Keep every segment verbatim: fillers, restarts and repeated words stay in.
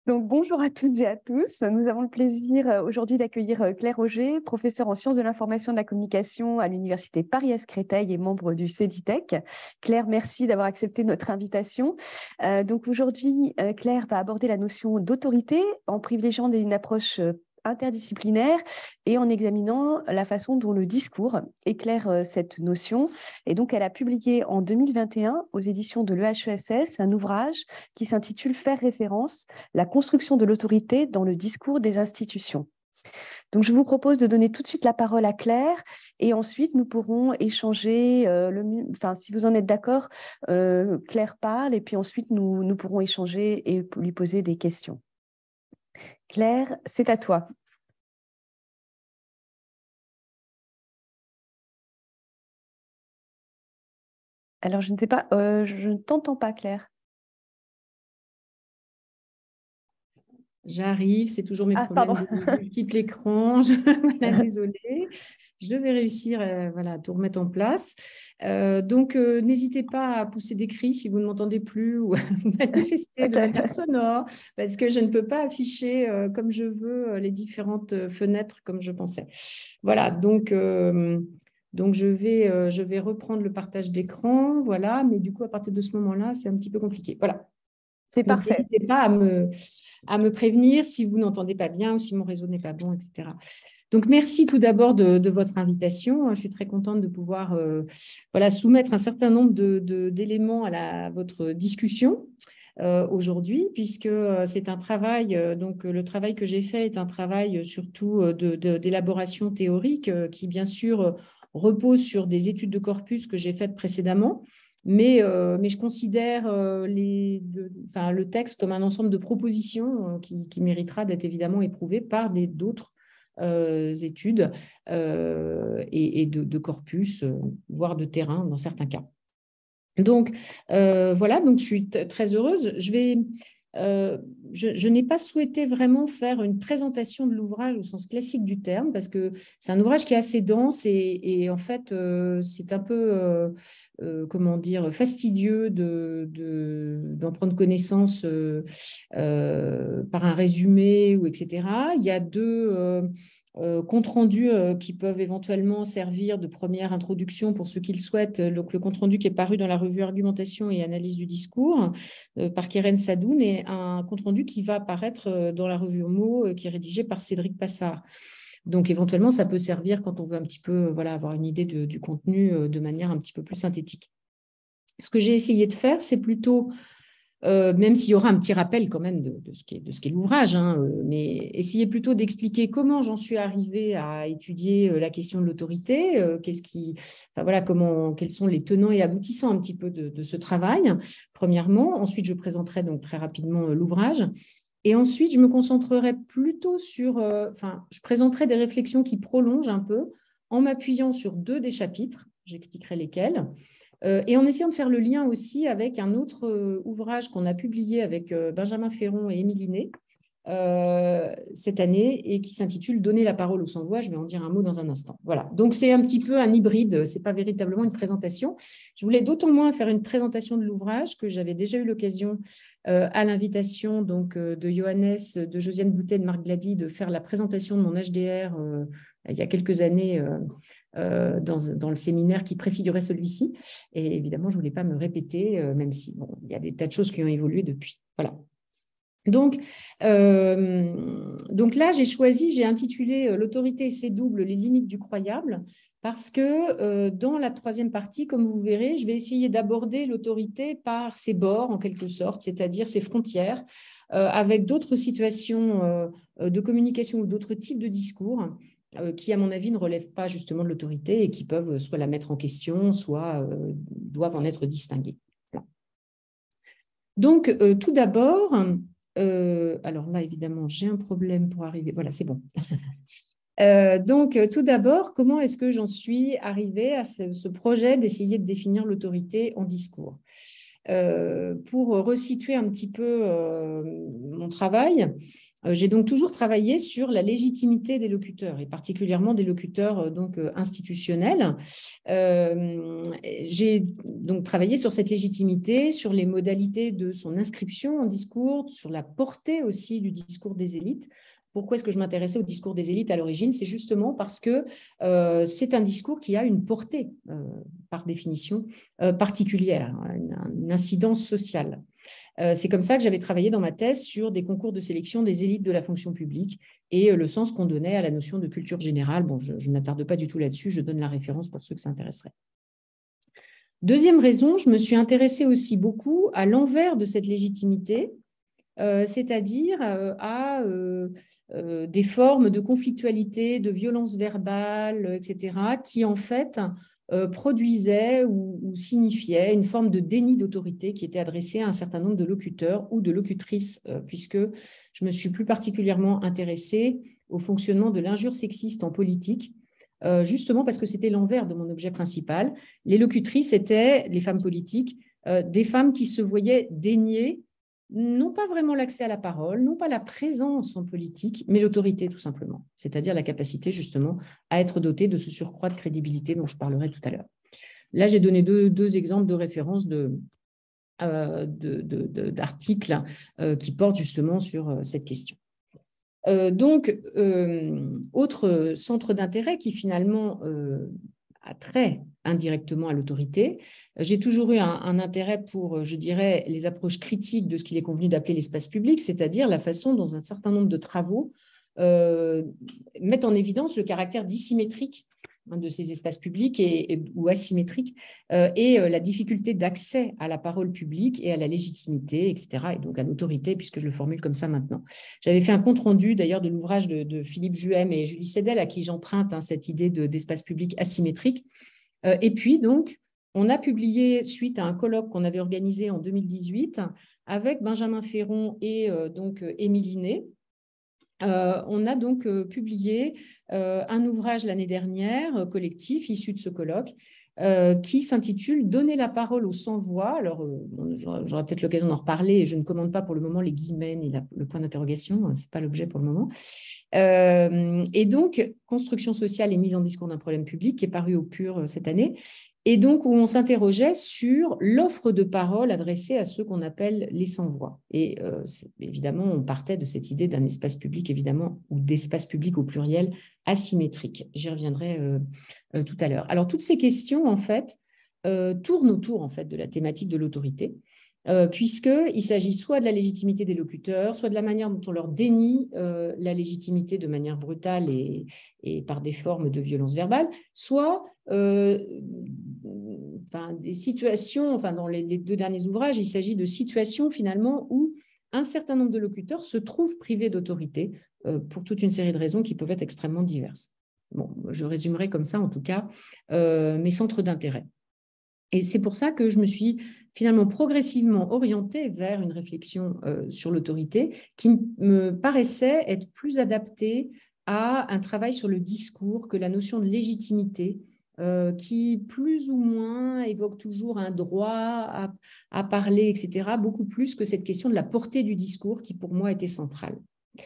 Donc, bonjour à toutes et à tous. Nous avons le plaisir euh, aujourd'hui d'accueillir euh, Claire Auger, professeure en sciences de l'information et de la communication à l'Université Paris-Est-Créteil et membre du CEDITEC. Claire, merci d'avoir accepté notre invitation. Euh, donc aujourd'hui, euh, Claire va aborder la notion d'autorité en privilégiant une approche euh, interdisciplinaire et en examinant la façon dont le discours éclaire euh, cette notion. Et donc, elle a publié en deux mille vingt et un aux éditions de l'E H E S S un ouvrage qui s'intitule « Faire référence, la construction de l'autorité dans le discours des institutions ». Donc, je vous propose de donner tout de suite la parole à Claire et ensuite nous pourrons échanger, euh, le, enfin, si vous en êtes d'accord, euh, Claire parle et puis ensuite nous, nous pourrons échanger et lui poser des questions. Claire, c'est à toi. Alors, je ne sais pas, euh, je ne t'entends pas, Claire. J'arrive, c'est toujours mes Ah, problèmes pardon. de multiples écrans. Je... voilà, désolée. Je vais réussir euh, voilà, à tout remettre en place. Euh, donc, euh, n'hésitez pas à pousser des cris si vous ne m'entendez plus ou à manifester Ok. de manière sonore parce que je ne peux pas afficher euh, comme je veux euh, les différentes euh, fenêtres comme je pensais. Voilà, donc, euh, donc je, vais, euh, je vais reprendre le partage d'écran. Voilà, mais du coup, à partir de ce moment-là, c'est un petit peu compliqué. Voilà. C'est Donc, parfait. n'hésitez pas à me, à me prévenir si vous n'entendez pas bien ou si mon réseau n'est pas bon, et cetera. Donc, merci tout d'abord de, de votre invitation. Je suis très contente de pouvoir euh, voilà, soumettre un certain nombre de, de, d'éléments à, la, à votre discussion euh, aujourd'hui, puisque euh, c'est un travail, euh, donc le travail que j'ai fait est un travail surtout de, de, d'élaboration théorique euh, qui, bien sûr, repose sur des études de corpus que j'ai faites précédemment. Mais, euh, mais je considère euh, les, le, enfin, le texte comme un ensemble de propositions euh, qui, qui méritera d'être évidemment éprouvé par des, d'autres euh, études euh, et, et de, de corpus, euh, voire de terrain dans certains cas. Donc, euh, voilà, donc je suis t- très heureuse. Je vais... Euh, je, je n'ai pas souhaité vraiment faire une présentation de l'ouvrage au sens classique du terme parce que c'est un ouvrage qui est assez dense et, et en fait, euh, c'est un peu, euh, euh, comment dire, fastidieux de, de, d'en prendre connaissance euh, euh, par un résumé ou et cetera. Il y a deux... Euh, euh, comptes rendus euh, qui peuvent éventuellement servir de première introduction pour ceux qui le souhaitent. Donc, le compte rendu qui est paru dans la revue Argumentation et Analyse du discours euh, par Keren Sadoun et un compte rendu qui va apparaître euh, dans la revue Homo euh, qui est rédigé par Cédric Passard. Donc, éventuellement, ça peut servir quand on veut un petit peu voilà, avoir une idée de, du contenu euh, de manière un petit peu plus synthétique. Ce que j'ai essayé de faire, c'est plutôt Euh, même s'il y aura un petit rappel quand même de, de ce qu'est, de ce qu'est l'ouvrage, hein, euh, mais essayer plutôt d'expliquer comment j'en suis arrivée à étudier euh, la question de l'autorité, euh, qu'est-ce qui, enfin voilà, comment, quels sont les tenants et aboutissants un petit peu de, de ce travail, premièrement. Ensuite, je présenterai donc très rapidement euh, l'ouvrage. Et ensuite, je me concentrerai plutôt sur, euh, enfin, je présenterai des réflexions qui prolongent un peu en m'appuyant sur deux des chapitres, j'expliquerai lesquels. Euh, et en essayant de faire le lien aussi avec un autre euh, ouvrage qu'on a publié avec euh, Benjamin Ferron et Émilie Ney euh, cette année et qui s'intitule « Donner la parole aux sans-voix ». Je vais en dire un mot dans un instant. Voilà, donc c'est un petit peu un hybride, ce n'est pas véritablement une présentation. Je voulais d'autant moins faire une présentation de l'ouvrage que j'avais déjà eu l'occasion euh, à l'invitation donc, euh, de Johannes, de Josiane Boutet, de Marc Glady, de faire la présentation de mon H D R euh, il y a quelques années euh, euh, dans, dans le séminaire qui préfigurait celui-ci. Et évidemment, je ne voulais pas me répéter, euh, même si bon, il y a des tas de choses qui ont évolué depuis. Voilà. Donc, euh, donc là, j'ai choisi, j'ai intitulé « L'autorité et ses doubles, les limites du croyable » parce que euh, dans la troisième partie, comme vous verrez, je vais essayer d'aborder l'autorité par ses bords, en quelque sorte, c'est-à-dire ses frontières, euh, avec d'autres situations euh, de communication ou d'autres types de discours euh, qui, à mon avis, ne relèvent pas justement de l'autorité et qui peuvent soit la mettre en question, soit euh, doivent en être distingués. Voilà. Donc, euh, tout d'abord, euh, alors là, évidemment, j'ai un problème pour arriver. Voilà, c'est bon. euh, donc, tout d'abord, comment est-ce que j'en suis arrivée à ce, ce projet d'essayer de définir l'autorité en discours? Euh, pour resituer un petit peu euh, mon travail, Euh, j'ai donc toujours travaillé sur la légitimité des locuteurs, et particulièrement des locuteurs euh, donc, euh, institutionnels. Euh, j'ai donc travaillé sur cette légitimité, sur les modalités de son inscription en discours, sur la portée aussi du discours des élites. Pourquoi est-ce que je m'intéressais au discours des élites à l'origine? C'est justement parce que euh, c'est un discours qui a une portée, euh, par définition, euh, particulière, une, une incidence sociale. Euh, c'est comme ça que j'avais travaillé dans ma thèse sur des concours de sélection des élites de la fonction publique et euh, le sens qu'on donnait à la notion de culture générale. Bon, je, je ne m'attarde pas du tout là-dessus, je donne la référence pour ceux que ça intéresserait. Deuxième raison, je me suis intéressée aussi beaucoup à l'envers de cette légitimité, Euh, c'est-à-dire euh, à euh, euh, des formes de conflictualité, de violence verbale, et cetera, qui en fait euh, produisaient ou, ou signifiaient une forme de déni d'autorité qui était adressée à un certain nombre de locuteurs ou de locutrices, euh, puisque je me suis plus particulièrement intéressée au fonctionnement de l'injure sexiste en politique, euh, justement parce que c'était l'envers de mon objet principal. Les locutrices étaient, les femmes politiques, euh, des femmes qui se voyaient dénier non pas vraiment l'accès à la parole, non pas la présence en politique, mais l'autorité tout simplement, c'est-à-dire la capacité justement à être dotée de ce surcroît de crédibilité dont je parlerai tout à l'heure. Là, j'ai donné deux, deux exemples de références de, euh, de, de, de, d'articles euh, qui portent justement sur euh, cette question. Euh, donc, euh, autre centre d'intérêt qui finalement euh, a trait indirectement à l'autorité. J'ai toujours eu un, un intérêt pour, je dirais, les approches critiques de ce qu'il est convenu d'appeler l'espace public, c'est-à-dire la façon dont un certain nombre de travaux euh, mettent en évidence le caractère dissymétrique de ces espaces publics et, et, ou asymétriques euh, et euh, la difficulté d'accès à la parole publique et à la légitimité, et cetera, et donc à l'autorité, puisque je le formule comme ça maintenant. J'avais fait un compte-rendu d'ailleurs de l'ouvrage de, de Philippe Juhem et Julie Sedel, à qui j'emprunte hein, cette idée de, d'espace public asymétrique. Euh, et puis, donc, on a publié, suite à un colloque qu'on avait organisé en deux mille dix-huit, avec Benjamin Ferron et euh, donc Émilie Ney, Euh, on a donc euh, publié euh, un ouvrage l'année dernière, euh, collectif, issu de ce colloque, euh, qui s'intitule « Donner la parole aux sans-voix ». Alors, euh, bon, j'aurai peut-être l'occasion d'en reparler, et je ne commande pas pour le moment les guillemets ni la, le point d'interrogation, ce n'est pas l'objet pour le moment. Euh, et donc, construction sociale et mise en discours d'un problème public, qui est paru au Pur euh, cette année, et donc où on s'interrogeait sur l'offre de parole adressée à ceux qu'on appelle les sans-voix. Et euh, évidemment, on partait de cette idée d'un espace public, évidemment, ou d'espace public au pluriel asymétrique. J'y reviendrai euh, euh, tout à l'heure. Alors, toutes ces questions, en fait, euh, tournent autour, en fait, de la thématique de l'autorité, euh, puisqu'il s'agit soit de la légitimité des locuteurs, soit de la manière dont on leur dénie euh, la légitimité de manière brutale et, et par des formes de violence verbale, soit euh, enfin, des situations, enfin, dans les, les deux derniers ouvrages, il s'agit de situations finalement où un certain nombre de locuteurs se trouvent privés d'autorité euh, pour toute une série de raisons qui peuvent être extrêmement diverses. Bon, je résumerai comme ça, en tout cas, euh, mes centres d'intérêt. Et c'est pour ça que je me suis finalement progressivement orientée vers une réflexion euh, sur l'autorité qui me paraissait être plus adaptée à un travail sur le discours que la notion de légitimité, euh, qui plus ou moins évoque toujours un droit à, à parler, et cetera, beaucoup plus que cette question de la portée du discours qui pour moi était centrale.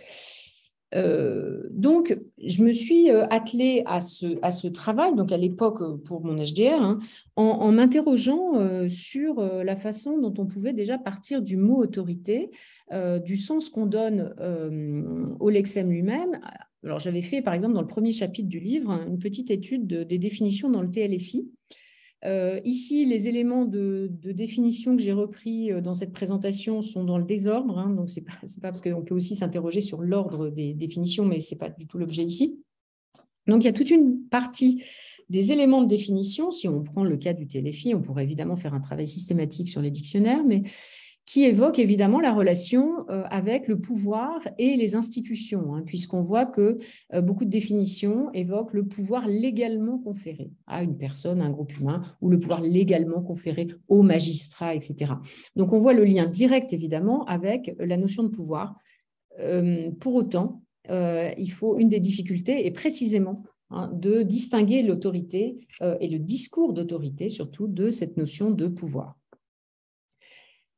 Euh, donc, je me suis attelée à ce, à ce travail, donc à l'époque pour mon H D R, hein, en, en m'interrogeant euh, sur euh, la façon dont on pouvait déjà partir du mot autorité, euh, du sens qu'on donne euh, au lexème lui-même. Alors, j'avais fait, par exemple, dans le premier chapitre du livre, une petite étude de, des définitions dans le T L F I. Euh, ici, les éléments de, de définition que j'ai repris dans cette présentation sont dans le désordre, hein, donc ce n'est pas, c'est pas parce qu'on peut aussi s'interroger sur l'ordre des définitions, mais ce n'est pas du tout l'objet ici. Donc, il y a toute une partie des éléments de définition. Si on prend le cas du T L F I, on pourrait évidemment faire un travail systématique sur les dictionnaires, mais qui évoque évidemment la relation euh, avec le pouvoir et les institutions, hein, puisqu'on voit que euh, beaucoup de définitions évoquent le pouvoir légalement conféré à une personne, à un groupe humain, ou le pouvoir légalement conféré aux magistrats, et cetera. Donc, on voit le lien direct, évidemment, avec la notion de pouvoir. Euh, pour autant, euh, il faut une des difficultés, et précisément, hein, de distinguer l'autorité euh, et le discours d'autorité, surtout, de cette notion de pouvoir.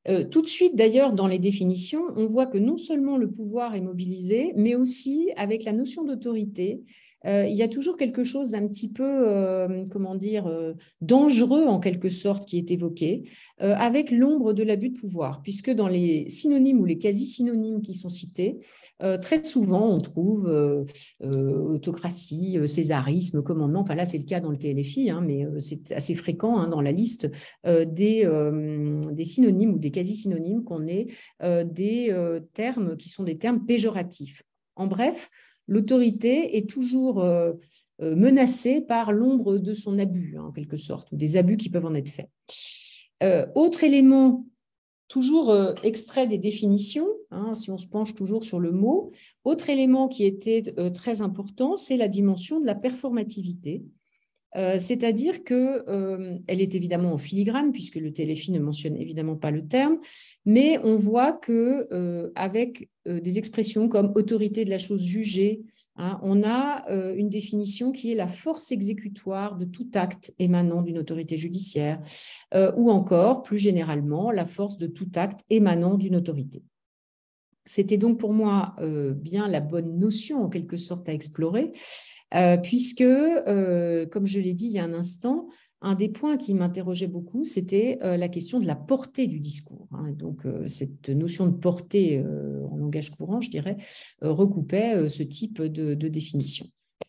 Euh, tout de suite, d'ailleurs, dans les définitions, on voit que non seulement le pouvoir est mobilisé, mais aussi avec la notion d'autorité, euh, il y a toujours quelque chose d'un petit peu, euh, comment dire, euh, dangereux en quelque sorte qui est évoqué, euh, avec l'ombre de l'abus de pouvoir, puisque dans les synonymes ou les quasi-synonymes qui sont cités, euh, très souvent on trouve euh, euh, autocratie, euh, césarisme, commandement, enfin là c'est le cas dans le T L F I, hein, mais euh, c'est assez fréquent hein, dans la liste euh, des, euh, des synonymes ou des quasi-synonymes qu'on ait euh, des euh, termes qui sont des termes péjoratifs. En bref, l'autorité est toujours euh, euh, menacée par l'ombre de son abus, hein, en quelque sorte, ou des abus qui peuvent en être faits. Euh, autre élément, toujours euh, extrait des définitions, hein, si on se penche toujours sur le mot, autre élément qui était euh, très important, c'est la dimension de la performativité. Euh, c'est-à-dire qu'elle euh, est évidemment en filigrane, puisque le T L F I ne mentionne évidemment pas le terme, mais on voit qu'avec euh, euh, des expressions comme autorité de la chose jugée, hein, on a euh, une définition qui est la force exécutoire de tout acte émanant d'une autorité judiciaire, euh, ou encore, plus généralement, la force de tout acte émanant d'une autorité. C'était donc pour moi euh, bien la bonne notion, en quelque sorte, à explorer, Euh, puisque, euh, comme je l'ai dit il y a un instant, un des points qui m'interrogeait beaucoup, c'était euh, la question de la portée du discours. Hein. Donc, euh, cette notion de portée euh, en langage courant, je dirais, euh, recoupait euh, ce type de, de définition.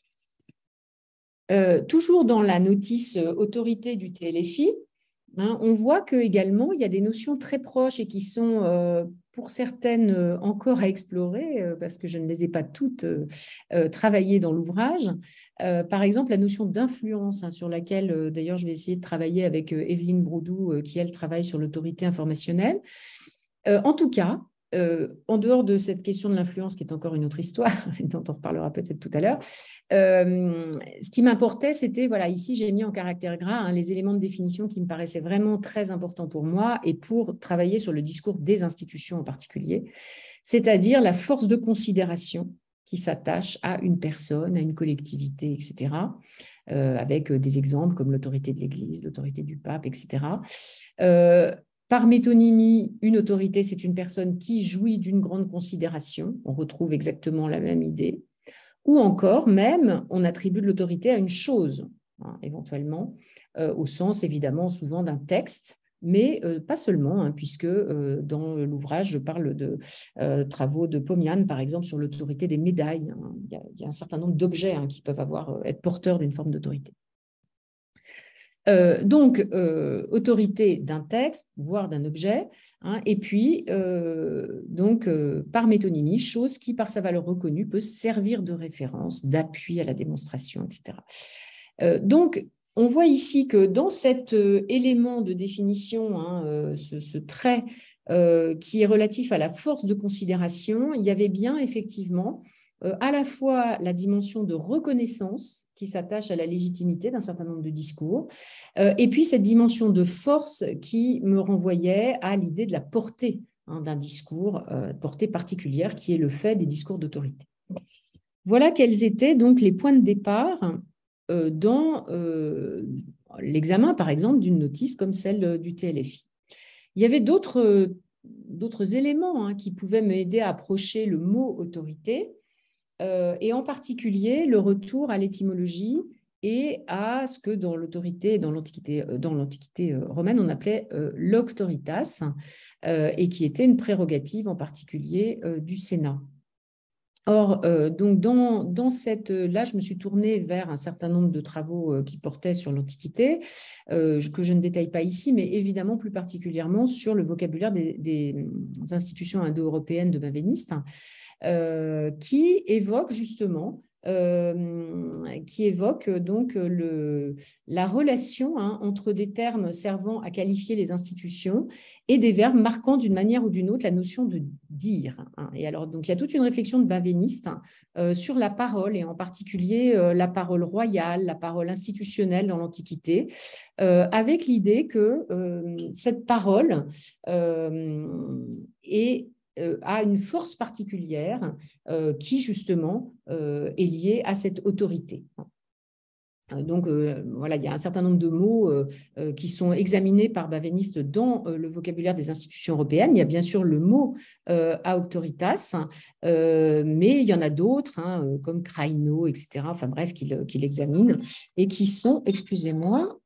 Euh, toujours dans la notice euh, autorité du T L F I, hein, on voit qu'également, il y a des notions très proches et qui sont, euh, pour certaines, euh, encore à explorer, euh, parce que je ne les ai pas toutes euh, euh, travaillées dans l'ouvrage. Euh, par exemple, la notion d'influence, hein, sur laquelle, euh, d'ailleurs, je vais essayer de travailler avec euh, Evelyne Broudou, euh, qui, elle, travaille sur l'autorité informationnelle. Euh, en tout cas, euh, en dehors de cette question de l'influence, qui est encore une autre histoire, dont on reparlera peut-être tout à l'heure, euh, ce qui m'importait, c'était, voilà, ici j'ai mis en caractère gras hein, les éléments de définition qui me paraissaient vraiment très importants pour moi et pour travailler sur le discours des institutions en particulier, c'est-à-dire la force de considération qui s'attache à une personne, à une collectivité, et cetera, euh, avec des exemples comme l'autorité de l'Église, l'autorité du pape, et cetera. Euh, Par métonymie, une autorité, c'est une personne qui jouit d'une grande considération. On retrouve exactement la même idée. Ou encore, même, on attribue de l'autorité à une chose, hein, éventuellement, euh, au sens, évidemment, souvent d'un texte, mais euh, pas seulement, hein, puisque euh, dans l'ouvrage, je parle de euh, travaux de Pomian, par exemple, sur l'autorité des médailles. Hein. Il y a, il y a un certain nombre d'objets hein, qui peuvent avoir, être porteurs d'une forme d'autorité. Euh, donc, euh, autorité d'un texte, voire d'un objet, hein, et puis, euh, donc, euh, par métonymie, chose qui, par sa valeur reconnue, peut servir de référence, d'appui à la démonstration, et cetera. Euh, donc, on voit ici que dans cet euh, élément de définition, hein, euh, ce, ce trait euh, qui est relatif à la force de considération, il y avait bien effectivement euh, à la fois la dimension de reconnaissance qui s'attache à la légitimité d'un certain nombre de discours, euh, et puis cette dimension de force qui me renvoyait à l'idée de la portée hein, d'un discours, euh, portée particulière, qui est le fait des discours d'autorité. Voilà quels étaient donc les points de départ euh, dans euh, l'examen, par exemple, d'une notice comme celle du T L F I. Il y avait d'autres d'autres éléments hein, qui pouvaient m'aider à approcher le mot autorité, euh, et en particulier le retour à l'étymologie et à ce que dans l'autorité, dans l'Antiquité, dans l'Antiquité romaine, on appelait euh, l'auctoritas, euh, et qui était une prérogative en particulier euh, du Sénat. Or, euh, donc dans, dans cette, là, je me suis tournée vers un certain nombre de travaux euh, qui portaient sur l'Antiquité, euh, que je ne détaille pas ici, mais évidemment plus particulièrement sur le vocabulaire des, des institutions indo-européennes de benvenistes, euh, qui évoquent justement Euh, qui évoque donc le, la relation hein, entre des termes servant à qualifier les institutions et des verbes marquant d'une manière ou d'une autre la notion de dire. Hein. Et alors, donc, il y a toute une réflexion de benveniste hein, euh, sur la parole, et en particulier euh, la parole royale, la parole institutionnelle dans l'Antiquité, euh, avec l'idée que euh, cette parole euh, est Euh, a une force particulière euh, qui, justement, euh, est liée à cette autorité. Donc, euh, voilà, il y a un certain nombre de mots euh, euh, qui sont examinés par Benveniste dans euh, le vocabulaire des institutions européennes. Il y a bien sûr le mot euh, a auctoritas, euh, mais il y en a d'autres, hein, comme craino, et cetera. Enfin bref, qu'il qu'il examine et qui sont, excusez-moi,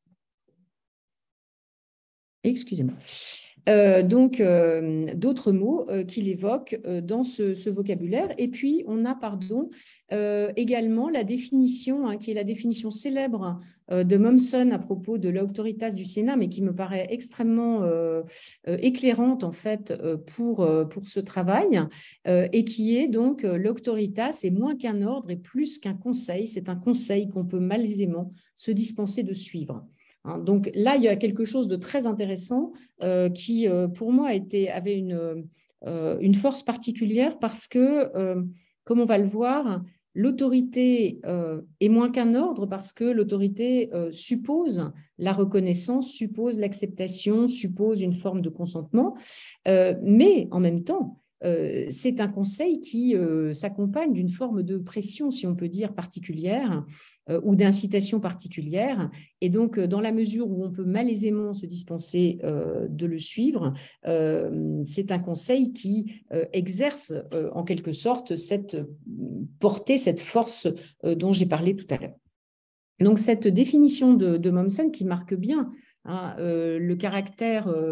excusez-moi, Euh, donc, euh, d'autres mots euh, qu'il évoque euh, dans ce, ce vocabulaire. Et puis, on a, pardon, euh, également la définition, hein, qui est la définition célèbre euh, de Mommsen à propos de l'autoritas du Sénat, mais qui me paraît extrêmement euh, euh, éclairante, en fait, euh, pour, euh, pour ce travail, euh, et qui est donc euh, l'autoritas, c'est moins qu'un ordre et plus qu'un conseil. C'est un conseil qu'on peut malaisément se dispenser de suivre. Donc là, il y a quelque chose de très intéressant euh, qui, euh, pour moi, était, avait une, euh, une force particulière parce que, euh, comme on va le voir, l'autorité euh, est moins qu'un ordre parce que l'autorité euh, suppose la reconnaissance, suppose l'acceptation, suppose une forme de consentement, euh, mais en même temps, euh, c'est un conseil qui euh, s'accompagne d'une forme de pression, si on peut dire, particulière euh, ou d'incitation particulière. Et donc, dans la mesure où on peut malaisément se dispenser euh, de le suivre, euh, c'est un conseil qui euh, exerce euh, en quelque sorte cette portée, cette force euh, dont j'ai parlé tout à l'heure. Donc, cette définition de, de Mommsen qui marque bien hein, euh, le caractère euh,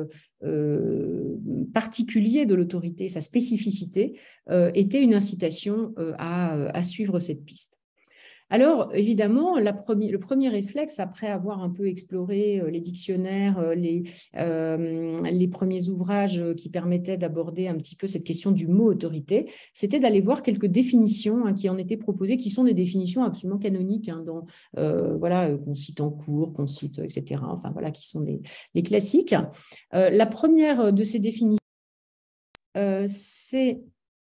euh, particulier de l'autorité, sa spécificité, euh, était une incitation euh, à, à suivre cette piste. Alors, évidemment, la première, le premier réflexe, après avoir un peu exploré les dictionnaires, les, euh, les premiers ouvrages qui permettaient d'aborder un petit peu cette question du mot autorité, c'était d'aller voir quelques définitions hein, qui en étaient proposées, qui sont des définitions absolument canoniques, hein, dans, euh, voilà, qu'on cite en cours, qu'on cite, et cetera. Enfin, voilà, qui sont les, les classiques. Euh, la première de ces définitions, euh, c'est...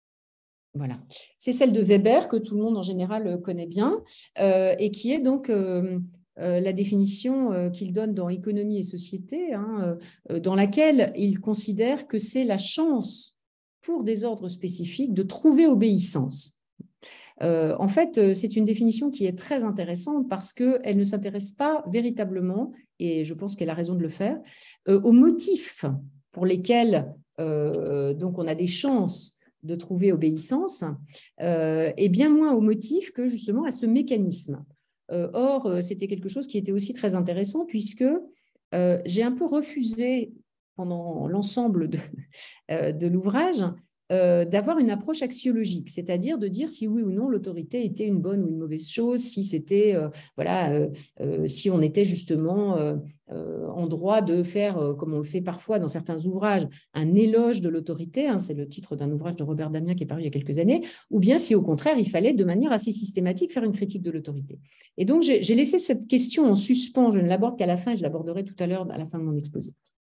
Voilà, c'est celle de Weber que tout le monde en général connaît bien euh, et qui est donc euh, euh, la définition euh, qu'il donne dans Économie et Société, hein, euh, dans laquelle il considère que c'est la chance pour des ordres spécifiques de trouver obéissance. Euh, en fait, c'est une définition qui est très intéressante parce qu'elle ne s'intéresse pas véritablement, et je pense qu'elle a raison de le faire, euh, aux motifs pour lesquels euh, donc on a des chances de trouver obéissance, euh, et bien moins au motif que justement à ce mécanisme. Euh, or, c'était quelque chose qui était aussi très intéressant puisque euh, j'ai un peu refusé pendant l'ensemble de, euh, de l'ouvrage euh, d'avoir une approche axiologique, c'est-à-dire de dire si oui ou non l'autorité était une bonne ou une mauvaise chose, si c'était euh, voilà, euh, euh, si on était justement euh, euh, en droit de faire, euh, comme on le fait parfois dans certains ouvrages, un éloge de l'autorité, hein, c'est le titre d'un ouvrage de Robert Damien qui est paru il y a quelques années, ou bien si au contraire il fallait de manière assez systématique faire une critique de l'autorité. Et donc j'ai laissé cette question en suspens, je ne l'aborde qu'à la fin et je l'aborderai tout à l'heure à la fin de mon exposé.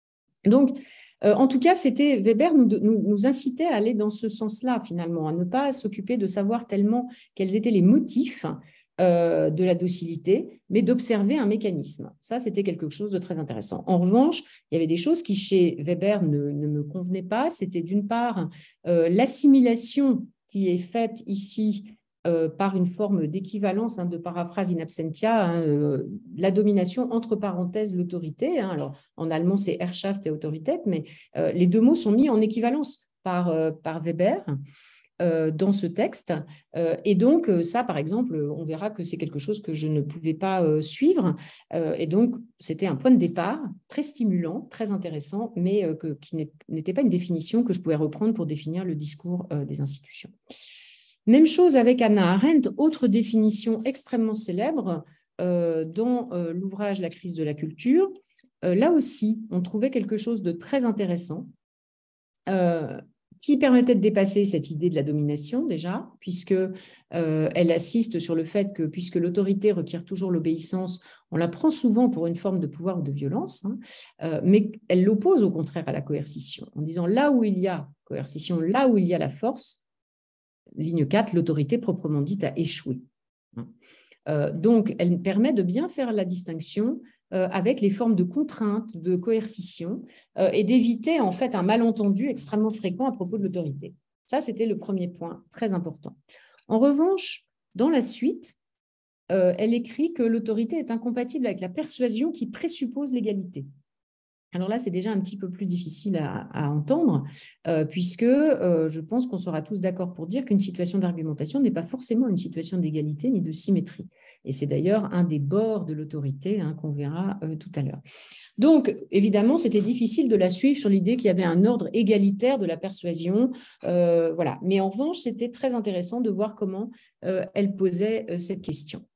Donc, euh, en tout cas, c'était Weber nous, nous, nous incitait à aller dans ce sens-là, finalement, à ne pas s'occuper de savoir tellement quels étaient les motifs euh, de la docilité, mais d'observer un mécanisme. Ça, c'était quelque chose de très intéressant. En revanche, il y avait des choses qui, chez Weber, ne, ne me convenaient pas. C'était d'une part euh, l'assimilation qui est faite ici Euh, par une forme d'équivalence, hein, de paraphrase in absentia, hein, euh, la domination, entre parenthèses, l'autorité. Hein, alors, en allemand, c'est Herrschaft et Autorität, mais euh, les deux mots sont mis en équivalence par, euh, par Weber euh, dans ce texte. Euh, et donc, ça, par exemple, on verra que c'est quelque chose que je ne pouvais pas euh, suivre. Euh, et donc, c'était un point de départ très stimulant, très intéressant, mais euh, que, qui n'était pas une définition que je pouvais reprendre pour définir le discours euh, des institutions. Même chose avec Hannah Arendt, autre définition extrêmement célèbre euh, dans euh, l'ouvrage La crise de la culture. Euh, là aussi, on trouvait quelque chose de très intéressant euh, qui permettait de dépasser cette idée de la domination déjà, puisque euh, elle assiste sur le fait que puisque l'autorité requiert toujours l'obéissance, on la prend souvent pour une forme de pouvoir ou de violence, hein, euh, mais elle l'oppose au contraire à la coercition, en disant là où il y a coercition, là où il y a la force, ligne quatre, l'autorité proprement dite a échoué. Euh, donc, elle permet de bien faire la distinction euh, avec les formes de contrainte, de coercition, euh, et d'éviter en fait un malentendu extrêmement fréquent à propos de l'autorité. Ça, c'était le premier point très important. En revanche, dans la suite, euh, elle écrit que l'autorité est incompatible avec la persuasion qui présuppose l'égalité. Alors là, c'est déjà un petit peu plus difficile à, à entendre, euh, puisque euh, je pense qu'on sera tous d'accord pour dire qu'une situation d'argumentation n'est pas forcément une situation d'égalité ni de symétrie. Et c'est d'ailleurs un des bords de l'autorité hein, qu'on verra euh, tout à l'heure. Donc, évidemment, c'était difficile de la suivre sur l'idée qu'il y avait un ordre égalitaire de la persuasion. Euh, voilà. Mais en revanche, c'était très intéressant de voir comment euh, elle posait euh, cette question.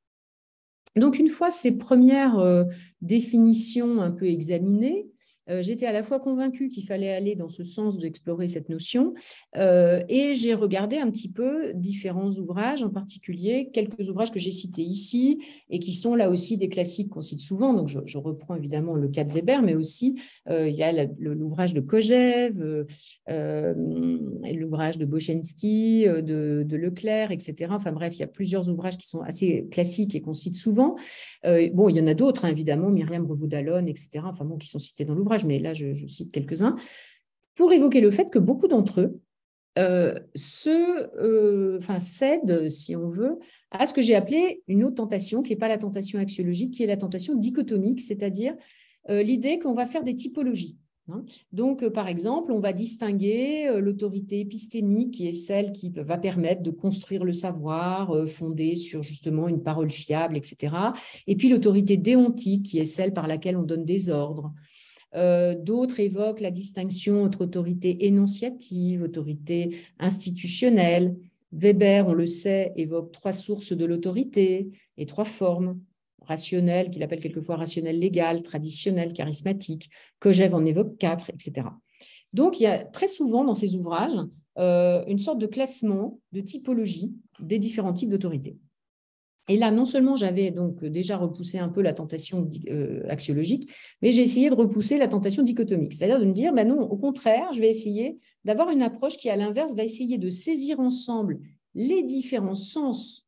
Donc, une fois ces premières euh, définitions un peu examinées, euh, j'étais à la fois convaincue qu'il fallait aller dans ce sens d'explorer cette notion euh, et j'ai regardé un petit peu différents ouvrages, en particulier quelques ouvrages que j'ai cités ici et qui sont là aussi des classiques qu'on cite souvent. Donc, je, je reprends évidemment le cas de Weber, mais aussi euh, il y a l'ouvrage de Kojève, euh, euh, l'ouvrage de Boschensky, de, de Leclerc, et cetera. Enfin bref, il y a plusieurs ouvrages qui sont assez classiques et qu'on cite souvent. Euh, bon, il y en a d'autres, hein, évidemment, Myriam Revaud-Dallon, et cetera. Enfin bon, qui sont cités dans l'ouvrage, mais là, je, je cite quelques-uns, pour évoquer le fait que beaucoup d'entre eux euh, se, euh, enfin, cèdent, si on veut, à ce que j'ai appelé une autre tentation, qui n'est pas la tentation axiologique, qui est la tentation dichotomique, c'est-à-dire euh, l'idée qu'on va faire des typologies. Hein. Donc, euh, par exemple, on va distinguer euh, l'autorité épistémique, qui est celle qui va permettre de construire le savoir, euh, fondé sur justement une parole fiable, et cetera. Et puis l'autorité déontique, qui est celle par laquelle on donne des ordres. Euh, D'autres évoquent la distinction entre autorité énonciative, autorité institutionnelle. Weber, on le sait, évoque trois sources de l'autorité et trois formes. Rationnelle, qu'il appelle quelquefois rationnelle légale, traditionnelle, charismatique. Kojève en évoque quatre, et cetera. Donc, il y a très souvent dans ces ouvrages euh, une sorte de classement, de typologie des différents types d'autorité. Et là, non seulement j'avais donc déjà repoussé un peu la tentation euh, axiologique, mais j'ai essayé de repousser la tentation dichotomique, c'est-à-dire de me dire, ben non, au contraire, je vais essayer d'avoir une approche qui, à l'inverse, va essayer de saisir ensemble les différents sens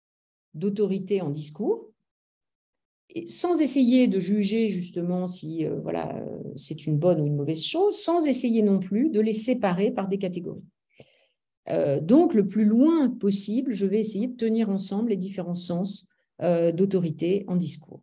d'autorité en discours, et sans essayer de juger justement si euh, voilà, c'est une bonne ou une mauvaise chose, sans essayer non plus de les séparer par des catégories. Euh, donc, le plus loin possible, je vais essayer de tenir ensemble les différents sens euh, d'autorité en discours.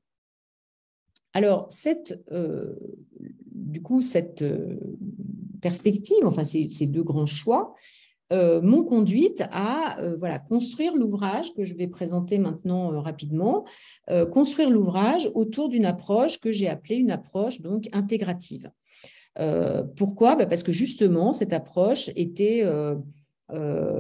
Alors, cette, euh, du coup, cette euh, perspective, enfin ces, ces deux grands choix, euh, m'ont conduite à euh, voilà, construire l'ouvrage que je vais présenter maintenant euh, rapidement, euh, construire l'ouvrage autour d'une approche que j'ai appelée une approche donc intégrative. Euh, pourquoi ? Ben parce que justement, cette approche était euh, euh,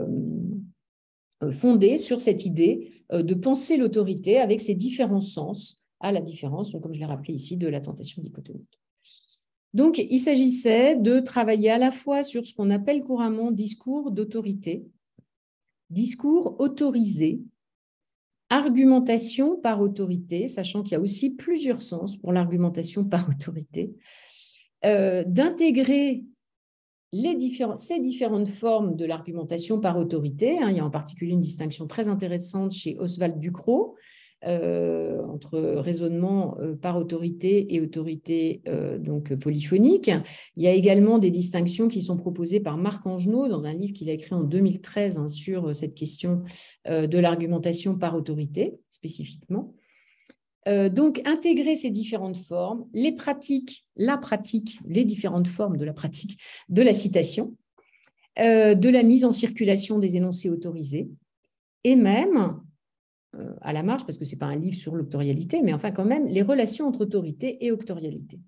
fondée sur cette idée euh, de penser l'autorité avec ses différents sens, à la différence, donc, comme je l'ai rappelé ici, de la tentation dichotomique. Donc, il s'agissait de travailler à la fois sur ce qu'on appelle couramment discours d'autorité, discours autorisé, argumentation par autorité, sachant qu'il y a aussi plusieurs sens pour l'argumentation par autorité, euh, d'intégrer les différents, ces différentes formes de l'argumentation par autorité. Hein, il y a en particulier une distinction très intéressante chez Oswald Ducrot euh, entre raisonnement euh, par autorité et autorité euh, donc polyphonique. Il y a également des distinctions qui sont proposées par Marc Angenot dans un livre qu'il a écrit en deux mille treize hein, sur cette question euh, de l'argumentation par autorité spécifiquement. Euh, donc, intégrer ces différentes formes, les pratiques, la pratique, les différentes formes de la pratique de la citation, euh, de la mise en circulation des énoncés autorisés, et même, euh, à la marge, parce que ce n'est pas un livre sur l'octorialité, mais enfin quand même, les relations entre autorité et octorialité.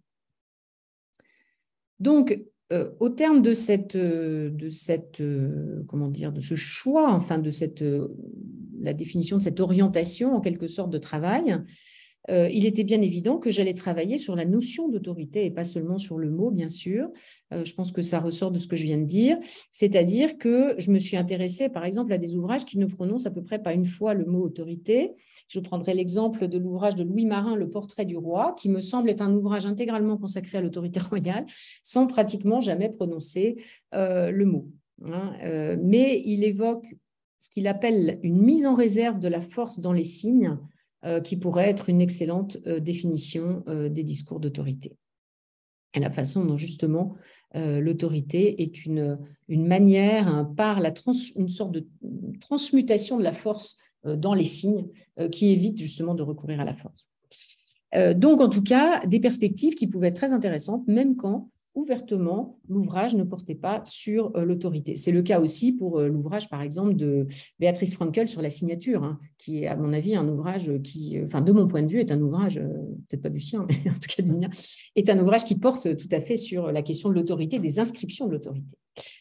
Donc, euh, au terme de cette, de cette euh, comment dire, de ce choix, enfin de cette, euh, la définition de cette orientation en quelque sorte de travail, Euh, il était bien évident que j'allais travailler sur la notion d'autorité et pas seulement sur le mot, bien sûr. Euh, je pense que ça ressort de ce que je viens de dire, c'est-à-dire que je me suis intéressée, par exemple, à des ouvrages qui ne prononcent à peu près pas une fois le mot autorité. Je prendrai l'exemple de l'ouvrage de Louis Marin, Le Portrait du roi, qui me semble être un ouvrage intégralement consacré à l'autorité royale, sans pratiquement jamais prononcer euh, le mot. Hein. Euh, mais il évoque ce qu'il appelle une mise en réserve de la force dans les signes, Euh, qui pourrait être une excellente euh, définition euh, des discours d'autorité. Et la façon dont justement euh, l'autorité est une, une manière, hein, par la trans, une sorte de transmutation de la force euh, dans les signes euh, qui évitent justement de recourir à la force. Euh, donc, en tout cas, des perspectives qui pouvaient être très intéressantes, même quand, ouvertement, l'ouvrage ne portait pas sur euh, l'autorité. C'est le cas aussi pour euh, l'ouvrage, par exemple, de Béatrice Frankel sur la signature, hein, qui est, à mon avis, un ouvrage qui, euh, enfin, de mon point de vue, est un ouvrage, euh, peut-être pas du sien, mais en tout cas du mien, est un ouvrage qui porte tout à fait sur la question de l'autorité, des inscriptions de l'autorité.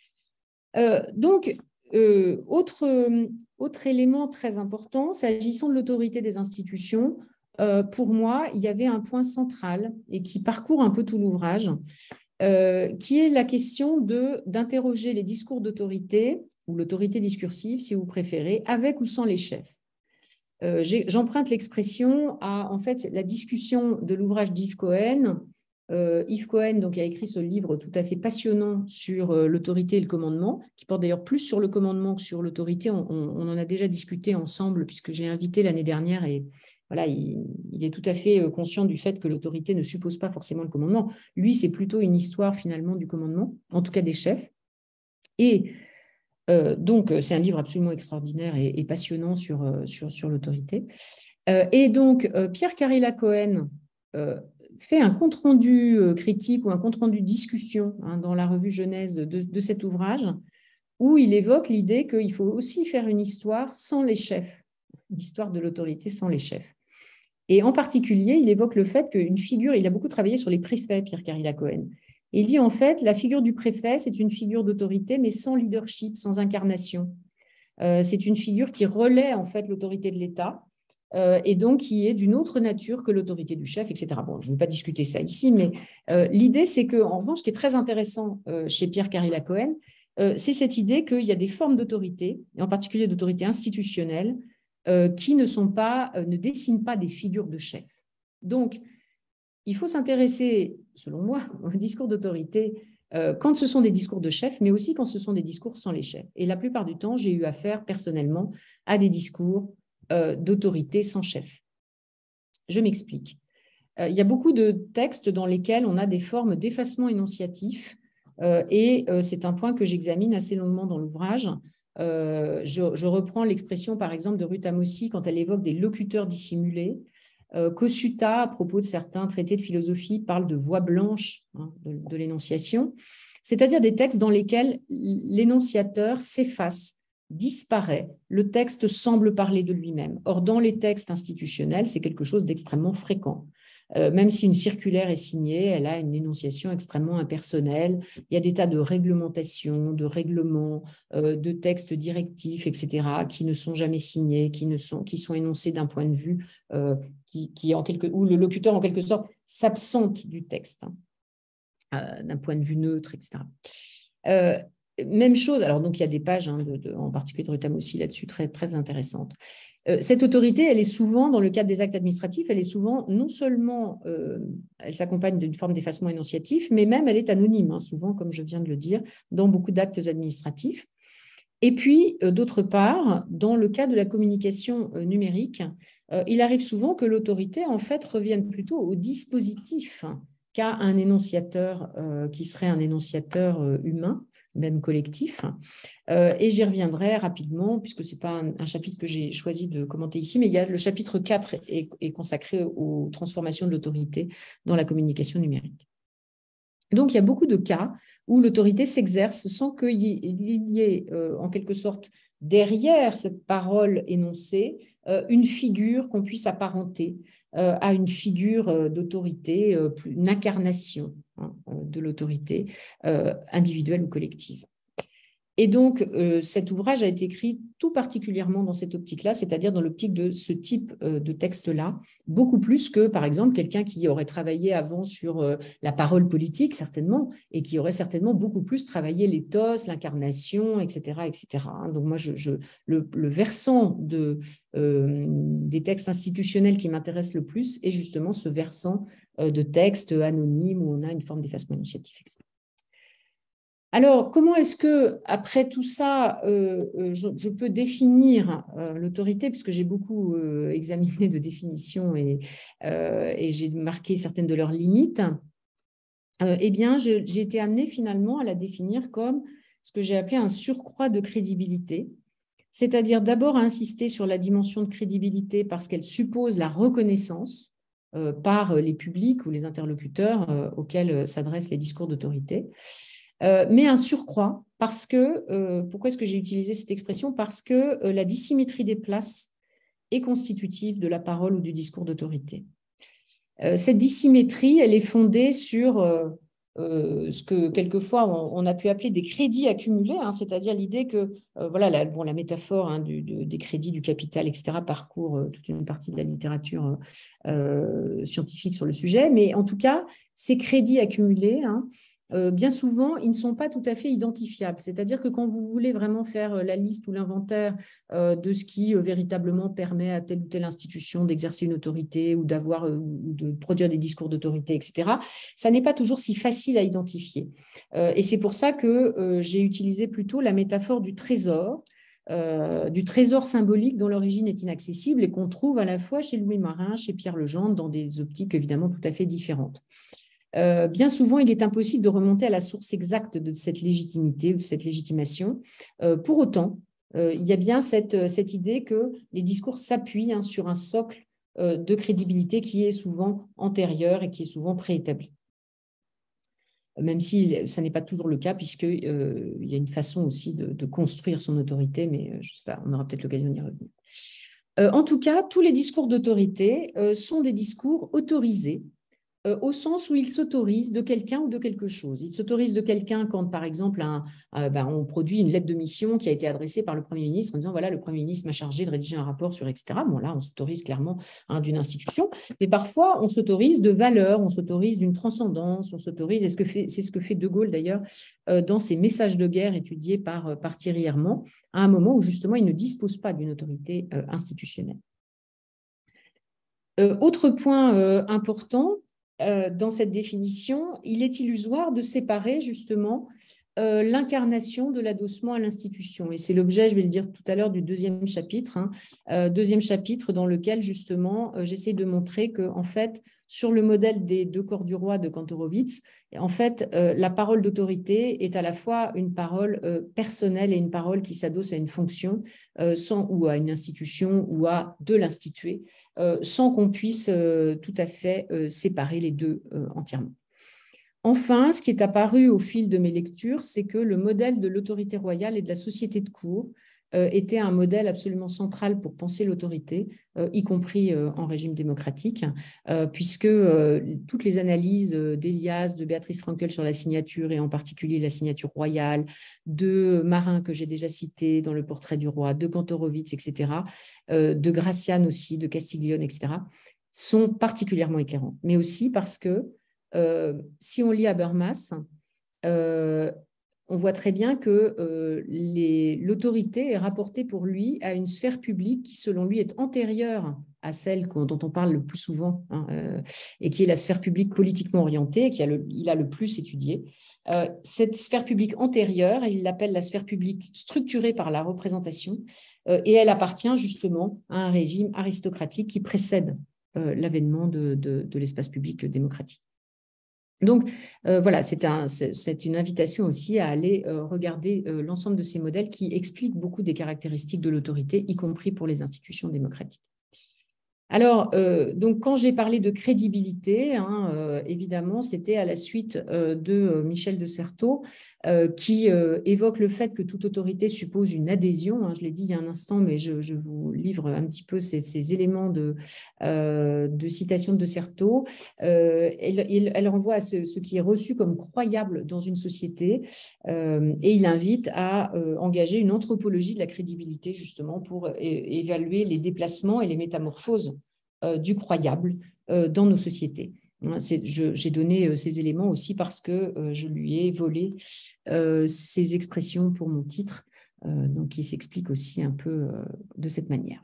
Euh, donc, euh, autre, euh, autre élément très important, s'agissant de l'autorité des institutions, euh, pour moi, il y avait un point central et qui parcourt un peu tout l'ouvrage, euh, qui est la question de, d'interroger les discours d'autorité, ou l'autorité discursive, si vous préférez, avec ou sans les chefs. Euh, j'emprunte l'expression à, en fait, la discussion de l'ouvrage d'Yves Cohen. Euh, Yves Cohen donc, a écrit ce livre tout à fait passionnant sur euh, l'autorité et le commandement, qui porte d'ailleurs plus sur le commandement que sur l'autorité. On, on, on en a déjà discuté ensemble, puisque j'ai invité l'année dernière, et voilà, il, il est tout à fait conscient du fait que l'autorité ne suppose pas forcément le commandement. Lui, c'est plutôt une histoire finalement du commandement, en tout cas des chefs. Et euh, donc, c'est un livre absolument extraordinaire et, et passionnant sur, euh, sur, sur l'autorité. Euh, et donc, euh, Pierre Carilla-Cohen euh, fait un compte-rendu euh, critique ou un compte-rendu discussion hein, dans la revue Genèse de, de cet ouvrage, où il évoque l'idée qu'il faut aussi faire une histoire sans les chefs, l'histoire de l'autorité sans les chefs. Et en particulier, il évoque le fait qu'une figure, il a beaucoup travaillé sur les préfets, Pierre Carilla-Cohen. Il dit en fait, la figure du préfet, c'est une figure d'autorité, mais sans leadership, sans incarnation. Euh, c'est une figure qui relaie en fait l'autorité de l'État euh, et donc qui est d'une autre nature que l'autorité du chef, et cetera. Bon, je ne vais pas discuter ça ici, mais euh, l'idée, c'est qu'en revanche, ce qui est très intéressant euh, chez Pierre Carilla-Cohen, euh, c'est cette idée qu'il y a des formes d'autorité, et en particulier d'autorité institutionnelle, euh, qui ne sont pas, euh, ne dessinent pas des figures de chef. Donc, il faut s'intéresser, selon moi, au discours d'autorité euh, quand ce sont des discours de chef, mais aussi quand ce sont des discours sans les chefs. Et la plupart du temps, j'ai eu affaire personnellement à des discours euh, d'autorité sans chef. Je m'explique. Euh, il y a beaucoup de textes dans lesquels on a des formes d'effacement énonciatif, euh, et euh, c'est un point que j'examine assez longuement dans l'ouvrage. Euh, je, je reprends l'expression, par exemple, de Ruth Amossi quand elle évoque des locuteurs dissimulés. Euh, Kossuta, à propos de certains traités de philosophie, parle de voix blanche hein, de, de l'énonciation, c'est-à-dire des textes dans lesquels l'énonciateur s'efface, disparaît, le texte semble parler de lui-même. Or, dans les textes institutionnels, c'est quelque chose d'extrêmement fréquent. Euh, même si une circulaire est signée, elle a une énonciation extrêmement impersonnelle. Il y a des tas de réglementations, de règlements, euh, de textes directifs, et cetera, qui ne sont jamais signés, qui, ne sont, qui sont énoncés d'un point de vue euh, qui, qui en quelque, où le locuteur, en quelque sorte, s'absente du texte, hein, euh, d'un point de vue neutre, et cetera. Euh, même chose, alors donc il y a des pages, hein, de, de, en particulier de Ruth Amossi là-dessus, très, très intéressantes. Cette autorité, elle est souvent, dans le cadre des actes administratifs, elle est souvent, non seulement, euh, elle s'accompagne d'une forme d'effacement énonciatif, mais même elle est anonyme, hein, souvent, comme je viens de le dire, dans beaucoup d'actes administratifs. Et puis, euh, d'autre part, dans le cas de la communication euh, numérique, euh, il arrive souvent que l'autorité, en fait, revienne plutôt au dispositif qu'à un énonciateur euh, qui serait un énonciateur euh, humain, même collectif. Euh, et j'y reviendrai rapidement, puisque ce n'est pas un, un chapitre que j'ai choisi de commenter ici, mais il y a le chapitre quatre est, est consacré aux transformations de l'autorité dans la communication numérique. Donc, il y a beaucoup de cas où l'autorité s'exerce sans qu'il y ait, euh, en quelque sorte, derrière cette parole énoncée, euh, une figure qu'on puisse apparenter euh, à une figure euh, d'autorité, euh, une incarnation hein, de l'autorité euh, individuelle ou collective. Et donc, euh, cet ouvrage a été écrit tout particulièrement dans cette optique-là, c'est-à-dire dans l'optique de ce type euh, de texte-là, beaucoup plus que, par exemple, quelqu'un qui aurait travaillé avant sur euh, la parole politique, certainement, et qui aurait certainement beaucoup plus travaillé l'éthos, l'incarnation, et cetera, et cetera. Donc, moi, je, je, le, le versant de, euh, des textes institutionnels qui m'intéresse le plus est justement ce versant euh, de textes anonymes où on a une forme d'effacement énonciatif, et cetera. Alors, comment est-ce que, après tout ça, euh, je, je peux définir euh, l'autorité, puisque j'ai beaucoup euh, examiné de définitions et, euh, et j'ai marqué certaines de leurs limites. Euh, eh bien, j'ai été amenée finalement à la définir comme ce que j'ai appelé un surcroît de crédibilité, c'est-à-dire d'abord insister sur la dimension de crédibilité parce qu'elle suppose la reconnaissance euh, par les publics ou les interlocuteurs euh, auxquels euh, s'adressent les discours d'autorité, euh, mais un surcroît parce que, euh, pourquoi est-ce que j'ai utilisé cette expression? Parce que euh, la dissymétrie des places est constitutive de la parole ou du discours d'autorité. Euh, cette dissymétrie, elle est fondée sur euh, euh, ce que quelquefois on, on a pu appeler des crédits accumulés, hein, c'est-à-dire l'idée que, euh, voilà, la, bon, la métaphore hein, du, de, des crédits, du capital, et cetera, parcourt euh, toute une partie de la littérature euh, scientifique sur le sujet, mais en tout cas, ces crédits accumulés, hein, Euh, bien souvent, ils ne sont pas tout à fait identifiables. C'est-à-dire que quand vous voulez vraiment faire la liste ou l'inventaire euh, de ce qui euh, véritablement permet à telle ou telle institution d'exercer une autorité ou d'avoir euh, ou de produire des discours d'autorité, et cetera, ça n'est pas toujours si facile à identifier. Euh, et c'est pour ça que euh, j'ai utilisé plutôt la métaphore du trésor, euh, du trésor symbolique dont l'origine est inaccessible et qu'on trouve à la fois chez Louis Marin, chez Pierre Legendre, dans des optiques évidemment tout à fait différentes. Euh, bien souvent, il est impossible de remonter à la source exacte de cette légitimité ou de cette légitimation. Euh, pour autant, euh, il y a bien cette, cette idée que les discours s'appuient hein, sur un socle euh, de crédibilité qui est souvent antérieur et qui est souvent préétabli. Même si ça n'est pas toujours le cas, puisqu'il euh, y a une façon aussi de, de construire son autorité, mais euh, je ne sais pas, on aura peut-être l'occasion d'y revenir. Euh, en tout cas, tous les discours d'autorité euh, sont des discours autorisés, au sens où il s'autorise de quelqu'un ou de quelque chose. Il s'autorise de quelqu'un quand, par exemple, un, euh, ben, on produit une lettre de mission qui a été adressée par le Premier ministre en disant, voilà, le Premier ministre m'a chargé de rédiger un rapport sur, et cetera. Bon, là, on s'autorise clairement hein, d'une institution, mais parfois, on s'autorise de valeurs, on s'autorise d'une transcendance, on s'autorise, c'est ce que fait, c'est ce que fait De Gaulle, d'ailleurs, euh, dans ses messages de guerre étudiés par, par Thierry Herman, à un moment où, justement, il ne dispose pas d'une autorité euh, institutionnelle. Euh, autre point euh, important, Euh, dans cette définition, il est illusoire de séparer justement euh, l'incarnation de l'adossement à l'institution. Et c'est l'objet, je vais le dire tout à l'heure, du deuxième chapitre, hein, euh, deuxième chapitre dans lequel justement euh, j'essaie de montrer que, en fait, sur le modèle des deux corps du roi de Kantorowicz, en fait, euh, la parole d'autorité est à la fois une parole euh, personnelle et une parole qui s'adosse à une fonction euh, sans, ou à une institution ou à de l'instituer, Euh, sans qu'on puisse euh, tout à fait euh, séparer les deux euh, entièrement. Enfin, ce qui est apparu au fil de mes lectures, c'est que le modèle de l'autorité royale et de la société de cour euh, était un modèle absolument central pour penser l'autorité, euh, y compris euh, en régime démocratique, euh, puisque euh, toutes les analyses d'Elias, de Béatrice Frankel sur la signature, et en particulier la signature royale, de Marin que j'ai déjà cité dans le portrait du roi, de Kantorowicz, et cetera, euh, de Gracian aussi, de Castiglione, et cetera, sont particulièrement éclairantes. Mais aussi parce que euh, si on lit Habermas, euh, on voit très bien que euh, l'autorité est rapportée pour lui à une sphère publique qui, selon lui, est antérieure à celle dont on parle le plus souvent, hein, euh, et qui est la sphère publique politiquement orientée, qu'il a, a le plus étudiée. Euh, cette sphère publique antérieure, il l'appelle la sphère publique structurée par la représentation, euh, et elle appartient justement à un régime aristocratique qui précède euh, l'avènement de, de, de l'espace public démocratique. Donc, euh, voilà, c'est un, une invitation aussi à aller euh, regarder euh, l'ensemble de ces modèles qui expliquent beaucoup des caractéristiques de l'autorité, y compris pour les institutions démocratiques. Alors, euh, donc, quand j'ai parlé de crédibilité, hein, euh, évidemment, c'était à la suite euh, de euh, Michel de Certeau, euh, qui euh, évoque le fait que toute autorité suppose une adhésion. Hein, je l'ai dit il y a un instant, mais je, je vous livre un petit peu ces, ces éléments de, euh, de citation de Certeau. Euh, elle, elle renvoie à ce, ce qui est reçu comme croyable dans une société, euh, et il invite à euh, engager une anthropologie de la crédibilité, justement, pour é évaluer les déplacements et les métamorphoses Euh, du croyable euh, dans nos sociétés. J'ai donné euh, ces éléments aussi parce que euh, je lui ai volé euh, ces expressions pour mon titre, euh, donc qui s'explique aussi un peu euh, de cette manière.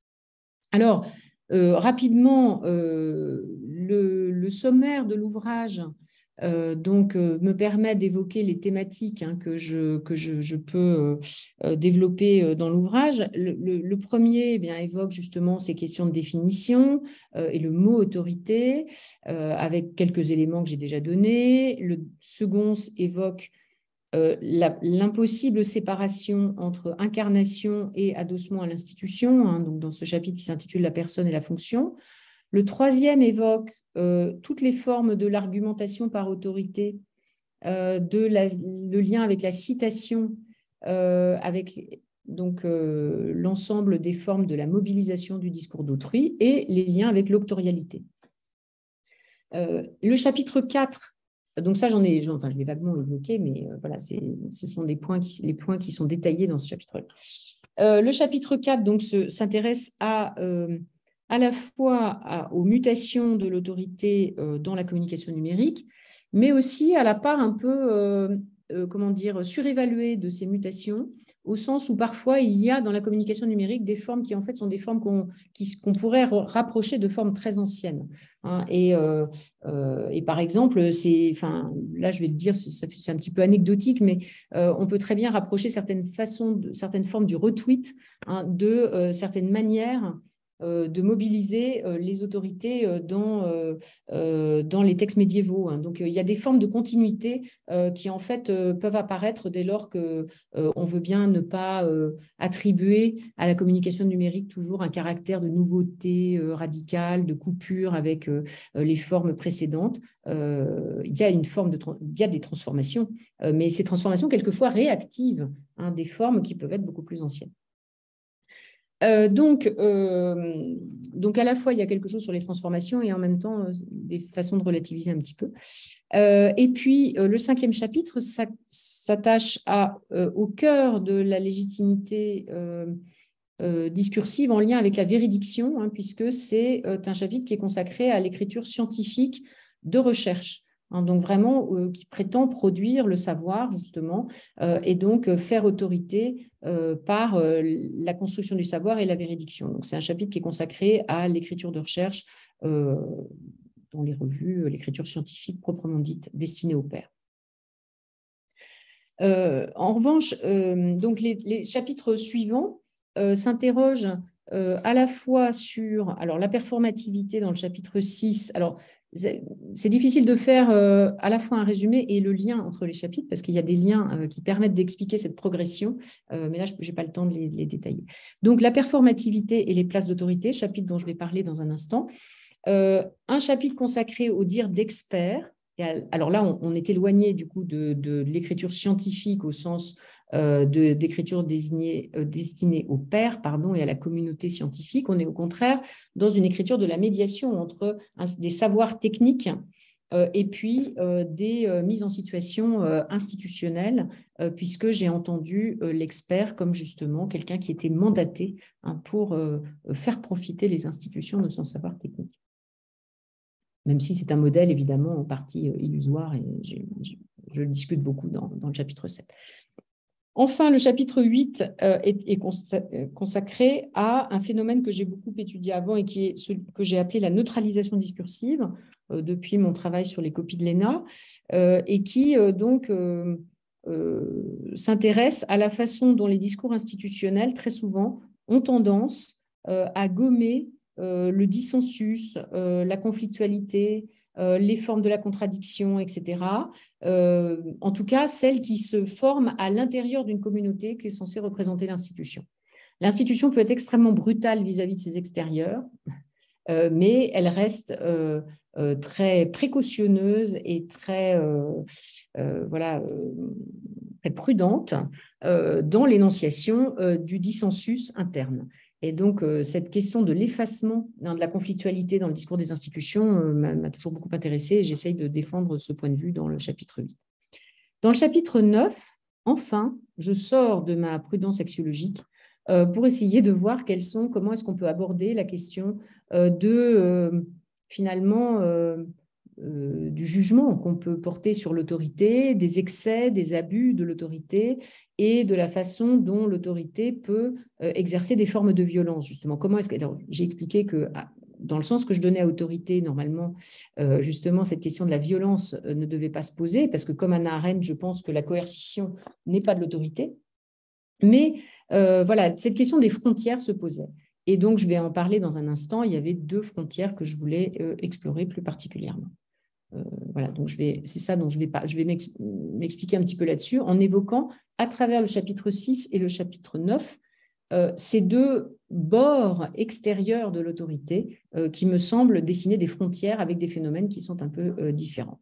Alors, euh, rapidement, euh, le, le sommaire de l'ouvrage Euh, donc, euh, me permet d'évoquer les thématiques hein, que, je, que je, je peux euh, développer euh, dans l'ouvrage. Le, le, le premier eh bien, évoque justement ces questions de définition euh, et le mot autorité, euh, avec quelques éléments que j'ai déjà donnés. Le second évoque euh, l'impossible séparation entre incarnation et adossement à l'institution, hein, donc dans ce chapitre qui s'intitule « La personne et la fonction ». Le troisième évoque euh, toutes les formes de l'argumentation par autorité, euh, de la, le lien avec la citation, euh, avec donc euh, l'ensemble des formes de la mobilisation du discours d'autrui et les liens avec l'auctorialité. Euh, le chapitre quatre, donc ça j'en ai, enfin je l'ai vaguement évoqué, mais euh, voilà, ce sont des points qui, les points qui sont détaillés dans ce chapitre-là. Euh, le chapitre quatre donc s'intéresse à euh, à la fois à, aux mutations de l'autorité euh, dans la communication numérique, mais aussi à la part un peu, euh, euh, comment dire, surévaluée de ces mutations, au sens où parfois il y a dans la communication numérique des formes qui en fait sont des formes qu'on qu'on pourrait rapprocher de formes très anciennes. Hein, et, euh, euh, et par exemple, c'est, enfin, là je vais le dire, c'est un petit peu anecdotique, mais euh, on peut très bien rapprocher certaines façons, de, certaines formes du retweet, hein, de euh, certaines manières de mobiliser les autorités dans, dans les textes médiévaux. Donc, il y a des formes de continuité qui, en fait, peuvent apparaître dès lors qu'on veut bien ne pas attribuer à la communication numérique toujours un caractère de nouveauté radicale, de coupure avec les formes précédentes. Il y a une forme de, il y a des transformations, mais ces transformations, quelquefois réactivent, hein, des formes qui peuvent être beaucoup plus anciennes. Euh, donc, euh, donc, à la fois, il y a quelque chose sur les transformations et en même temps, euh, des façons de relativiser un petit peu. Euh, et puis, euh, le cinquième chapitre s'attache euh, au cœur de la légitimité euh, euh, discursive en lien avec la véridiction, hein, puisque c'est euh, un chapitre qui est consacré à l'écriture scientifique de recherche. Hein, donc vraiment, euh, qui prétend produire le savoir, justement, euh, et donc euh, faire autorité euh, par euh, la construction du savoir et la véridiction. Donc, c'est un chapitre qui est consacré à l'écriture de recherche euh, dans les revues, l'écriture scientifique proprement dite, destinée aux pairs. Euh, en revanche, euh, donc les, les chapitres suivants euh, s'interrogent euh, à la fois sur alors, la performativité dans le chapitre six. Alors, c'est difficile de faire euh, à la fois un résumé et le lien entre les chapitres, parce qu'il y a des liens euh, qui permettent d'expliquer cette progression, euh, mais là, je n'ai pas le temps de les, les détailler. Donc, la performativité et les places d'autorité, chapitre dont je vais parler dans un instant. Euh, un chapitre consacré au dire d'experts. Alors là, on, on est éloigné du coup de, de l'écriture scientifique au sens euh, d'écriture destinée, euh, destinée aux pairs, pardon, et à la communauté scientifique. On est au contraire dans une écriture de la médiation entre un, des savoirs techniques euh, et puis euh, des euh, mises en situation euh, institutionnelles, euh, puisque j'ai entendu euh, l'expert comme justement quelqu'un qui était mandaté, hein, pour euh, faire profiter les institutions de son savoir technique. Même si c'est un modèle, évidemment, en partie illusoire, et je, je, je le discute beaucoup dans, dans le chapitre sept. Enfin, le chapitre huit euh, est, est consacré à un phénomène que j'ai beaucoup étudié avant et qui est ce que j'ai appelé la neutralisation discursive, euh, depuis mon travail sur les copies de l'E N A, euh, et qui, euh, donc, euh, euh, s'intéresse à la façon dont les discours institutionnels, très souvent, ont tendance euh, à gommer Euh, le dissensus, euh, la conflictualité, euh, les formes de la contradiction, et cetera. Euh, en tout cas, celles qui se forment à l'intérieur d'une communauté qui est censée représenter l'institution. L'institution peut être extrêmement brutale vis-à-vis de ses extérieurs, euh, mais elle reste euh, euh, très précautionneuse et très, euh, euh, voilà, euh, très prudente euh, dans l'énonciation euh, du dissensus interne. Et donc, euh, cette question de l'effacement, hein, de la conflictualité dans le discours des institutions euh, m'a toujours beaucoup intéressée, et j'essaye de défendre ce point de vue dans le chapitre huit. Dans le chapitre neuf, enfin, je sors de ma prudence axiologique euh, pour essayer de voir quels sont, comment est-ce qu'on peut aborder la question euh, de, euh, finalement, euh, euh, du jugement qu'on peut porter sur l'autorité, des excès, des abus de l'autorité et de la façon dont l'autorité peut euh, exercer des formes de violence, justement. Comment est-ce que... J'ai expliqué que, dans le sens que je donnais à autorité, normalement, euh, justement, cette question de la violence euh, ne devait pas se poser, parce que comme Hannah Arendt, je pense que la coercition n'est pas de l'autorité. Mais euh, voilà, cette question des frontières se posait. Et donc, je vais en parler dans un instant. Il y avait deux frontières que je voulais euh, explorer plus particulièrement. euh, voilà, donc c'est ça dont je vais, pas, je vais m'expliquer un petit peu là-dessus en évoquant à travers le chapitre six et le chapitre neuf euh, ces deux bords extérieurs de l'autorité euh, qui me semblent dessiner des frontières avec des phénomènes qui sont un peu euh, différents.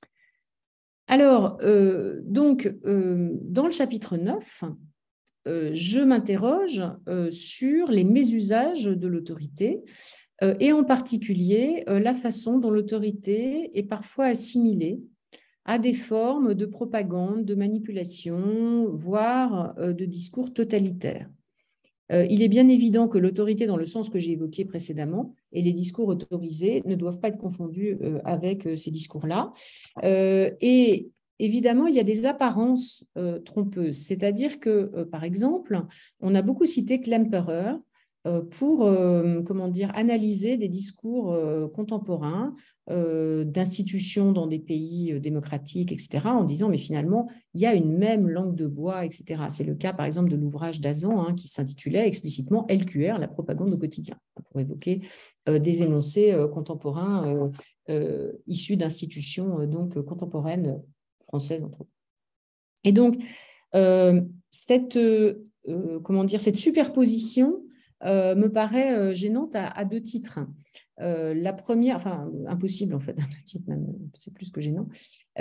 Alors, euh, donc, euh, dans le chapitre neuf, euh, je m'interroge euh, sur les mésusages de l'autorité euh, et en particulier euh, la façon dont l'autorité est parfois assimilée à des formes de propagande, de manipulation, voire euh, de discours totalitaires. Euh, il est bien évident que l'autorité, dans le sens que j'ai évoqué précédemment, et les discours autorisés ne doivent pas être confondus euh, avec euh, ces discours-là. Euh, et évidemment, il y a des apparences euh, trompeuses. C'est-à-dire que, euh, par exemple, on a beaucoup cité Klemperer euh, pour, euh, comment dire, analyser des discours euh, contemporains euh, d'institutions dans des pays euh, démocratiques, et cetera, en disant, mais finalement, il y a une même langue de bois, et cetera. C'est le cas, par exemple, de l'ouvrage d'Azan, hein, qui s'intitulait explicitement L Q R, la propagande au quotidien, pour évoquer euh, des énoncés euh, contemporains euh, euh, issus d'institutions euh, donc contemporaines françaises, entre autres. Et donc, euh, cette, euh, comment dire, cette superposition euh, me paraît euh, gênante à, à deux titres. Euh, la première, enfin impossible en fait, à deux titres même, c'est plus que gênant.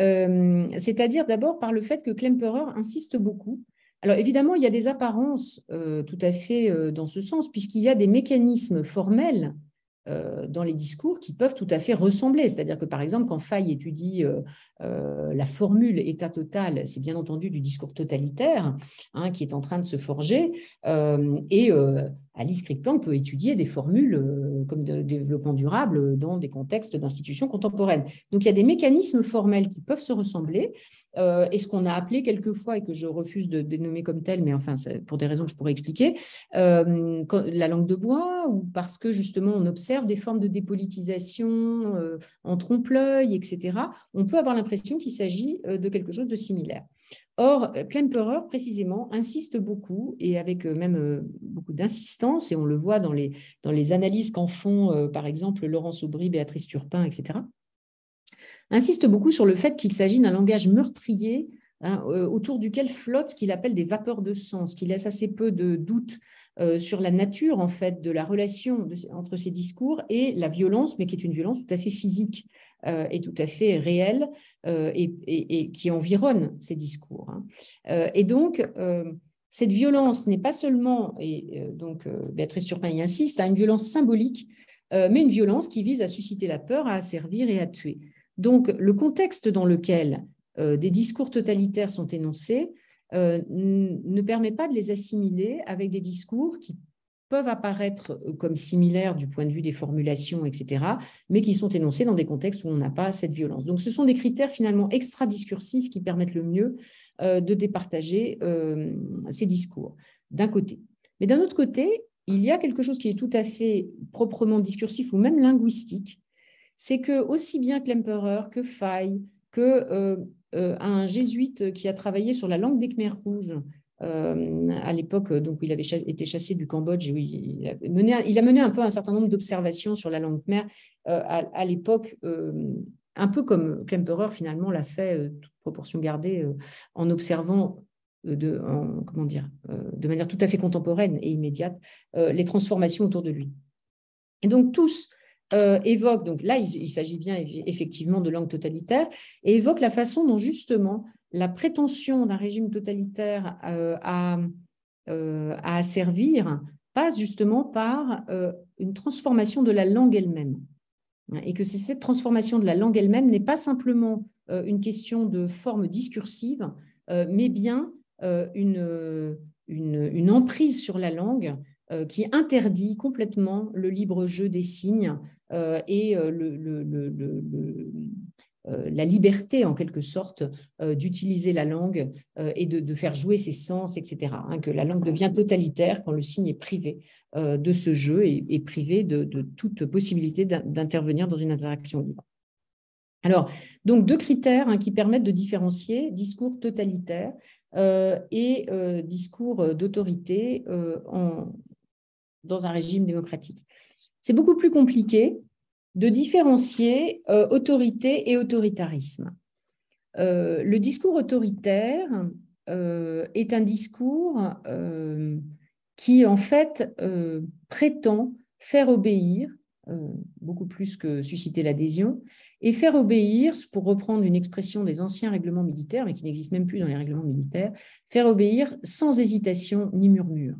Euh, C'est-à-dire d'abord par le fait que Klemperer insiste beaucoup. Alors évidemment, il y a des apparences euh, tout à fait euh, dans ce sens, puisqu'il y a des mécanismes formels euh, dans les discours qui peuvent tout à fait ressembler. C'est-à-dire que, par exemple, quand Faye étudie euh, euh, la formule état total, c'est bien entendu du discours totalitaire hein, qui est en train de se forger, euh, et euh, Alice Kriegplank peut étudier des formules euh, comme de développement durable dans des contextes d'institutions contemporaines. Donc, il y a des mécanismes formels qui peuvent se ressembler, euh, et ce qu'on a appelé quelquefois, et que je refuse de dénommer comme tel, mais enfin, pour des raisons que je pourrais expliquer, euh, la langue de bois, ou parce que justement on observe des formes de dépolitisation euh, en trompe-l'œil, et cetera, on peut avoir l'impression qu'il s'agit euh, de quelque chose de similaire. Or, Klemperer, précisément, insiste beaucoup, et avec même euh, beaucoup d'insistance, et on le voit dans les, dans les analyses qu'en font, euh, par exemple, Laurence Aubry, Béatrice Turpin, et cetera, insiste beaucoup sur le fait qu'il s'agit d'un langage meurtrier hein, euh, autour duquel flottent ce qu'il appelle des vapeurs de sens, qui laisse assez peu de doute euh, sur la nature, en fait, de la relation de, entre ces discours et la violence, mais qui est une violence tout à fait physique euh, et tout à fait réelle euh, et, et, et qui environne ces discours. Hein. Euh, et donc, euh, cette violence n'est pas seulement, et euh, donc euh, Béatrice Turpin y insiste, à une violence symbolique, euh, mais une violence qui vise à susciter la peur, à asservir et à tuer. Donc, le contexte dans lequel euh, des discours totalitaires sont énoncés euh, ne permet pas de les assimiler avec des discours qui peuvent apparaître comme similaires du point de vue des formulations, et cetera, mais qui sont énoncés dans des contextes où on n'a pas cette violence. Donc, ce sont des critères finalement extra-discursifs qui permettent le mieux euh, de départager euh, ces discours, d'un côté. Mais d'un autre côté, il y a quelque chose qui est tout à fait proprement discursif ou même linguistique, c'est que aussi bien Klemperer que Faye, que euh, euh, un jésuite qui a travaillé sur la langue des Khmers rouges euh, à l'époque donc où il avait ch été chassé du Cambodge, et où il a mené, il a mené un peu un certain nombre d'observations sur la langue khmer euh, à, à l'époque, euh, un peu comme Klemperer finalement l'a fait, euh, toute proportion gardée, euh, en observant de, en, comment dire, euh, de manière tout à fait contemporaine et immédiate euh, les transformations autour de lui. Et donc tous Euh, évoque, donc là, il, il s'agit bien effectivement de langue totalitaire, et évoque la façon dont justement la prétention d'un régime totalitaire euh, à, euh, à asservir passe justement par euh, une transformation de la langue elle-même. Et que cette transformation de la langue elle-même n'est pas simplement euh, une question de forme discursive, euh, mais bien euh, une, une, une emprise sur la langue euh, qui interdit complètement le libre jeu des signes euh, et euh, le, le, le, le, le euh, la liberté, en quelque sorte, euh, d'utiliser la langue euh, et de, de faire jouer ses sens, et cetera. Hein, que la langue devient totalitaire quand le signe est privé euh, de ce jeu et, et privé de, de toute possibilité d'intervenir dans une interaction libre. Alors, donc, deux critères hein, qui permettent de différencier discours totalitaire euh, et euh, discours d'autorité euh, dans un régime démocratique. C'est beaucoup plus compliqué de différencier euh, autorité et autoritarisme. Euh, le discours autoritaire euh, est un discours euh, qui, en fait, euh, prétend faire obéir, euh, beaucoup plus que susciter l'adhésion, et faire obéir, pour reprendre une expression des anciens règlements militaires, mais qui n'existe même plus dans les règlements militaires, faire obéir sans hésitation ni murmure.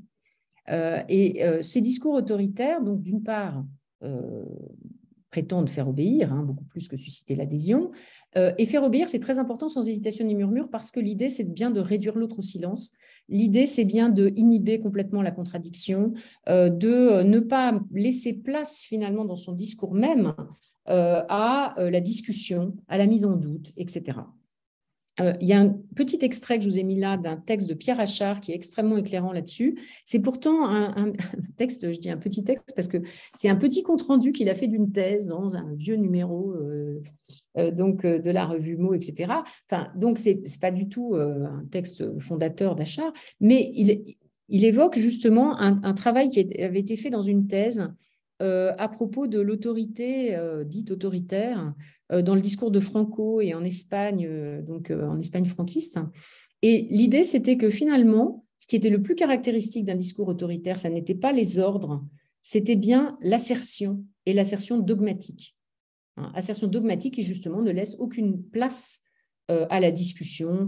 Euh, et euh, ces discours autoritaires, donc d'une part, euh, prétendent faire obéir, hein, beaucoup plus que susciter l'adhésion. Euh, et faire obéir, c'est très important, sans hésitation ni murmure, parce que l'idée, c'est bien de réduire l'autre au silence. L'idée, c'est bien de inhiber complètement la contradiction, euh, de ne pas laisser place, finalement, dans son discours même, euh, à euh, la discussion, à la mise en doute, et cetera. Euh, il y a un petit extrait que je vous ai mis là d'un texte de Pierre Achard qui est extrêmement éclairant là-dessus. C'est pourtant un, un texte, je dis un petit texte parce que c'est un petit compte-rendu qu'il a fait d'une thèse dans un vieux numéro euh, euh, donc, euh, de la revue Mots, et cetera. Enfin, donc, ce n'est pas du tout euh, un texte fondateur d'Achard, mais il, il évoque justement un, un travail qui avait été fait dans une thèse euh, à propos de l'autorité euh, dite autoritaire dans le discours de Franco et en Espagne, donc en Espagne franquiste. Et l'idée, c'était que finalement, ce qui était le plus caractéristique d'un discours autoritaire, ça n'était pas les ordres, c'était bien l'assertion et l'assertion dogmatique. Hein, assertion dogmatique qui justement ne laisse aucune place euh, à la discussion,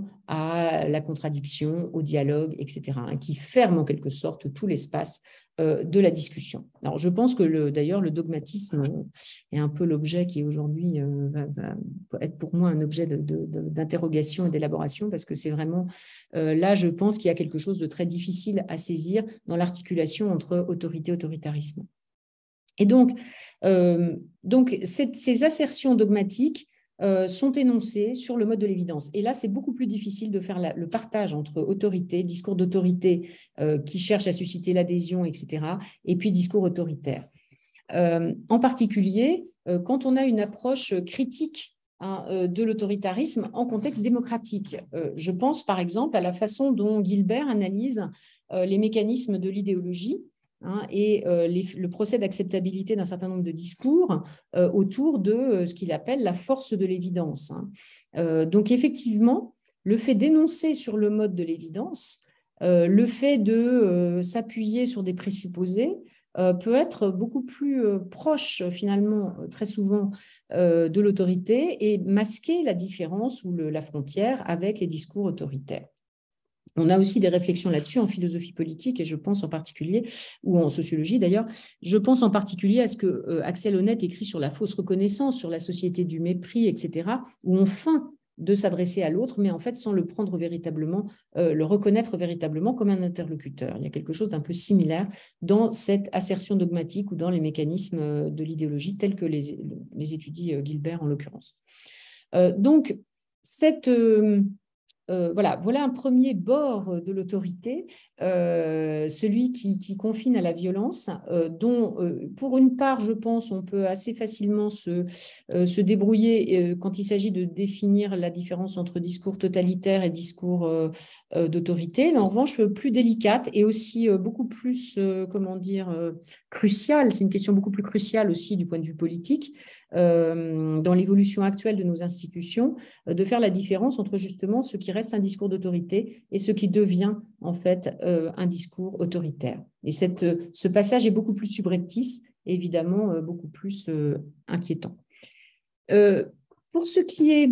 à la contradiction, au dialogue, et cetera, hein, qui ferme en quelque sorte tout l'espace euh, de la discussion. Alors, je pense que d'ailleurs, le dogmatisme est un peu l'objet qui aujourd'hui euh, va, va être pour moi un objet d'interrogation de, de, et d'élaboration, parce que c'est vraiment euh, là, je pense qu'il y a quelque chose de très difficile à saisir dans l'articulation entre autorité et autoritarisme. Et donc, euh, donc cette, ces assertions dogmatiques euh, sont énoncées sur le mode de l'évidence. Et là, c'est beaucoup plus difficile de faire la, le partage entre autorité, discours d'autorité euh, qui cherche à susciter l'adhésion, et cetera, et puis discours autoritaire. Euh, en particulier, euh, quand on a une approche critique hein, euh, de l'autoritarisme en contexte démocratique. Euh, je pense par exemple à la façon dont Gilbert analyse euh, les mécanismes de l'idéologie Hein, et euh, les, le procès d'acceptabilité d'un certain nombre de discours euh, autour de euh, ce qu'il appelle la force de l'évidence. Hein. Euh, donc effectivement, le fait d'énoncer sur le mode de l'évidence, euh, le fait de euh, s'appuyer sur des présupposés euh, peut être beaucoup plus euh, proche finalement très souvent euh, de l'autorité et masquer la différence ou le, la frontière avec les discours autoritaires. On a aussi des réflexions là-dessus en philosophie politique et je pense en particulier, ou en sociologie d'ailleurs, je pense en particulier à ce que euh, Axel Honneth écrit sur la fausse reconnaissance, sur la société du mépris, et cetera, où on feint de s'adresser à l'autre, mais en fait sans le prendre véritablement, euh, le reconnaître véritablement comme un interlocuteur. Il y a quelque chose d'un peu similaire dans cette assertion dogmatique ou dans les mécanismes de l'idéologie tels que les, les étudie Gilbert en l'occurrence. Euh, donc, cette... Euh, Euh, voilà, voilà un premier bord de l'autorité, euh, celui qui, qui confine à la violence, euh, dont, euh, pour une part, je pense, on peut assez facilement se, euh, se débrouiller euh, quand il s'agit de définir la différence entre discours totalitaire et discours euh, euh, d'autorité. Mais en revanche, plus délicate et aussi euh, beaucoup plus, euh, comment dire, euh, cruciale, c'est une question beaucoup plus cruciale aussi du point de vue politique, euh, dans l'évolution actuelle de nos institutions, euh, de faire la différence entre justement ce qui reste un discours d'autorité et ce qui devient en fait euh, un discours autoritaire. Et cette, euh, ce passage est beaucoup plus subreptice, évidemment euh, beaucoup plus euh, inquiétant. Euh, pour ce qui est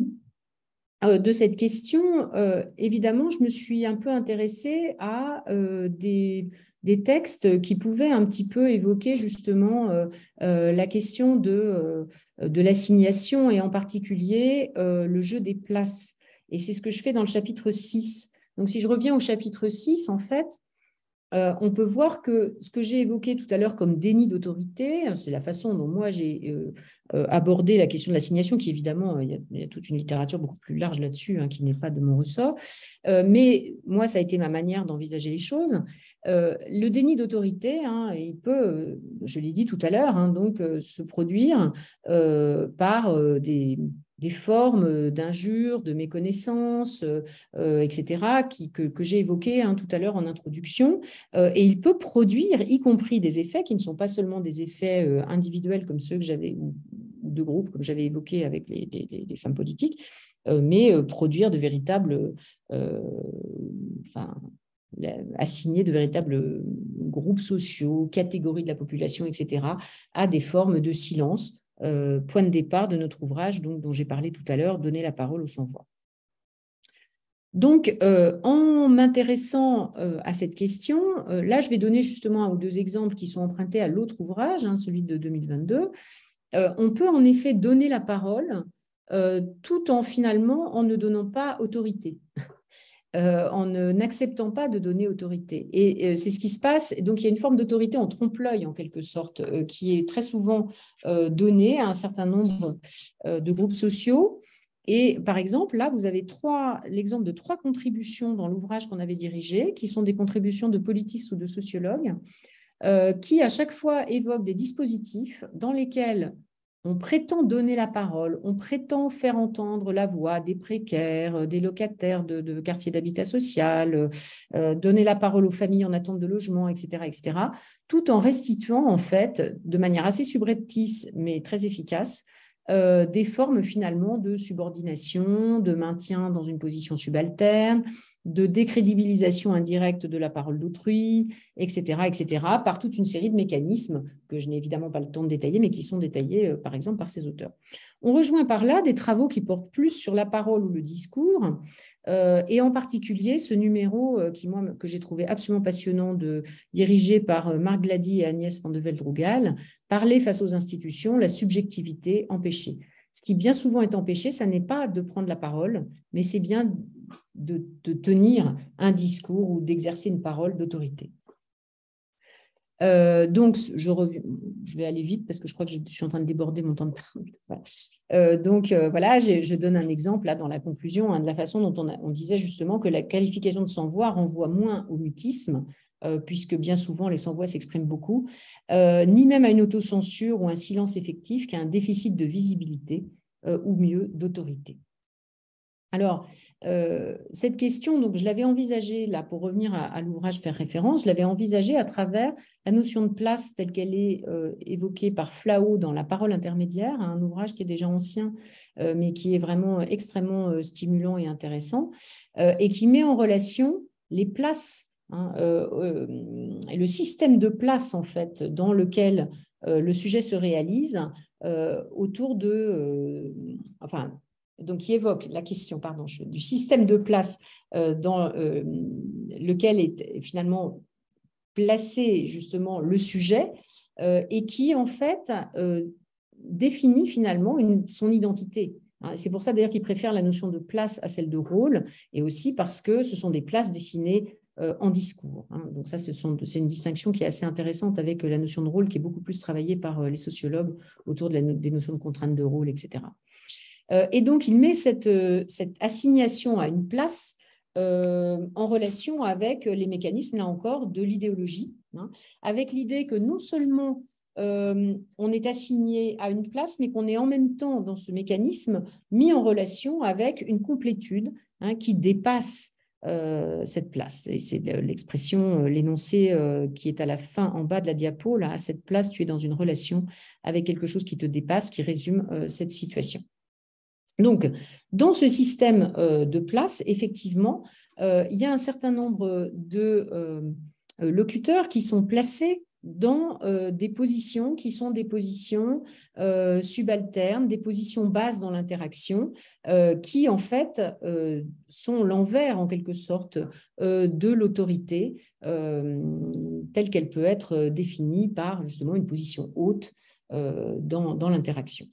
euh, de cette question, euh, évidemment, je me suis un peu intéressée à euh, des, des textes qui pouvaient un petit peu évoquer justement euh, euh, la question de, euh, de l'assignation et en particulier euh, le jeu des places. Et c'est ce que je fais dans le chapitre six. Donc, si je reviens au chapitre six, en fait, euh, on peut voir que ce que j'ai évoqué tout à l'heure comme déni d'autorité, c'est la façon dont moi j'ai euh, euh, abordé la question de l'assignation, qui évidemment, il y, a, il y a toute une littérature beaucoup plus large là-dessus, hein, qui n'est pas de mon ressort. Euh, mais moi, ça a été ma manière d'envisager les choses. Euh, le déni d'autorité, hein, il peut, je l'ai dit tout à l'heure, hein, donc euh, se produire euh, par euh, des des formes d'injures, de méconnaissance, euh, et cetera, qui, que, que j'ai évoquées hein, tout à l'heure en introduction. Euh, et il peut produire, y compris des effets qui ne sont pas seulement des effets euh, individuels comme ceux que j'avais, ou de groupe, comme j'avais évoqué avec les, les, les femmes politiques, euh, mais euh, produire de véritables... Euh, enfin, assigner de véritables groupes sociaux, catégories de la population, et cetera, à des formes de silence. Euh, point de départ de notre ouvrage donc, dont j'ai parlé tout à l'heure, Donner la parole aux sans-voix. Donc, euh, en m'intéressant euh, à cette question, euh, là, je vais donner justement un ou deux exemples qui sont empruntés à l'autre ouvrage, hein, celui de deux mille vingt-deux. Euh, on peut en effet donner la parole euh, tout en finalement en ne donnant pas autorité. Euh, en n'acceptant pas de donner autorité. Et euh, c'est ce qui se passe. Donc, il y a une forme d'autorité en trompe-l'œil, en quelque sorte, euh, qui est très souvent euh, donnée à un certain nombre euh, de groupes sociaux. Et par exemple, là, vous avez trois, l'exemple de trois contributions dans l'ouvrage qu'on avait dirigé, qui sont des contributions de politistes ou de sociologues, euh, qui à chaque fois évoquent des dispositifs dans lesquels on prétend donner la parole, on prétend faire entendre la voix des précaires, des locataires de, de quartiers d'habitat social, euh, donner la parole aux familles en attente de logement, et cetera, et cetera, tout en restituant en fait, de manière assez subreptice mais très efficace, euh, des formes finalement de subordination, de maintien dans une position subalterne, de décrédibilisation indirecte de la parole d'autrui, et cetera, et cetera, par toute une série de mécanismes que je n'ai évidemment pas le temps de détailler, mais qui sont détaillés, euh, par exemple, par ces auteurs. On rejoint par là des travaux qui portent plus sur la parole ou le discours, euh, et en particulier ce numéro euh, qui, moi, que j'ai trouvé absolument passionnant, de, dirigé par euh, Marc Glady et Agnès van de Velde-Rougall, Parler face aux institutions, la subjectivité empêchée. Ce qui bien souvent est empêché, ça n'est pas de prendre la parole, mais c'est bien de, de tenir un discours ou d'exercer une parole d'autorité. Euh, donc, je, je vais aller vite parce que je crois que je suis en train de déborder mon temps de parole. Voilà. Euh, donc, euh, voilà, je donne un exemple là dans la conclusion hein, de la façon dont on, a, on disait justement que la qualification de sans-voix renvoie moins au mutisme, euh, puisque bien souvent les sans-voix s'expriment beaucoup, euh, ni même à une autocensure ou un silence effectif qu'à un déficit de visibilité euh, ou mieux d'autorité. Alors, euh, cette question, donc, je l'avais envisagée, là, pour revenir à, à l'ouvrage faire référence, je l'avais envisagée à travers la notion de place telle qu'elle est euh, évoquée par Flao dans La parole intermédiaire, un ouvrage qui est déjà ancien, euh, mais qui est vraiment extrêmement euh, stimulant et intéressant, euh, et qui met en relation les places, hein, euh, euh, et le système de place, en fait, dans lequel euh, le sujet se réalise euh, autour de... Euh, enfin, donc qui évoque la question pardon, du système de place euh, dans euh, lequel est finalement placé justement le sujet euh, et qui en fait euh, définit finalement une, son identité. Hein, c'est pour ça d'ailleurs qu'il préfère la notion de place à celle de rôle, et aussi parce que ce sont des places dessinées euh, en discours. Hein. Donc ça, ce sont, c'est une distinction qui est assez intéressante avec la notion de rôle qui est beaucoup plus travaillée par euh, les sociologues autour de la, des notions de contrainte de rôle, et cetera. Et donc, il met cette, cette assignation à une place euh, en relation avec les mécanismes, là encore, de l'idéologie, hein, avec l'idée que non seulement euh, on est assigné à une place, mais qu'on est en même temps, dans ce mécanisme, mis en relation avec une complétude hein, qui dépasse euh, cette place. Et c'est l'expression, l'énoncé euh, qui est à la fin, en bas de la diapo, là, à cette place, tu es dans une relation avec quelque chose qui te dépasse, qui résume euh, cette situation. Donc, dans ce système euh, de place, effectivement, euh, il y a un certain nombre de euh, locuteurs qui sont placés dans euh, des positions qui sont des positions euh, subalternes, des positions basses dans l'interaction, euh, qui en fait euh, sont l'envers en quelque sorte euh, de l'autorité euh, telle qu'elle peut être définie par justement une position haute euh, dans, dans l'interaction.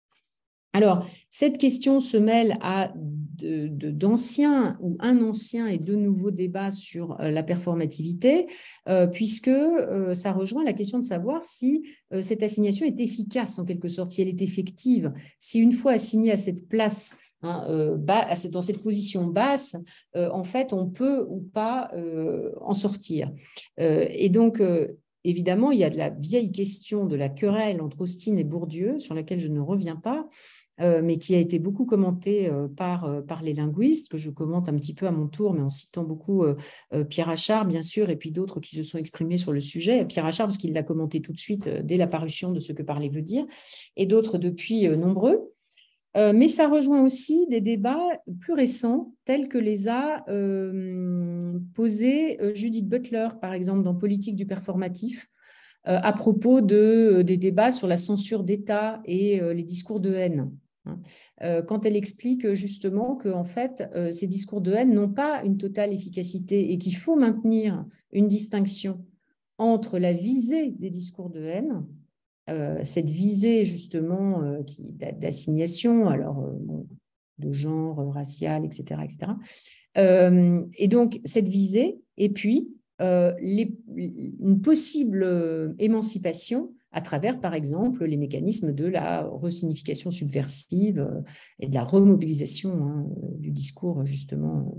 Alors, cette question se mêle à de, de, d'anciens ou un ancien et deux nouveaux débats sur euh, la performativité, euh, puisque euh, ça rejoint la question de savoir si euh, cette assignation est efficace en quelque sorte, si elle est effective, si une fois assignée à cette place, hein, euh, bas, dans cette position basse, euh, en fait, on peut ou pas euh, en sortir. Euh, et donc, euh, évidemment, il y a de la vieille question de la querelle entre Austin et Bourdieu, sur laquelle je ne reviens pas, euh, mais qui a été beaucoup commenté euh, par, euh, par les linguistes, que je commente un petit peu à mon tour, mais en citant beaucoup euh, euh, Pierre Achard, bien sûr, et puis d'autres qui se sont exprimés sur le sujet. Pierre Achard, parce qu'il l'a commenté tout de suite euh, dès l'apparition de ce que parler veut dire, et d'autres depuis euh, nombreux. Euh, mais ça rejoint aussi des débats plus récents, tels que les a euh, posés euh, Judith Butler, par exemple, dans Politique du performatif, euh, à propos de, euh, des débats sur la censure d'État et euh, les discours de haine. Hein. Euh, quand elle explique justement que en fait, euh, ces discours de haine n'ont pas une totale efficacité et qu'il faut maintenir une distinction entre la visée des discours de haine, euh, cette visée justement euh, d'assignation, alors euh, bon, de genre, racial, et cetera, et cetera. Euh, et donc cette visée, et puis euh, les, une possible émancipation à travers, par exemple, les mécanismes de la resignification subversive euh, et de la remobilisation hein, du discours justement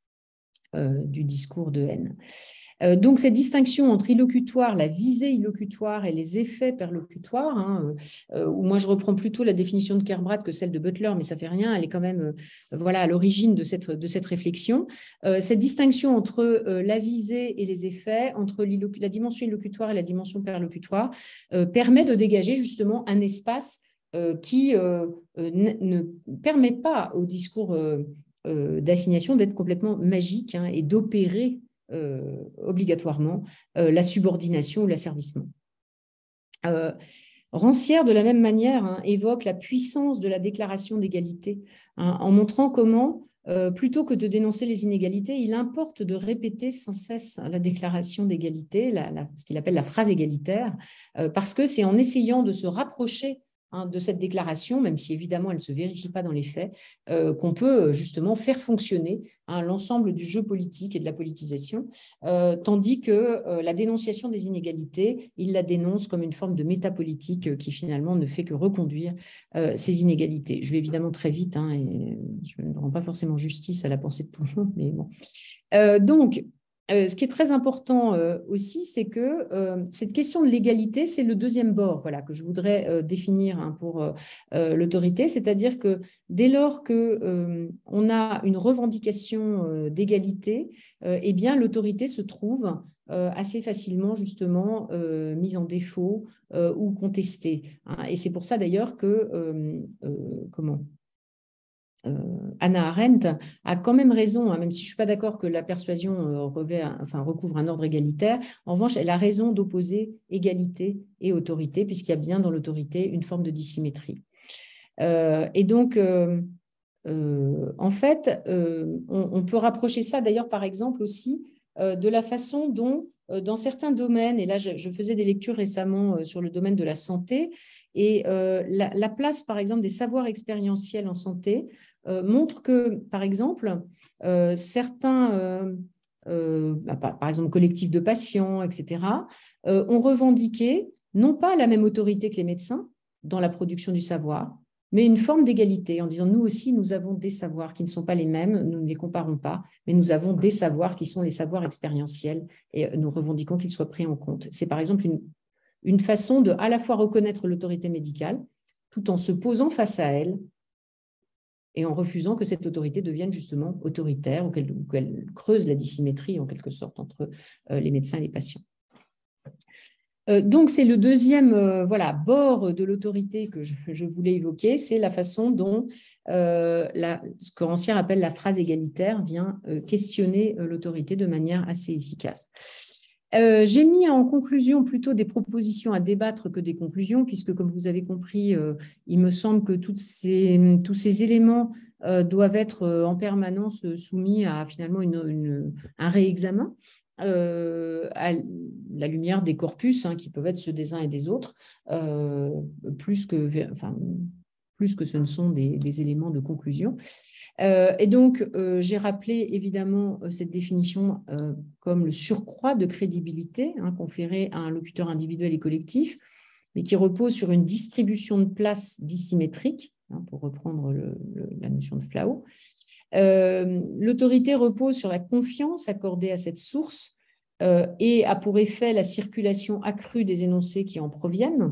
euh, du discours de haine. Euh, donc, cette distinction entre illocutoire, la visée illocutoire et les effets perlocutoires, hein, euh, où moi je reprends plutôt la définition de Kerbrad que celle de Butler, mais ça fait rien, elle est quand même euh, voilà, à l'origine de cette, de cette réflexion. Euh, cette distinction entre euh, la visée et les effets, entre la dimension illocutoire et la dimension perlocutoire, euh, permet de dégager justement un espace euh, qui euh, ne permet pas au discours euh, euh, d'assignation d'être complètement magique hein, et d'opérer Euh, obligatoirement euh, la subordination ou l'asservissement. Euh, Rancière, de la même manière, hein, évoque la puissance de la déclaration d'égalité, hein, en montrant comment, euh, plutôt que de dénoncer les inégalités, il importe de répéter sans cesse la déclaration d'égalité, la, la, ce qu'il appelle la phrase égalitaire, euh, parce que c'est en essayant de se rapprocher hein, de cette déclaration, même si évidemment elle ne se vérifie pas dans les faits, euh, qu'on peut justement faire fonctionner hein, l'ensemble du jeu politique et de la politisation, euh, tandis que euh, la dénonciation des inégalités, il la dénonce comme une forme de métapolitique euh, qui finalement ne fait que reconduire euh, ces inégalités. Je vais évidemment très vite hein, et je ne rends pas forcément justice à la pensée de tout le monde, mais bon. Euh, donc, Euh, ce qui est très important euh, aussi, c'est que euh, cette question de l'égalité, c'est le deuxième bord voilà, que je voudrais euh, définir hein, pour euh, euh, l'autorité, c'est-à-dire que dès lors qu'on euh, a une revendication euh, d'égalité, euh, eh bien l'autorité se trouve euh, assez facilement justement euh, mise en défaut euh, ou contestée. Hein. Et c'est pour ça d'ailleurs que, euh, euh, comment Euh, Hannah Arendt a quand même raison, hein, même si je ne suis pas d'accord que la persuasion euh, revêt, enfin, recouvre un ordre égalitaire. En revanche, elle a raison d'opposer égalité et autorité, puisqu'il y a bien dans l'autorité une forme de dissymétrie. Euh, et donc, euh, euh, en fait, euh, on, on peut rapprocher ça d'ailleurs, par exemple, aussi euh, de la façon dont, euh, dans certains domaines, et là, je, je faisais des lectures récemment euh, sur le domaine de la santé, et euh, la, la place, par exemple, des savoirs expérientiels en santé euh, montre que, par exemple, euh, certains, euh, euh, bah, par, par exemple, collectifs de patients, et cetera, euh, ont revendiqué non pas la même autorité que les médecins dans la production du savoir, mais une forme d'égalité en disant nous aussi, nous avons des savoirs qui ne sont pas les mêmes, nous ne les comparons pas, mais nous avons des savoirs qui sont les savoirs expérientiels et nous revendiquons qu'ils soient pris en compte. C'est par exemple une, une façon de à la fois reconnaître l'autorité médicale tout en se posant face à elle et en refusant que cette autorité devienne justement autoritaire ou qu'elle, ou qu'elle creuse la dissymétrie en quelque sorte entre euh, les médecins et les patients. Euh, donc, c'est le deuxième euh, voilà, bord de l'autorité que je, je voulais évoquer, c'est la façon dont euh, la, ce que Rancière appelle la phrase égalitaire vient euh, questionner euh, l'autorité de manière assez efficace. Euh, j'ai mis en conclusion plutôt des propositions à débattre que des conclusions, puisque, comme vous avez compris, euh, il me semble que toutes ces, tous ces éléments euh, doivent être euh, en permanence soumis à finalement une, une, un réexamen. Euh, à la lumière des corpus hein, qui peuvent être ceux des uns et des autres, euh, plus, que, enfin, plus que ce ne sont des, des éléments de conclusion. Euh, et donc, euh, j'ai rappelé évidemment cette définition euh, comme le surcroît de crédibilité hein, conféré à un locuteur individuel et collectif, mais qui repose sur une distribution de place dissymétrique, hein, pour reprendre le, le, la notion de Flau. Euh, l'autorité repose sur la confiance accordée à cette source euh, et a pour effet la circulation accrue des énoncés qui en proviennent.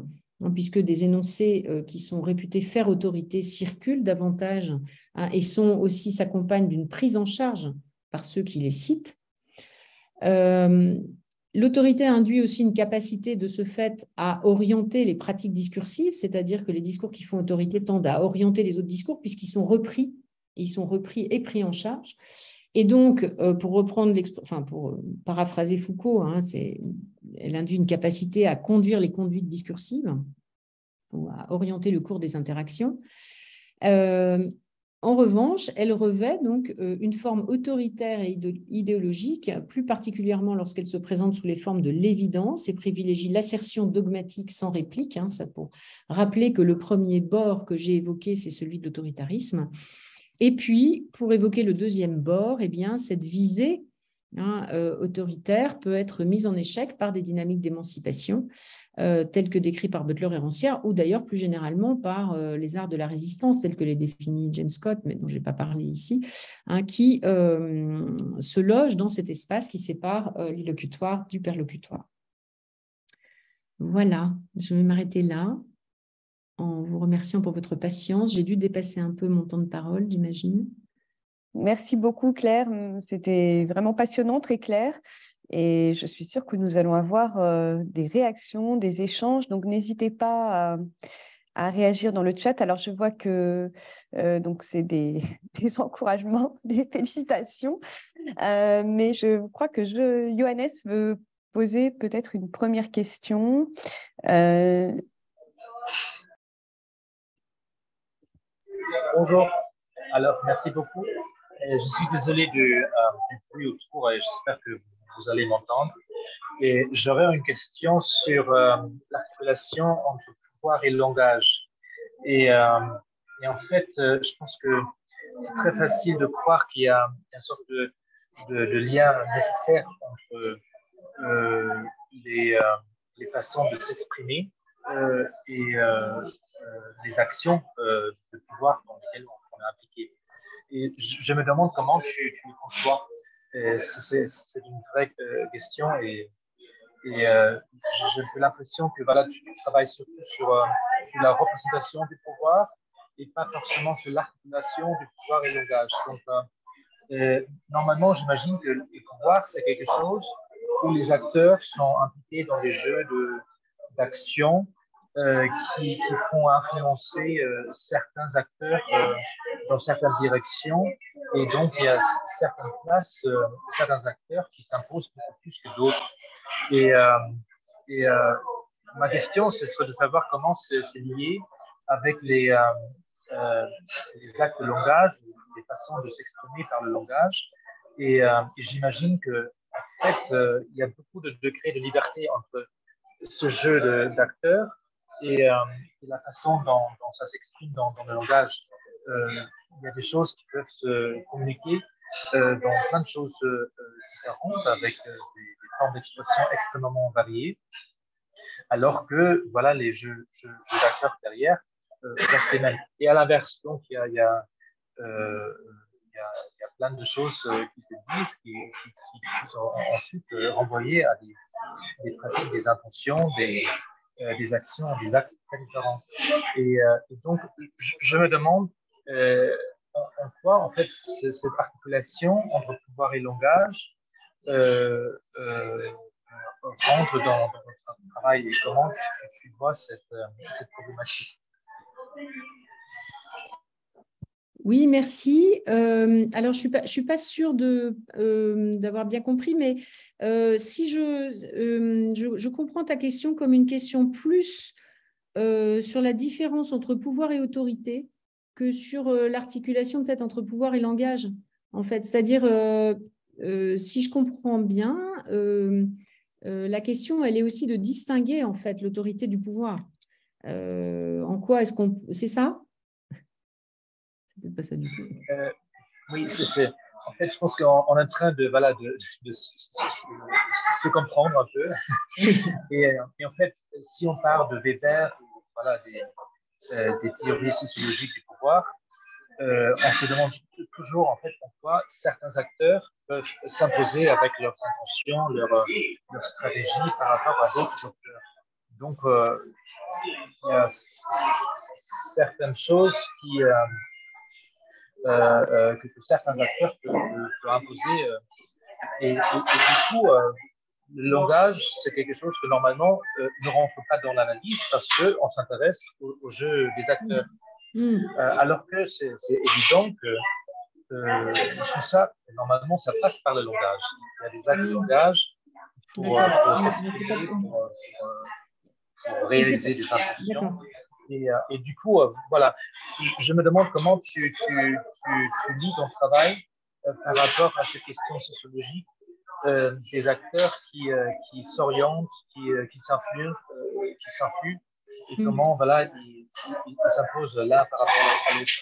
hein, puisque des énoncés euh, qui sont réputés faire autorité circulent davantage, hein, et sont aussi s'accompagnent d'une prise en charge par ceux qui les citent. Euh, L'autorité induit aussi une capacité de ce fait à orienter les pratiques discursives, c'est-à-dire que les discours qui font autorité tendent à orienter les autres discours puisqu'ils sont repris, ils sont repris et pris en charge. Et donc, euh, pour reprendre, enfin pour paraphraser Foucault, hein, elle induit une capacité à conduire les conduites discursives ou à orienter le cours des interactions. Euh, En revanche, elle revêt donc une forme autoritaire et idéologique, plus particulièrement lorsqu'elle se présente sous les formes de l'évidence et privilégie l'assertion dogmatique sans réplique. Hein, ça pour rappeler que le premier bord que j'ai évoqué, c'est celui de l'autoritarisme. Et puis, pour évoquer le deuxième bord, eh bien, cette visée hein, euh, autoritaire peut être mise en échec par des dynamiques d'émancipation, Euh, tels que décrits par Butler et Rancière, ou d'ailleurs plus généralement par euh, les arts de la résistance, tels que les définit James Scott, mais dont je n'ai pas parlé ici, hein, qui euh, se logent dans cet espace qui sépare euh, l'illocutoire du perlocutoire. Voilà, je vais m'arrêter là, en vous remerciant pour votre patience. J'ai dû dépasser un peu mon temps de parole, j'imagine. Merci beaucoup, Claire. C'était vraiment passionnant, très clair. Et je suis sûre que nous allons avoir euh, des réactions, des échanges. Donc, n'hésitez pas à, à réagir dans le chat. Alors, je vois que euh, donc c'est des, des encouragements, des félicitations. Euh, mais je crois que je, Johannes veut poser peut-être une première question. Euh... Bonjour. Alors, merci beaucoup. Je suis désolé du, euh, du bruit autour et j'espère que vous allez m'entendre. Et j'aurais une question sur euh, l'articulation entre pouvoir et langage. Et, euh, et en fait, euh, je pense que c'est très facile de croire qu'il y a une sorte de, de, de lien nécessaire entre euh, les, euh, les façons de s'exprimer euh, et euh, euh, les actions euh, de pouvoir dans lesquelles on, on est impliqué. Et je, je me demande comment tu, tu le conçois. C'est une vraie euh, question et, et euh, j'ai l'impression que voilà, tu, tu travailles surtout sur, euh, sur la représentation du pouvoir et pas forcément sur l'articulation du pouvoir et le langage. Donc, euh, euh, normalement, j'imagine que le pouvoir, c'est quelque chose où les acteurs sont impliqués dans des jeux d'action euh, qui, qui font influencer euh, certains acteurs euh, dans certaines directions. Et donc, il y a certaines places, euh, certains acteurs qui s'imposent beaucoup plus que d'autres. Et, euh, et euh, ma question, ce serait de savoir comment c'est lié avec les, euh, euh, les actes de langage, les façons de s'exprimer par le langage. Et, euh, et j'imagine que, en fait, euh, il y a beaucoup de degrés de liberté entre ce jeu d'acteurs et, euh, et la façon dont, dont ça s'exprime dans, dans le langage. Euh, il y a des choses qui peuvent se communiquer euh, dans plein de choses euh, différentes, avec euh, des, des formes d'expression extrêmement variées, alors que voilà, les jeux, jeux, jeux d'acteurs derrière euh, restent les mêmes. Et à l'inverse, donc il y a, il y a euh, il y, a, il y a plein de choses euh, qui se disent, qui, qui, qui sont ensuite euh, renvoyées à des, des pratiques, des intentions, des, euh, des actions, des actes très différents. Et, euh, et donc, je, je me demande euh, en, en quoi, en fait, cette articulation entre pouvoir et langage euh, euh, rentre dans, dans votre travail et comment tu, tu vois cette, cette problématique. Oui, merci. Euh, alors, je ne suis, pas, je suis pas sûre de, euh, d'avoir bien compris, mais euh, si je, euh, je, je comprends ta question comme une question plus euh, sur la différence entre pouvoir et autorité que sur euh, l'articulation peut-être entre pouvoir et langage, en fait. C'est-à-dire, euh, euh, si je comprends bien, euh, euh, la question, elle est aussi de distinguer, en fait, l'autorité du pouvoir. Euh, en quoi est-ce qu'on... C'est ça ? Pas ça du tout. Euh, oui, c'est en fait, je pense qu'on est en train de, voilà, de, de, de, de se comprendre un peu. Et, et en fait, si on parle de Weber, voilà, des, euh, des théories sociologiques du pouvoir, euh, on se demande toujours en fait pourquoi certains acteurs peuvent s'imposer avec leurs intentions, leur, leur stratégie par rapport à d'autres acteurs. Donc, euh, il y a certaines choses qui, euh, euh, euh, que, que certains acteurs peuvent, peuvent imposer. Euh, et, et, et du coup, euh, le langage, c'est quelque chose que normalement euh, ne rentre pas dans l'analyse parce qu'on s'intéresse au, au jeu des acteurs. Mmh. Euh, alors que c'est évident que euh, tout ça, normalement, ça passe par le langage. Il y a des actes de langage pour, euh, pour s'exprimer, pour, pour, pour réaliser des intentions. Et, euh, et du coup, euh, voilà, je me demande comment tu, tu, tu, tu lis ton travail euh, par rapport à ces questions sociologiques euh, des acteurs qui, euh, qui s'orientent, qui, euh, qui s'influent, euh, qui s'influent, et mm. comment voilà, ils, ils s'imposent l'un par rapport à l'autre.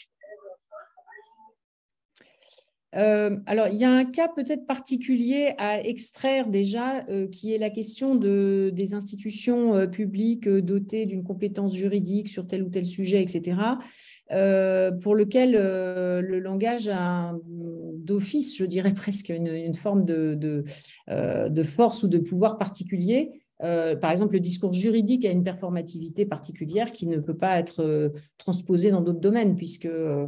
Euh, alors, il y a un cas peut-être particulier à extraire déjà, euh, qui est la question de, des institutions euh, publiques euh, dotées d'une compétence juridique sur tel ou tel sujet, et cetera, euh, pour lequel euh, le langage a d'office, je dirais presque, une, une forme de, de, euh, de force ou de pouvoir particulier. Euh, par exemple, le discours juridique a une performativité particulière qui ne peut pas être euh, transposée dans d'autres domaines, puisque euh,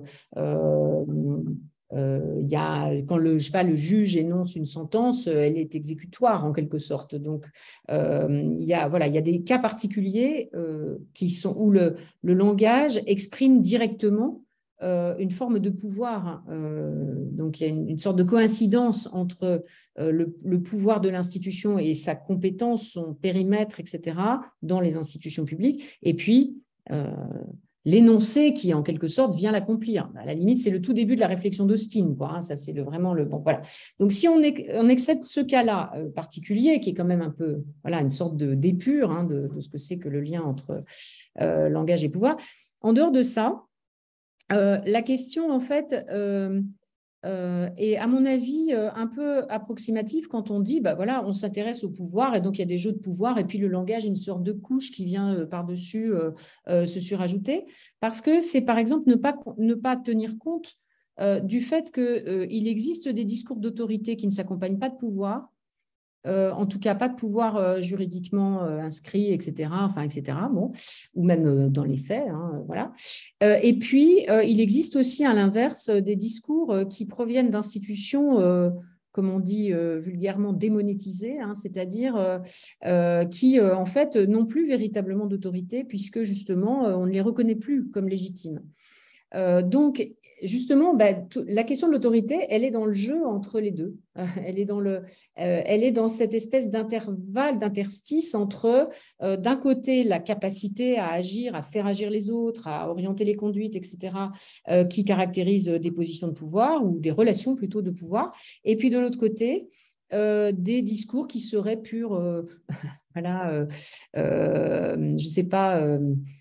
Euh, y a, quand le, je sais pas, le juge énonce une sentence, elle est exécutoire en quelque sorte. Donc, euh, il y a, voilà, il y a des cas particuliers euh, qui sont, où le, le langage exprime directement euh, une forme de pouvoir. Euh, donc, il y a une, une sorte de coïncidence entre euh, le, le pouvoir de l'institution et sa compétence, son périmètre, et cetera, dans les institutions publiques. Et puis, euh, l'énoncé qui, en quelque sorte, vient l'accomplir. À la limite, c'est le tout début de la réflexion d'Austin, quoi. Hein, ça, c'est le, vraiment le bon. Voilà. Donc, si on, est, on accepte ce cas-là euh, particulier, qui est quand même un peu, voilà, une sorte de d'épure hein, de, de ce que c'est que le lien entre euh, langage et pouvoir. En dehors de ça, euh, la question, en fait, euh, Euh, et à mon avis, euh, un peu approximatif quand on dit, bah voilà, on s'intéresse au pouvoir et donc il y a des jeux de pouvoir et puis le langage est une sorte de couche qui vient euh, par-dessus euh, euh, se surajouter, parce que c'est par exemple ne pas, ne pas tenir compte euh, du fait qu'il euh, existe des discours d'autorité qui ne s'accompagnent pas de pouvoir, Euh, en tout cas pas de pouvoir euh, juridiquement euh, inscrit, et cetera, enfin, et cetera, bon, ou même euh, dans les faits, hein, voilà. Euh, et puis, euh, il existe aussi, à l'inverse, des discours euh, qui proviennent d'institutions, euh, comme on dit euh, vulgairement, démonétisées, hein, c'est-à-dire euh, euh, qui, euh, en fait, n'ont plus véritablement d'autorité, puisque, justement, euh, on ne les reconnaît plus comme légitimes. Euh, donc, justement, bah, la question de l'autorité, elle est dans le jeu entre les deux. Euh, elle est dans, le, euh, elle est dans cette espèce d'intervalle, d'interstice entre, euh, d'un côté, la capacité à agir, à faire agir les autres, à orienter les conduites, et cetera, euh, qui caractérise des positions de pouvoir ou des relations plutôt de pouvoir. Et puis, de l'autre côté, euh, des discours qui seraient purs, euh, voilà, euh, euh, je ne sais pas... Euh,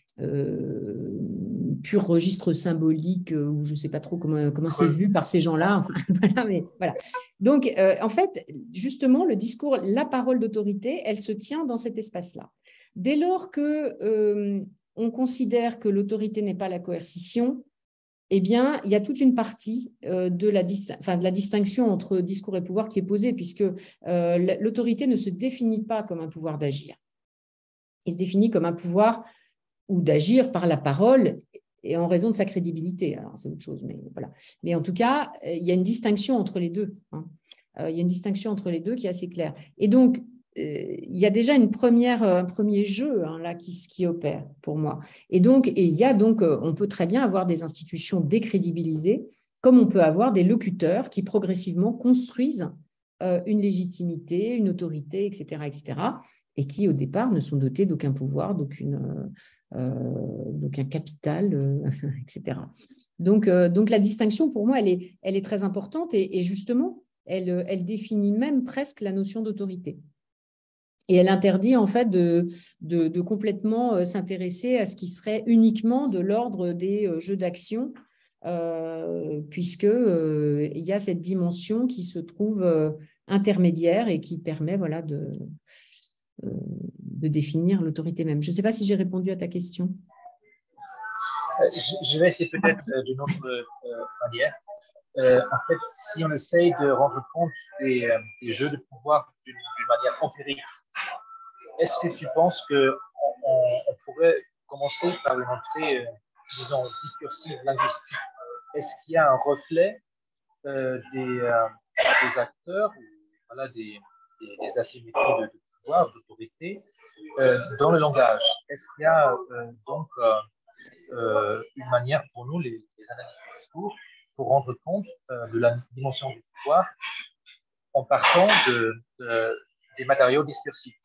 Euh, pur registre symbolique euh, ou je ne sais pas trop comment, comment c'est vu par ces gens-là. Enfin, voilà, mais voilà. Donc, euh, en fait, justement, le discours, la parole d'autorité, elle se tient dans cet espace-là. Dès lors que euh, on considère que l'autorité n'est pas la coercition, eh bien, il y a toute une partie euh, de, la enfin, de la distinction entre discours et pouvoir qui est posée, puisque euh, l'autorité ne se définit pas comme un pouvoir d'agir. Il se définit comme un pouvoir ou d'agir par la parole et en raison de sa crédibilité. Alors, c'est autre chose, mais voilà. Mais en tout cas, il y a une distinction entre les deux. Hein. Euh, il y a une distinction entre les deux qui est assez claire. Et donc, euh, il y a déjà une première, un premier jeu hein, là qui, qui opère pour moi. Et donc, et il y a donc, on peut très bien avoir des institutions décrédibilisées, comme on peut avoir des locuteurs qui progressivement construisent euh, une légitimité, une autorité, et cetera, et cetera, et qui, au départ, ne sont dotés d'aucun pouvoir, d'aucune... Euh, Euh, donc un capital, euh, et cetera. Donc, euh, donc la distinction, pour moi, elle est, elle est très importante et, et justement, elle, elle définit même presque la notion d'autorité. Et elle interdit en fait de, de, de complètement s'intéresser à ce qui serait uniquement de l'ordre des jeux d'action, euh, puisqu'il euh, y a cette dimension qui se trouve euh, intermédiaire et qui permet voilà, de... Euh, de définir l'autorité même. Je ne sais pas si j'ai répondu à ta question. Je vais essayer peut-être d'une autre euh, manière. Euh, en fait, si on essaye de rendre compte des, euh, des jeux de pouvoir d'une manière empirique, est-ce que tu penses qu'on on pourrait commencer par une entrée, euh, disons, discursive, linguistique. Est-ce qu'il y a un reflet euh, des, euh, des acteurs, voilà, des, des, des asymétries de, de pouvoir, d'autorité, euh, dans le langage? Est-ce qu'il y a euh, donc euh, euh, une manière pour nous, les, les analystes de discours, pour rendre compte euh, de la dimension du pouvoir en partant de, de, des matériaux dispersifs?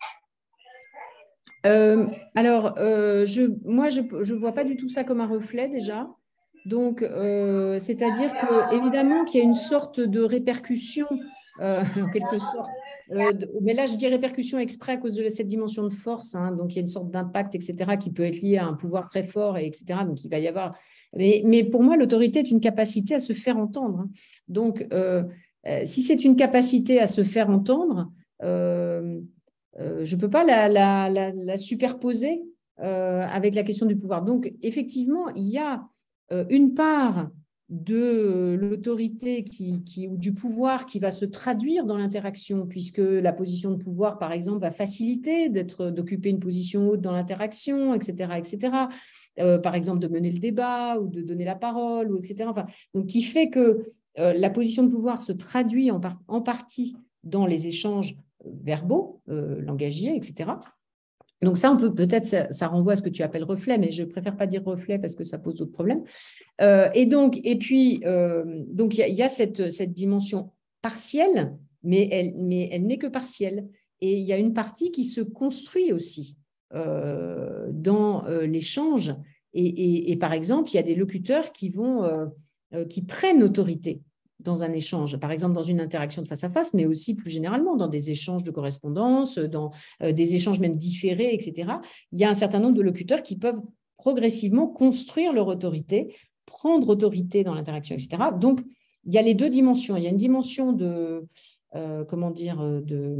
Euh, alors, euh, je, moi, je ne vois pas du tout ça comme un reflet déjà. Donc, euh, c'est-à-dire que évidemment qu'il y a une sorte de répercussion, euh, en quelque sorte. Euh, de, mais là, je dis répercussion exprès à cause de cette dimension de force. Hein, donc, il y a une sorte d'impact, et cetera, qui peut être lié à un pouvoir très fort, et etc. Donc, il va y avoir. Mais, mais pour moi, l'autorité est une capacité à se faire entendre. Hein. Donc, euh, euh, si c'est une capacité à se faire entendre, euh, euh, je ne peux pas la, la, la, la superposer euh, avec la question du pouvoir. Donc, effectivement, il y a euh, une part de l'autorité qui, qui, ou du pouvoir qui va se traduire dans l'interaction, puisque la position de pouvoir, par exemple, va faciliter d'être, d'occuper une position haute dans l'interaction, et cetera, et cetera. Euh, par exemple, de mener le débat ou de donner la parole, ou et cetera. Enfin, donc, qui fait que euh, la position de pouvoir se traduit en, par, en partie dans les échanges verbaux, euh, langagiers, et cetera. Donc ça, on peut peut-être, ça, ça renvoie à ce que tu appelles reflet, mais je préfère pas dire reflet parce que ça pose d'autres problèmes. Euh, et donc, et puis, euh, donc il y a, y a cette, cette dimension partielle, mais elle, mais elle n'est que partielle. Et il y a une partie qui se construit aussi euh, dans euh, l'échange. Et, et, et par exemple, il y a des locuteurs qui vont, euh, euh, qui prennent autorité dans un échange, par exemple dans une interaction de face à face, mais aussi plus généralement dans des échanges de correspondance, dans euh, des échanges même différés, et cetera. Il y a un certain nombre de locuteurs qui peuvent progressivement construire leur autorité, prendre autorité dans l'interaction, et cetera. Donc, il y a les deux dimensions. Il y a une dimension de, euh, comment dire, de,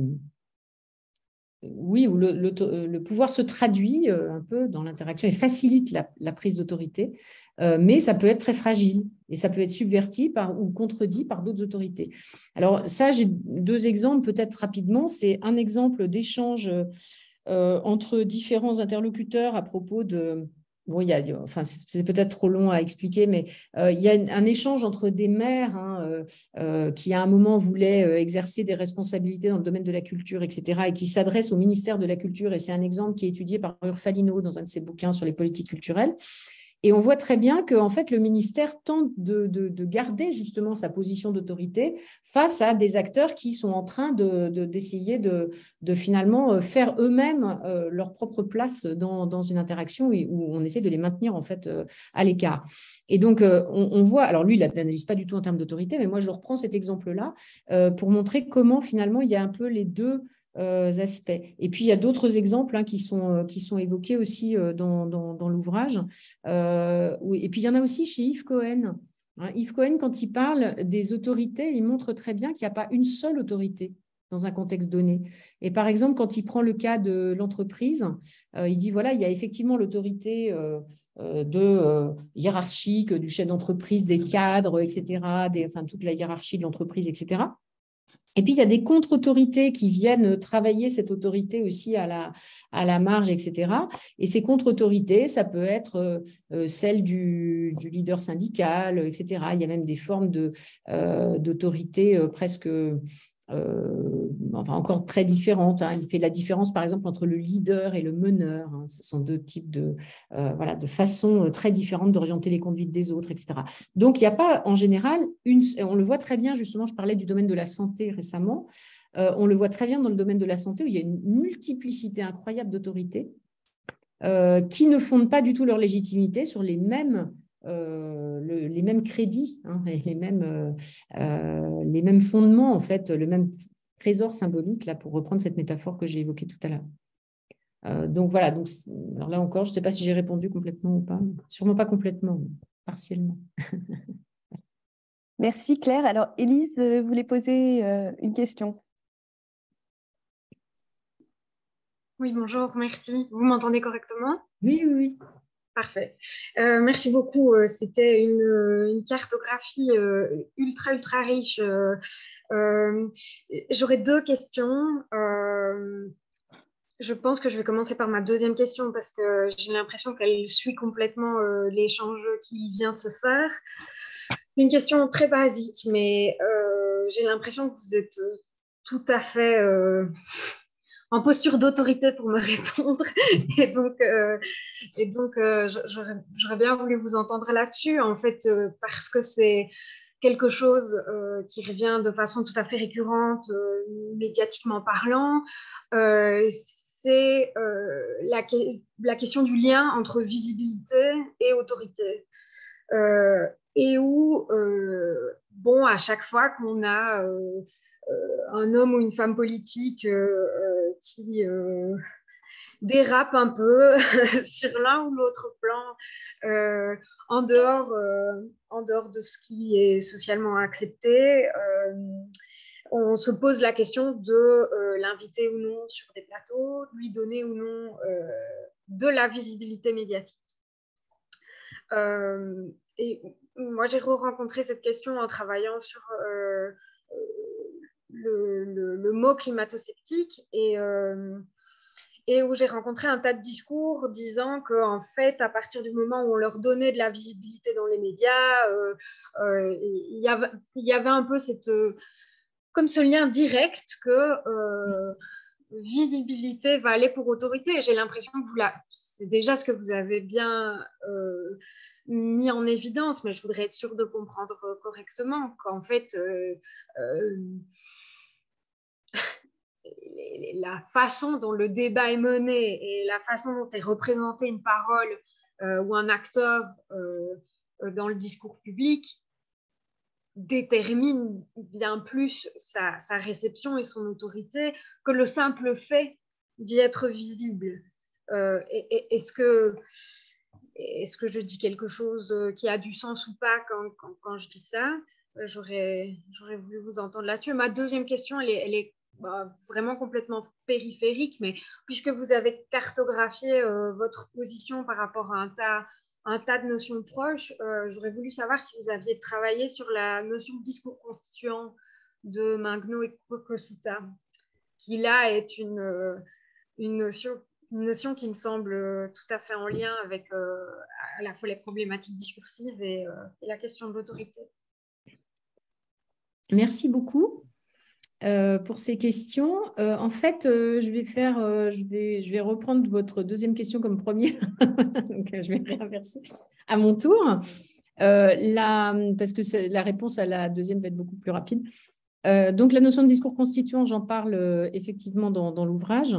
oui, où le, le, le pouvoir se traduit euh, un peu dans l'interaction et facilite la, la prise d'autorité, euh, mais ça peut être très fragile et ça peut être subverti par, ou contredit par d'autres autorités. Alors ça, j'ai deux exemples peut-être rapidement. C'est un exemple d'échange euh, entre différents interlocuteurs à propos de... Bon, il y a, enfin, c'est peut-être trop long à expliquer, mais euh, il y a un échange entre des maires hein, euh, euh, qui, à un moment, voulaient euh, exercer des responsabilités dans le domaine de la culture, et cetera, et qui s'adressent au ministère de la Culture. Et c'est un exemple qui est étudié par Urfalino dans un de ses bouquins sur les politiques culturelles. Et on voit très bien que en fait, le ministère tente de, de, de garder justement sa position d'autorité face à des acteurs qui sont en train de, de, d'essayer de, de finalement faire eux-mêmes euh, leur propre place dans, dans une interaction où on essaie de les maintenir en fait euh, à l'écart. Et donc, euh, on, on voit, alors lui, il n'analyse pas du tout en termes d'autorité, mais moi, je reprends cet exemple-là euh, pour montrer comment finalement, il y a un peu les deux Euh, aspects. Et puis, il y a d'autres exemples hein, qui, sont, qui sont évoqués aussi euh, dans, dans, dans l'ouvrage. Euh, oui. Et puis, il y en a aussi chez Yves Cohen. Hein, Yves Cohen, quand il parle des autorités, il montre très bien qu'il n'y a pas une seule autorité dans un contexte donné. Et par exemple, quand il prend le cas de l'entreprise, euh, il dit, voilà, il y a effectivement l'autorité euh, de euh, hiérarchique du chef d'entreprise, des cadres, et cetera, des, enfin, toute la hiérarchie de l'entreprise, et cetera. Et puis, il y a des contre-autorités qui viennent travailler cette autorité aussi à la, à la marge, et cetera. Et ces contre-autorités, ça peut être euh, celle du, du leader syndical, et cetera. Il y a même des formes de, euh, d'autorité euh, presque... Euh, enfin encore très différentes. Hein. Il fait la différence, par exemple, entre le leader et le meneur. Hein. Ce sont deux types de, euh, voilà, de façons très différentes d'orienter les conduites des autres, et cetera. Donc, il n'y a pas, en général, une, on le voit très bien, justement, je parlais du domaine de la santé récemment, euh, on le voit très bien dans le domaine de la santé où il y a une multiplicité incroyable d'autorités euh, qui ne fondent pas du tout leur légitimité sur les mêmes Euh, le, les mêmes crédits, hein, les, mêmes, euh, euh, les mêmes fondements, en fait, le même trésor symbolique, là, pour reprendre cette métaphore que j'ai évoquée tout à l'heure. Euh, donc voilà, donc, alors là encore, je ne sais pas si j'ai répondu complètement ou pas, sûrement pas complètement, mais partiellement. Merci Claire. Alors Élise voulait poser euh, une question. Oui, bonjour, merci. Vous m'entendez correctement? Oui, oui, oui. Parfait. Euh, merci beaucoup. C'était une, une cartographie euh, ultra, ultra riche. Euh, euh, J'aurais deux questions. Euh, Je pense que je vais commencer par ma deuxième question parce que j'ai l'impression qu'elle suit complètement euh, l'échange qui vient de se faire. C'est une question très basique, mais euh, j'ai l'impression que vous êtes euh, tout à fait euh, en posture d'autorité pour me répondre. Et donc, euh, et donc euh, j'aurais, j'aurais bien voulu vous entendre là-dessus, en fait, euh, parce que c'est quelque chose euh, qui revient de façon tout à fait récurrente, euh, médiatiquement parlant. Euh, c'est euh, la, la question du lien entre visibilité et autorité. Euh, et où, euh, bon, à chaque fois qu'on a euh, euh, un homme ou une femme politique euh, euh, qui euh, dérape un peu sur l'un ou l'autre plan, euh, en, dehors, euh, en dehors de ce qui est socialement accepté, euh, on se pose la question de euh, l'inviter ou non sur des plateaux, lui donner ou non euh, de la visibilité médiatique. Euh, et moi, j'ai re-rencontré cette question en travaillant sur euh, le, le, le mot climato-sceptique et, euh, et où j'ai rencontré un tas de discours disant qu'en fait, à partir du moment où on leur donnait de la visibilité dans les médias, euh, euh, il, y avait, il y avait un peu cette, comme ce lien direct que euh, visibilité va aller pour autorité. Et j'ai l'impression que vous la, c'est déjà ce que vous avez bien euh, mis en évidence, mais je voudrais être sûre de comprendre correctement qu'en fait, euh, euh, la façon dont le débat est mené et la façon dont est représentée une parole euh, ou un acteur euh, dans le discours public détermine bien plus sa, sa réception et son autorité que le simple fait d'y être visible. Euh, et, et, est-ce que est-ce que je dis quelque chose qui a du sens ou pas quand, quand, quand je dis ça? J'aurais, j'aurais voulu vous entendre là-dessus. Ma deuxième question, elle est, elle est bah, vraiment complètement périphérique, mais puisque vous avez cartographié euh, votre position par rapport à un tas, un tas de notions proches, euh, j'aurais voulu savoir si vous aviez travaillé sur la notion de discours constituant de Mangno et Kosuta, qui là est une, une notion une notion qui me semble tout à fait en lien avec euh, à la fois les problématiques discursives et, euh, et la question de l'autorité. Merci beaucoup euh, pour ces questions. Euh, en fait, euh, je vais faire, euh, je vais, je vais reprendre votre deuxième question comme première. Donc, je vais réinverser à mon tour, euh, la, parce que la réponse à la deuxième va être beaucoup plus rapide. Euh, donc, la notion de discours constituant, j'en parle euh, effectivement dans, dans l'ouvrage.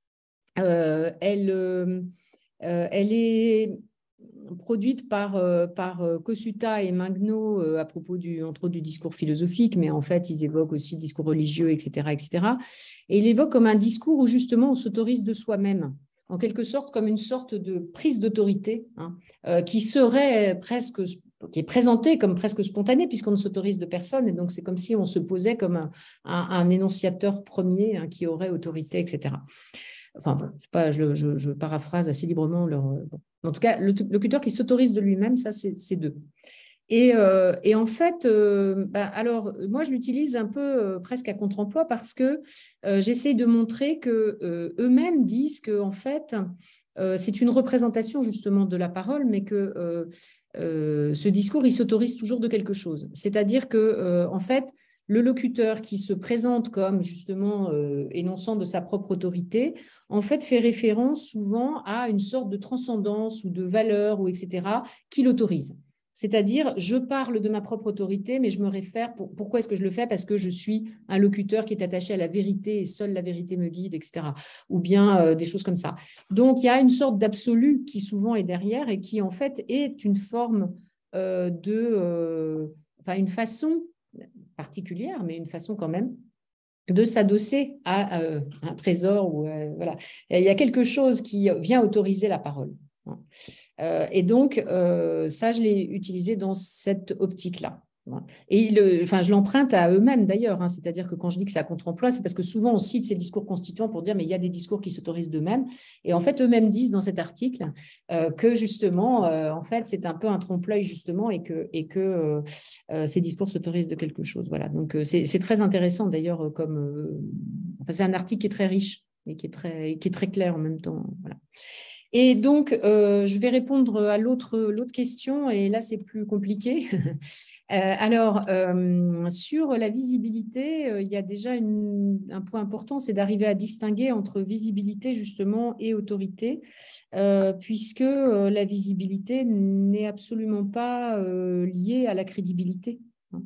Euh, elle, euh, elle est produite par, euh, par Kosuta et Mangno euh, à propos du, entre autres, du discours philosophique, mais en fait, ils évoquent aussi le discours religieux, et cetera, et cetera. Et il évoque comme un discours où justement on s'autorise de soi-même, en quelque sorte comme une sorte de prise d'autorité hein, euh, qui serait presque, qui est présentée comme presque spontanée puisqu'on ne s'autorise de personne. Et donc, c'est comme si on se posait comme un, un, un énonciateur premier hein, qui aurait autorité, et cetera. Enfin, bon, c'est pas, je, je, je paraphrase assez librement. Leur, bon. En tout cas, le locuteur qui s'autorise de lui-même, ça, c'est deux. Et, euh, et en fait, euh, bah, alors, moi, je l'utilise un peu euh, presque à contre-emploi parce que euh, j'essaie de montrer qu'eux euh, eux-mêmes disent que, en fait, euh, c'est une représentation justement de la parole, mais que euh, euh, ce discours, il s'autorise toujours de quelque chose. C'est-à-dire que, euh, en fait, le locuteur qui se présente comme justement euh, énonçant de sa propre autorité, en fait, fait référence souvent à une sorte de transcendance ou de valeur, ou et cetera, qui l'autorise. C'est-à-dire, je parle de ma propre autorité, mais je me réfère, pour, pourquoi est-ce que je le fais? Parce que je suis un locuteur qui est attaché à la vérité et seule la vérité me guide, et cetera. Ou bien euh, des choses comme ça. Donc, il y a une sorte d'absolu qui souvent est derrière et qui, en fait, est une forme euh, de... Euh, enfin, une façon particulière, mais une façon quand même de s'adosser à euh, un trésor. Ou, euh, voilà. Il y a quelque chose qui vient autoriser la parole. Euh, et donc, euh, ça, je l'ai utilisé dans cette optique-là. Et le, enfin, je l'emprunte à eux-mêmes d'ailleurs, hein, c'est-à-dire que quand je dis que c'est à contre-emploi, c'est parce que souvent on cite ces discours constituants pour dire mais il y a des discours qui s'autorisent d'eux-mêmes. Et en fait, eux-mêmes disent dans cet article euh, que justement, euh, en fait, c'est un peu un trompe-l'œil justement et que, et que euh, ces discours s'autorisent de quelque chose. Voilà. Donc, euh, c'est très intéressant d'ailleurs comme. Euh, enfin, c'est un article qui est très riche et qui est très, qui est très clair en même temps. Voilà. Et donc, euh, je vais répondre à l'autre l'autre question, et là, c'est plus compliqué. euh, alors, euh, sur la visibilité, euh, il y a déjà une, un point important, c'est d'arriver à distinguer entre visibilité, justement, et autorité, euh, puisque euh, la visibilité n'est absolument pas euh, liée à la crédibilité.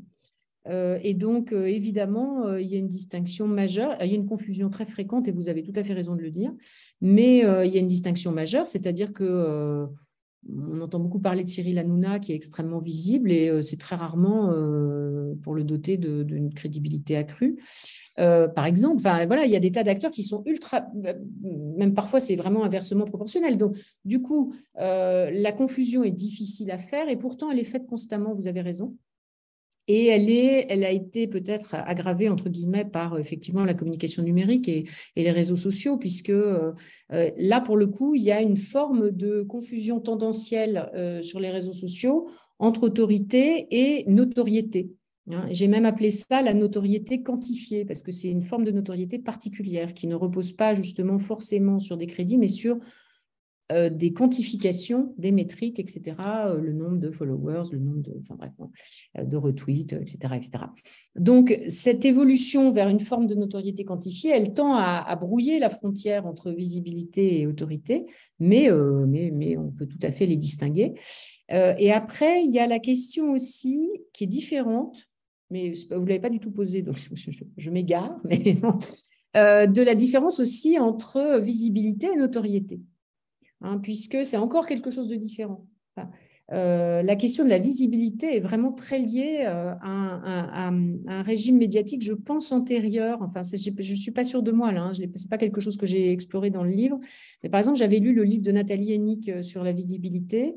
Euh, et donc, euh, évidemment, euh, il y a une distinction majeure. Il y a une confusion très fréquente, et vous avez tout à fait raison de le dire, mais euh, il y a une distinction majeure, c'est-à-dire que euh, on entend beaucoup parler de Cyril Hanouna, qui est extrêmement visible, et euh, c'est très rarement euh, pour le doter d'une crédibilité accrue. Euh, par exemple, enfin, voilà, il y a des tas d'acteurs qui sont ultra, même parfois c'est vraiment inversement proportionnel. Donc, du coup, euh, la confusion est difficile à faire, et pourtant elle est faite constamment, vous avez raison. Et elle, est, elle a été peut-être aggravée, entre guillemets, par effectivement la communication numérique et, et les réseaux sociaux, puisque euh, là, pour le coup, il y a une forme de confusion tendancielle euh, sur les réseaux sociaux entre autorité et notoriété. Hein. J'ai même appelé ça la notoriété quantifiée, parce que c'est une forme de notoriété particulière qui ne repose pas justement forcément sur des crédits, mais sur Euh, des quantifications, des métriques, et cetera, euh, le nombre de followers, le nombre de, enfin bref, euh, de retweets, et cetera, et cetera. Donc, cette évolution vers une forme de notoriété quantifiée, elle tend à, à brouiller la frontière entre visibilité et autorité, mais, euh, mais, mais on peut tout à fait les distinguer. Euh, et après, il y a la question aussi qui est différente, mais vous ne l'avez pas du tout posée, donc je, je, je m'égare, mais non, euh, de la différence aussi entre visibilité et notoriété. Hein, puisque c'est encore quelque chose de différent. Enfin, euh, la question de la visibilité est vraiment très liée euh, à, un, à, à un régime médiatique, je pense, antérieur. Enfin, je ne suis pas sûre de moi, là. Hein, ce n'est pas quelque chose que j'ai exploré dans le livre. Mais par exemple, j'avais lu le livre de Nathalie Hennig sur la visibilité,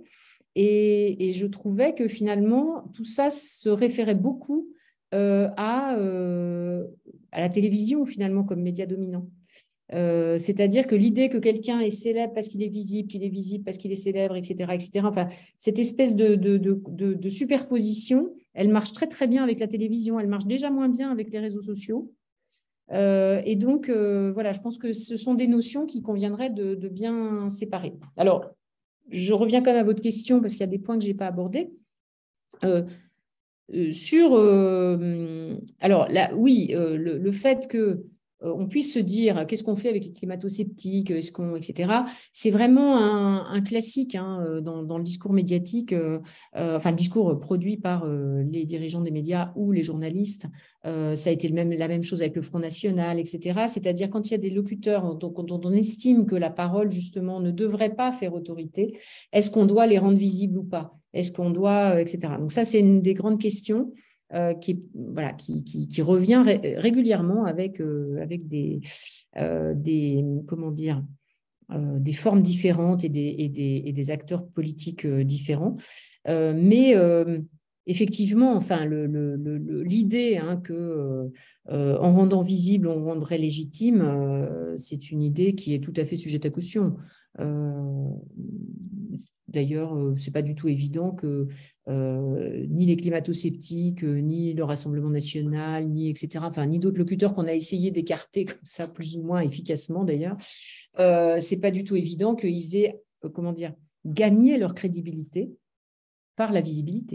et, et je trouvais que finalement, tout ça se référait beaucoup euh, à, euh, à la télévision, finalement, comme média dominant. Euh, c'est-à-dire que l'idée que quelqu'un est célèbre parce qu'il est visible, qu'il est visible parce qu'il est célèbre, et cetera, et cetera. Enfin, cette espèce de, de, de, de, de superposition, elle marche très très bien avec la télévision, elle marche déjà moins bien avec les réseaux sociaux. Euh, et donc, euh, voilà, je pense que ce sont des notions qui conviendraient de, de bien séparer. Alors, je reviens quand même à votre question parce qu'il y a des points que je n'ai pas abordés. Euh, euh, sur, euh, alors là, oui, euh, le, le fait que on puisse se dire qu'est-ce qu'on fait avec les climato-sceptiques, est-ce qu'on, et cetera. C'est vraiment un, un classique hein, dans, dans le discours médiatique, euh, enfin le discours produit par euh, les dirigeants des médias ou les journalistes. Euh, ça a été le même, la même chose avec le Front National, et cetera. C'est-à-dire quand il y a des locuteurs dont, dont on estime que la parole justement ne devrait pas faire autorité, est-ce qu'on doit les rendre visibles ou pas? Est-ce qu'on doit, et cetera. Donc ça, c'est une des grandes questions. Euh, qui, voilà, qui, qui, qui revient ré régulièrement avec, euh, avec des, euh, des, comment dire, euh, des formes différentes et des, et des, et des acteurs politiques euh, différents. Euh, mais euh, effectivement, enfin, l'idée hein, que euh, en rendant visible, on rendrait légitime, euh, c'est une idée qui est tout à fait sujette à caution. Euh, D'ailleurs, ce n'est pas du tout évident que euh, ni les climato-sceptiques, euh, ni le Rassemblement national, ni et cetera, enfin, ni d'autres locuteurs qu'on a essayé d'écarter comme ça, plus ou moins efficacement d'ailleurs, euh, ce n'est pas du tout évident qu'ils aient, euh, comment dire, gagné leur crédibilité par la visibilité.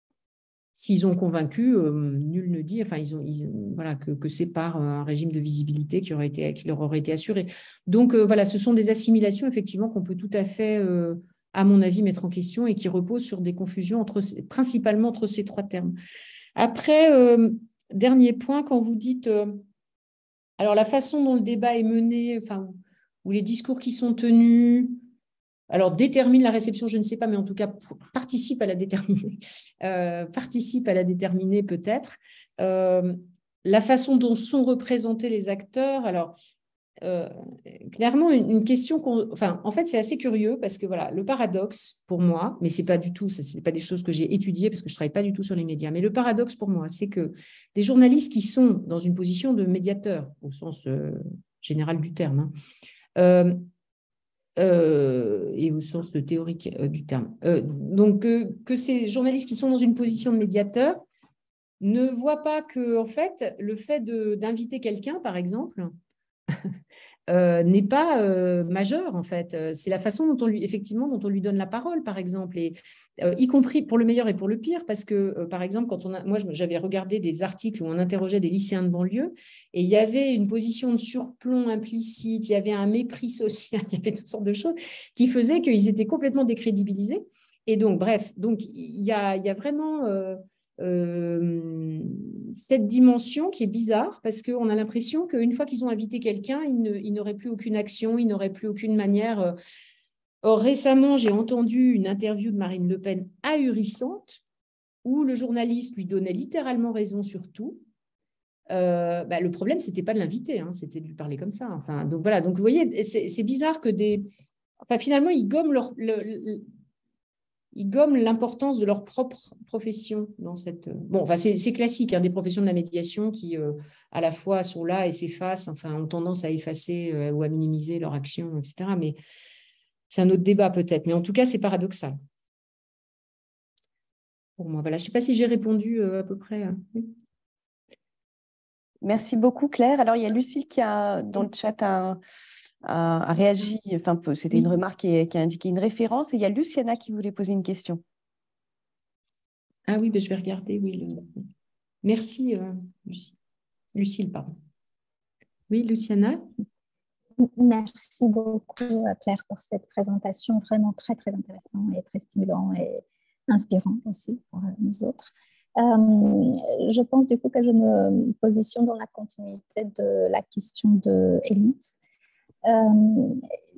S'ils ont convaincu, euh, nul ne dit, enfin, ils ont, ils, voilà, que, que c'est par un régime de visibilité qui, aurait été, qui leur aurait été assuré. Donc, euh, voilà, ce sont des assimilations, effectivement, qu'on peut tout à fait, euh, à mon avis, mettre en question et qui reposent sur des confusions, entre, principalement entre ces trois termes. Après, euh, dernier point, quand vous dites… Euh, alors, la façon dont le débat est mené, enfin, ou les discours qui sont tenus… Alors, détermine la réception, je ne sais pas, mais en tout cas, participe à la déterminer. Euh, participe à la déterminer peut-être. Euh, la façon dont sont représentés les acteurs, alors, euh, clairement, une, une question qu'on… Enfin, en fait, c'est assez curieux parce que, voilà, le paradoxe, pour moi, mais ce n'est pas du tout, ce n'est pas des choses que j'ai étudiées parce que je ne travaille pas du tout sur les médias, mais le paradoxe, pour moi, c'est que des journalistes qui sont dans une position de médiateur, au sens euh, général du terme, hein, euh, Euh, et au sens théorique euh, du terme. Euh, donc, euh, que ces journalistes qui sont dans une position de médiateur ne voient pas que, en fait, le fait d'inviter quelqu'un, par exemple, euh, n'est pas euh, majeur, en fait. C'est la façon dont on lui, effectivement, dont on lui donne la parole, par exemple, et euh, y compris pour le meilleur et pour le pire, parce que, euh, par exemple, quand on a, moi, j'avais regardé des articles où on interrogeait des lycéens de banlieue, et il y avait une position de surplomb implicite, il y avait un mépris social, il y avait toutes sortes de choses qui faisaient qu'ils étaient complètement décrédibilisés. Et donc, bref, donc il y a, il y a vraiment... Euh, Euh, cette dimension qui est bizarre parce qu'on a l'impression qu'une fois qu'ils ont invité quelqu'un, ils n'auraient plus aucune action, ils n'auraient plus aucune manière. Or, récemment, j'ai entendu une interview de Marine Le Pen ahurissante où le journaliste lui donnait littéralement raison sur tout. Euh, bah, le problème, ce n'était pas de l'inviter, hein, c'était de lui parler comme ça. Enfin, donc voilà, donc vous voyez, c'est bizarre que des... Enfin, finalement, ils gomment leur... Le, le, ils gomment l'importance de leur propre profession dans cette... Bon, enfin, c'est classique, hein, des professions de la médiation qui, euh, à la fois, sont là et s'effacent, enfin, ont tendance à effacer euh, ou à minimiser leur action, et cetera. Mais c'est un autre débat peut-être. Mais en tout cas, c'est paradoxal. Pour moi, voilà. Je ne sais pas si j'ai répondu euh, à peu près. Hein. Oui. Merci beaucoup, Claire. Alors, il y a Lucille qui a, dans le chat, un... a réagi, enfin, c'était une remarque qui, qui a indiqué une référence. Et il y a Luciana qui voulait poser une question. Ah oui, ben je vais regarder. Oui, le... Merci, euh, Lucie. Lucille, pardon. Oui, Luciana. Merci beaucoup, Claire, pour cette présentation vraiment très, très intéressante et très stimulant et inspirant aussi pour nous autres. Euh, je pense du coup que je me positionne dans la continuité de la question de Élise. Euh,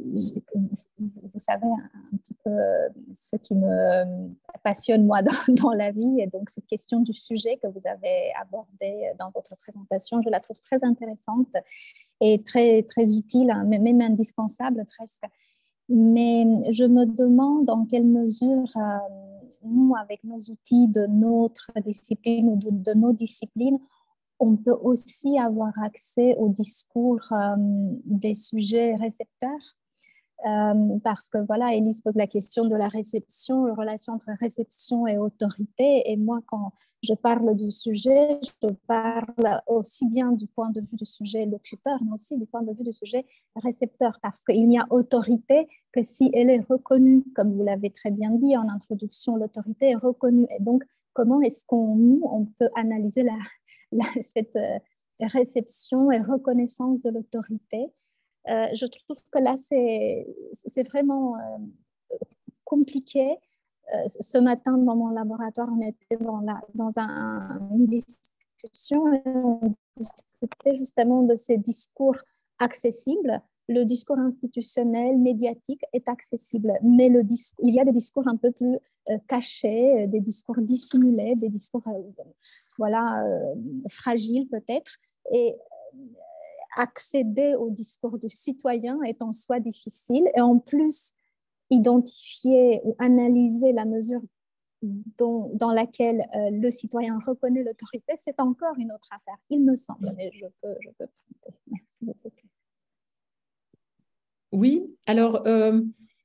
vous savez un petit peu ce qui me passionne moi dans, dans la vie, et donc cette question du sujet que vous avez abordé dans votre présentation, je la trouve très intéressante et très, très utile, même indispensable presque. Mais je me demande dans quelle mesure euh, nous, avec nos outils de notre discipline ou de, de nos disciplines, on peut aussi avoir accès au discours euh, des sujets récepteurs. Euh, parce que voilà, Élise pose la question de la réception, la relation entre réception et autorité. Et moi, quand je parle du sujet, je parle aussi bien du point de vue du sujet locuteur, mais aussi du point de vue du sujet récepteur, parce qu'il n'y a autorité que si elle est reconnue. Comme vous l'avez très bien dit en introduction, l'autorité est reconnue. Et donc, comment est-ce qu'on nous, on peut analyser la, la, cette euh, réception et reconnaissance de l'autorité? Euh, je trouve que là, c'est vraiment euh, compliqué. Euh, ce matin, dans mon laboratoire, on était dans, la, dans un, une discussion et on discutait justement de ces discours accessibles. Le discours institutionnel, médiatique est accessible, mais le il y a des discours un peu plus euh, cachés, des discours dissimulés, des discours euh, voilà, euh, fragiles peut-être. Et accéder au discours du citoyen est en soi difficile, et en plus, identifier ou analyser la mesure dont, dans laquelle euh, le citoyen reconnaît l'autorité, c'est encore une autre affaire, il me semble, mais je peux, je peux tromper. Merci beaucoup. Oui, alors, euh,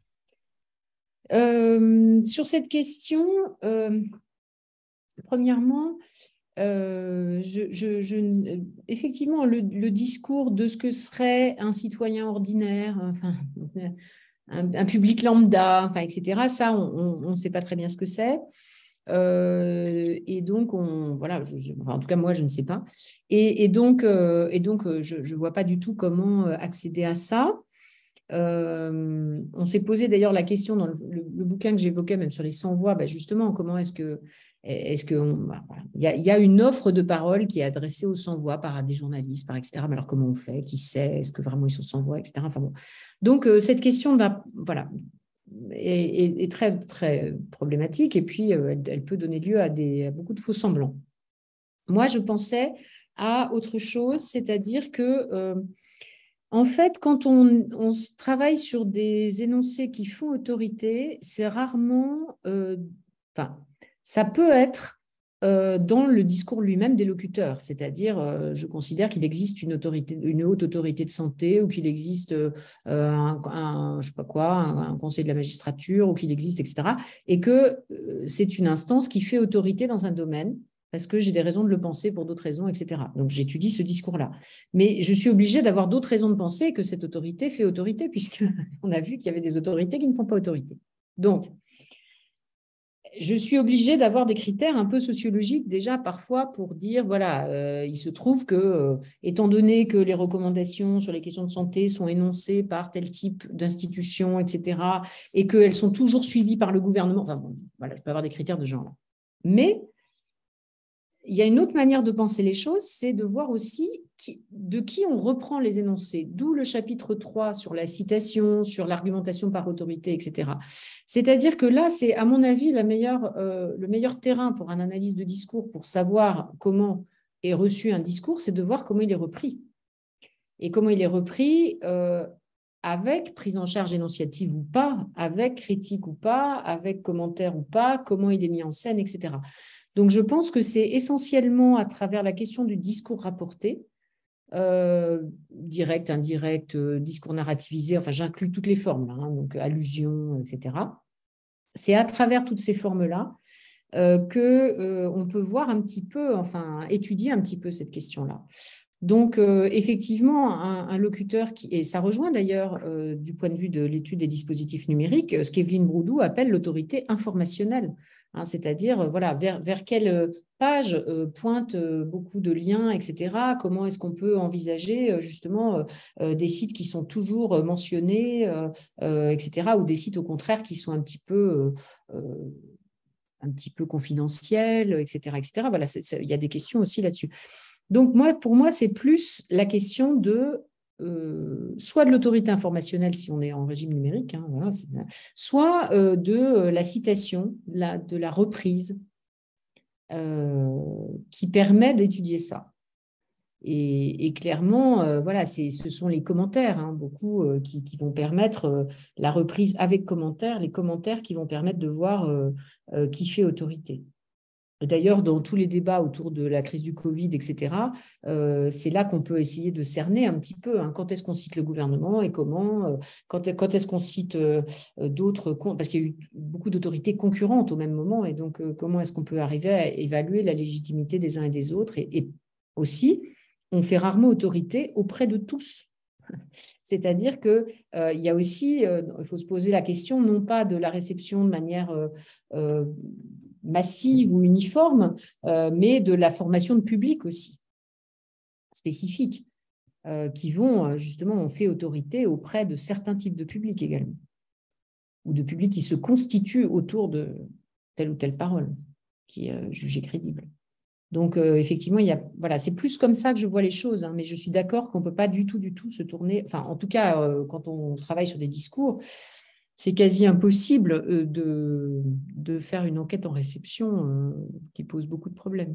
euh, sur cette question, euh, premièrement, Euh, je, je, je, effectivement, le, le discours de ce que serait un citoyen ordinaire, enfin, un, un public lambda, enfin, et cetera, ça, on ne sait pas très bien ce que c'est. Euh, et donc, on, voilà, je, je, enfin, en tout cas, moi, je ne sais pas. Et, et donc, euh, et donc je ne vois pas du tout comment accéder à ça. Euh, on s'est posé d'ailleurs la question dans le, le, le bouquin que j'évoquais, même sur les sans-voix, bah justement, comment est-ce que est-ce que on, bah, voilà. il, y a, il y a une offre de parole qui est adressée aux sans-voix par des journalistes, par et cetera. Mais alors comment on fait? Qui sait? Est-ce que vraiment ils sont sans-voix, et cetera. Enfin bon. Donc euh, cette question, bah, voilà, est, est, est très très problématique, et puis euh, elle, elle peut donner lieu à, des, à beaucoup de faux semblants. Moi, je pensais à autre chose, c'est-à-dire que euh, en fait, quand on, on travaille sur des énoncés qui font autorité, c'est rarement, euh, enfin, ça peut être euh, dans le discours lui-même des locuteurs, c'est-à-dire, euh, je considère qu'il existe une autorité, une haute autorité de santé, ou qu'il existe euh, un, un, je sais pas quoi, un, un conseil de la magistrature, ou qu'il existe, et cetera, et que euh, c'est une instance qui fait autorité dans un domaine. parce que j'ai des raisons de le penser pour d'autres raisons, et cetera. Donc, j'étudie ce discours-là. Mais je suis obligée d'avoir d'autres raisons de penser que cette autorité fait autorité, puisqu'on a vu qu'il y avait des autorités qui ne font pas autorité. Donc, je suis obligée d'avoir des critères un peu sociologiques déjà parfois pour dire, voilà, euh, il se trouve que, euh, étant donné que les recommandations sur les questions de santé sont énoncées par tel type d'institution, et cetera, et qu'elles sont toujours suivies par le gouvernement, enfin bon, voilà, je peux avoir des critères de genre là. Mais il y a une autre manière de penser les choses, c'est de voir aussi qui, de qui on reprend les énoncés, d'où le chapitre trois sur la citation, sur l'argumentation par autorité, et cetera. C'est-à-dire que là, c'est à mon avis la meilleure, euh, le meilleur terrain pour une analyse de discours, pour savoir comment est reçu un discours, c'est de voir comment il est repris. Et comment il est repris euh, avec prise en charge énonciative ou pas, avec critique ou pas, avec commentaire ou pas, comment il est mis en scène, et cetera. Donc, je pense que c'est essentiellement à travers la question du discours rapporté, euh, direct, indirect, euh, discours narrativisé, enfin, j'inclus toutes les formes, là, hein, donc allusion, et cetera. C'est à travers toutes ces formes-là euh, qu'on euh, peut voir un petit peu, enfin, étudier un petit peu cette question-là. Donc, euh, effectivement, un, un locuteur, qui, et ça rejoint d'ailleurs euh, du point de vue de l'étude des dispositifs numériques, ce qu'Evelyne Broudou appelle l'autorité informationnelle. Hein, c'est-à-dire, voilà, vers, vers quelle page euh, pointent euh, beaucoup de liens, et cetera. Comment est-ce qu'on peut envisager euh, justement euh, des sites qui sont toujours mentionnés, euh, euh, et cetera, ou des sites au contraire qui sont un petit peu, euh, un petit peu confidentiels, et cetera, et cetera. Voilà, il y a des questions aussi là-dessus. Donc, moi, pour moi, c'est plus la question de euh, soit de l'autorité informationnelle si on est en régime numérique, hein, voilà, soit euh, de la citation, la, de la reprise euh, qui permet d'étudier ça. Et, et clairement, euh, voilà, ce sont les commentaires, hein, beaucoup, euh, qui, qui vont permettre euh, la reprise avec commentaires, les commentaires qui vont permettre de voir euh, euh, qui fait autorité. D'ailleurs, dans tous les débats autour de la crise du Covid, et cetera, euh, c'est là qu'on peut essayer de cerner un petit peu, hein, quand est-ce qu'on cite le gouvernement et comment, euh, quand, quand est-ce qu'on cite euh, d'autres, parce qu'il y a eu beaucoup d'autorités concurrentes au même moment, et donc euh, comment est-ce qu'on peut arriver à évaluer la légitimité des uns et des autres, et, et aussi, on fait rarement autorité auprès de tous. C'est-à-dire qu'il euh, y a aussi, euh, il faut se poser la question, non pas de la réception de manière euh, euh, massive ou uniforme, euh, mais de la formation de public aussi, spécifique, euh, qui vont, justement, on fait autorité auprès de certains types de publics également, ou de publics qui se constituent autour de telle ou telle parole, qui est euh, jugée crédible. Donc, euh, effectivement, il y a, voilà, c'est plus comme ça que je vois les choses, hein, mais je suis d'accord qu'on ne peut pas du tout, du tout se tourner, enfin, en tout cas, euh, quand on travaille sur des discours, c'est quasi impossible euh, de, de faire une enquête en réception euh, qui pose beaucoup de problèmes.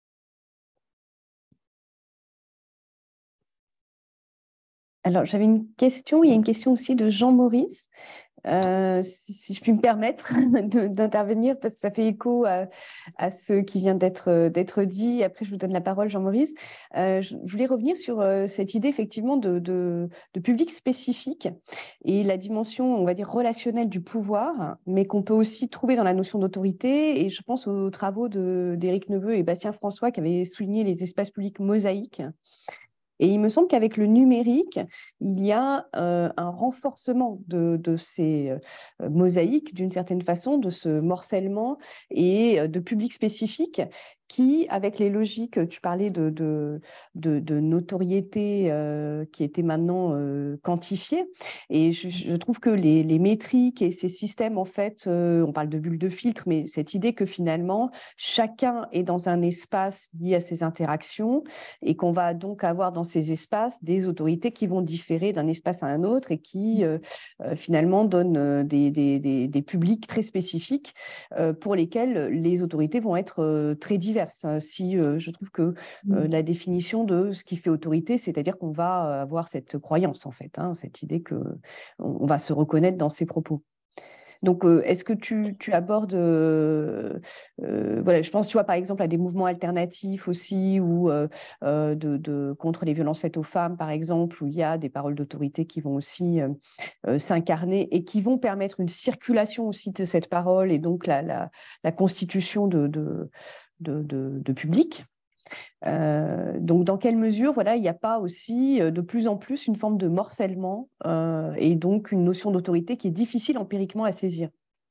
Alors, j'avais une question, il y a une question aussi de Jean-Maurice. Euh, si, si je puis me permettre d'intervenir, parce que ça fait écho à, à ce qui vient d'être d'être dit. Après, je vous donne la parole, Jean-Maurice. Euh, je, je voulais revenir sur euh, cette idée, effectivement, de, de, de public spécifique et la dimension, on va dire, relationnelle du pouvoir, mais qu'on peut aussi trouver dans la notion d'autorité. Et je pense aux travaux d'Éric Neveu et Bastien François qui avaient souligné les espaces publics mosaïques. Et il me semble qu'avec le numérique, il y a euh, un renforcement de, de ces euh, mosaïques, d'une certaine façon, de ce morcellement et euh, de publics spécifiques qui, avec les logiques, tu parlais de, de, de, de notoriété euh, qui étaient maintenant euh, quantifiées. Et je, je trouve que les, les métriques et ces systèmes, en fait, euh, on parle de bulles de filtre, mais cette idée que finalement, chacun est dans un espace lié à ses interactions et qu'on va donc avoir dans ces espaces des autorités qui vont différer d'un espace à un autre et qui euh, euh, finalement donnent euh, des, des, des, des publics très spécifiques euh, pour lesquels les autorités vont être euh, très diverses. Si euh, je trouve que euh, la définition de ce qui fait autorité, c'est-à-dire qu'on va avoir cette croyance en fait, hein, cette idée que on va se reconnaître dans ses propos. Donc, euh, est-ce que tu, tu abordes, euh, euh, voilà, je pense, tu vois, par exemple, à des mouvements alternatifs aussi, ou euh, euh, de, de, contre les violences faites aux femmes, par exemple, où il y a des paroles d'autorité qui vont aussi euh, euh, s'incarner et qui vont permettre une circulation aussi de cette parole et donc la, la, la constitution de, de, de, de, de public. Euh, donc, dans quelle mesure, voilà, il n'y a pas aussi de plus en plus une forme de morcellement euh, et donc une notion d'autorité qui est difficile empiriquement à saisir?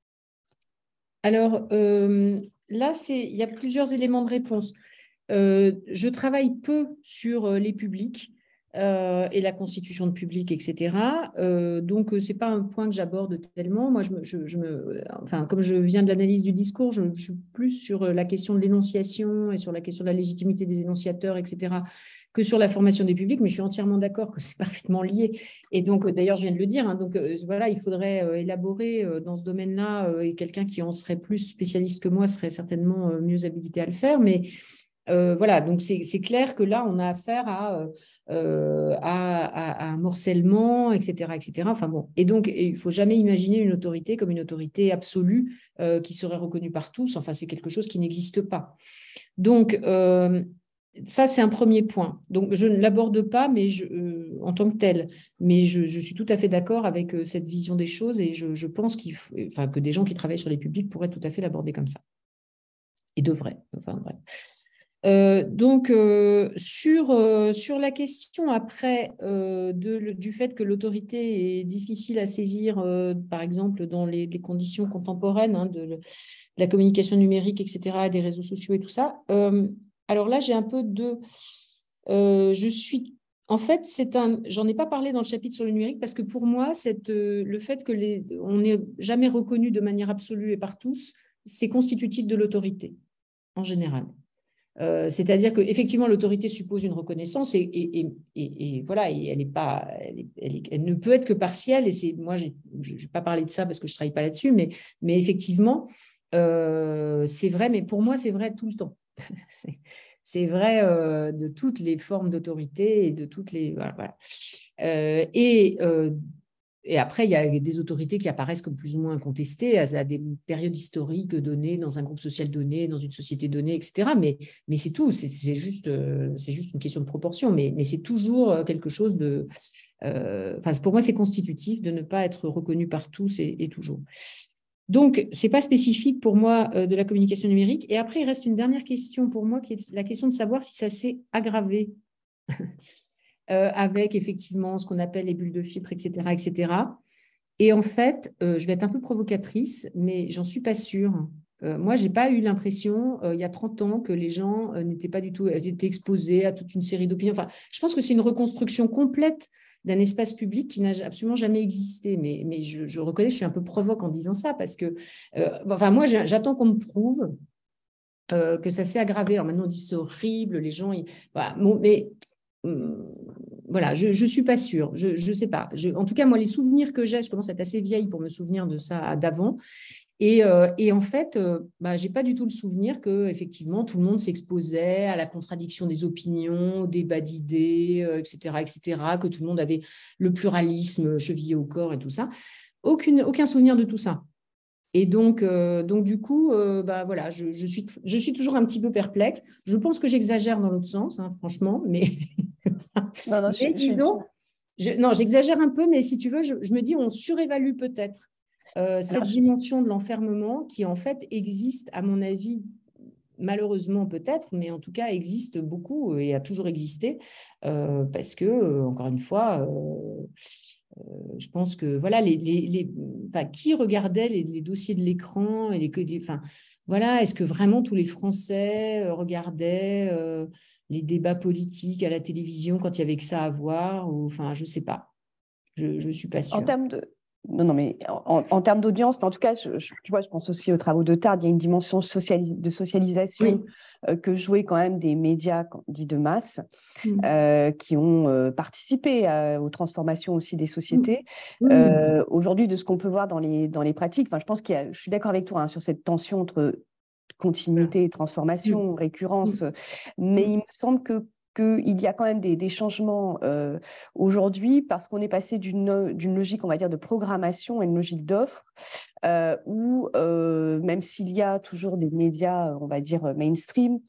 Alors, euh, là, il y a plusieurs éléments de réponse. Euh, je travaille peu sur les publics euh, et la constitution de public, et cetera. Euh, donc, ce n'est pas un point que j'aborde tellement. Moi, je me, je, je me, enfin, comme je viens de l'analyse du discours, je, je suis plus sur la question de l'énonciation et sur la question de la légitimité des énonciateurs, et cetera, que sur la formation des publics, mais je suis entièrement d'accord que c'est parfaitement lié. Et donc, d'ailleurs, je viens de le dire, hein, donc euh, voilà, il faudrait euh, élaborer euh, dans ce domaine-là, euh, et quelqu'un qui en serait plus spécialiste que moi serait certainement euh, mieux habilité à le faire, mais euh, voilà, donc c'est clair que là, on a affaire à, euh, à, à, à un morcellement, et cetera, et cetera. Enfin bon, et donc, il ne faut jamais imaginer une autorité comme une autorité absolue euh, qui serait reconnue par tous. Enfin, c'est quelque chose qui n'existe pas. Donc, euh, ça, c'est un premier point. Donc, je ne l'aborde pas mais je, euh, en tant que tel, mais je, je suis tout à fait d'accord avec euh, cette vision des choses et je, je pense qu'il faut, enfin, que des gens qui travaillent sur les publics pourraient tout à fait l'aborder comme ça. Et devraient. Enfin, bref. Euh, donc, euh, sur, euh, sur la question après euh, de, du fait que l'autorité est difficile à saisir, euh, par exemple, dans les, les conditions contemporaines hein, de, de la communication numérique, et cetera, des réseaux sociaux et tout ça, euh, alors là, j'ai un peu de... Euh, je suis... En fait, c'est un. J'en ai pas parlé dans le chapitre sur le numérique parce que pour moi, cette, euh, le fait que les, on n'est jamais reconnu de manière absolue et par tous, c'est constitutif de l'autorité en général. Euh, C'est-à-dire qu'effectivement, l'autorité suppose une reconnaissance et, et, et, et, et voilà, et elle, est pas, elle, est, elle, est, elle ne peut être que partielle. Et c'est moi, je ne vais pas parler de ça parce que je ne travaille pas là-dessus, mais, mais effectivement, euh, c'est vrai, mais pour moi, c'est vrai tout le temps. C'est vrai euh, de toutes les formes d'autorité et de toutes les. Voilà, voilà. Euh, et. Euh, Et après, il y a des autorités qui apparaissent comme plus ou moins contestées à des périodes historiques données, dans un groupe social donné, dans une société donnée, et cetera. Mais, mais c'est tout, c'est juste, c'est juste une question de proportion, mais, mais c'est toujours quelque chose de... Euh, enfin, pour moi, c'est constitutif de ne pas être reconnu par tous et, et toujours. Donc, ce n'est pas spécifique pour moi de la communication numérique. Et après, il reste une dernière question pour moi, qui est la question de savoir si ça s'est aggravé. Euh, avec effectivement ce qu'on appelle les bulles de filtre, et cetera, et cetera. Et en fait, euh, je vais être un peu provocatrice, mais j'en suis pas sûre. Euh, moi, j'ai pas eu l'impression, euh, il y a trente ans, que les gens euh, n'étaient pas du tout étaient exposés à toute une série d'opinions. Enfin, je pense que c'est une reconstruction complète d'un espace public qui n'a absolument jamais existé. Mais, mais je, je reconnais, je suis un peu provoque en disant ça, parce que, euh, enfin, moi, j'attends qu'on me prouve euh, que ça s'est aggravé. Alors maintenant, on dit c'est horrible, les gens... Ils... Voilà, bon, mais... Voilà, je ne suis pas sûre, je ne sais pas. Je, en tout cas, moi, les souvenirs que j'ai, je commence à être assez vieille pour me souvenir de ça d'avant. Et, euh, et en fait, euh, bah, je n'ai pas du tout le souvenir que effectivement tout le monde s'exposait à la contradiction des opinions, au débat d'idées, euh, et cetera, et cetera, que tout le monde avait le pluralisme chevillé au corps et tout ça. Aucune, aucun souvenir de tout ça. Et donc, euh, donc du coup, euh, bah, voilà, je, je, suis, je suis toujours un petit peu perplexe. Je pense que j'exagère dans l'autre sens, hein, franchement, mais, non, non, mais je, disons, je, non, j'exagère un peu, mais si tu veux, je, je me dis, on surévalue peut-être euh, cette Alors, dimension de l'enfermement qui, en fait, existe, à mon avis, malheureusement peut-être, mais en tout cas existe beaucoup et a toujours existé, euh, parce que, euh, encore une fois, euh, euh, je pense que voilà, les, les, les, enfin, qui regardait les, les dossiers de l'écran et les, les, enfin, voilà, est-ce que vraiment tous les Français regardaient euh, les débats politiques à la télévision quand il y avait que ça à voir ou, enfin, je sais pas, je ne suis pas sûre. En termes de Non, non, mais en, en termes d'audience, mais en tout cas, je, je, tu vois, je pense aussi aux travaux de Tard, il y a une dimension socialis de socialisation oui. euh, que jouaient quand même des médias dits de masse, mmh. euh, qui ont euh, participé à, aux transformations aussi des sociétés. Mmh. Euh, Aujourd'hui, de ce qu'on peut voir dans les, dans les pratiques, je pense qu'il y a, je suis d'accord avec toi hein, sur cette tension entre continuité et transformation, mmh. récurrence, mmh. mais il me semble que qu'il y a quand même des, des changements euh, aujourd'hui parce qu'on est passé d'une d'une logique, on va dire, de programmation à une logique d'offre euh, où, euh, même s'il y a toujours des médias, on va dire, mainstream,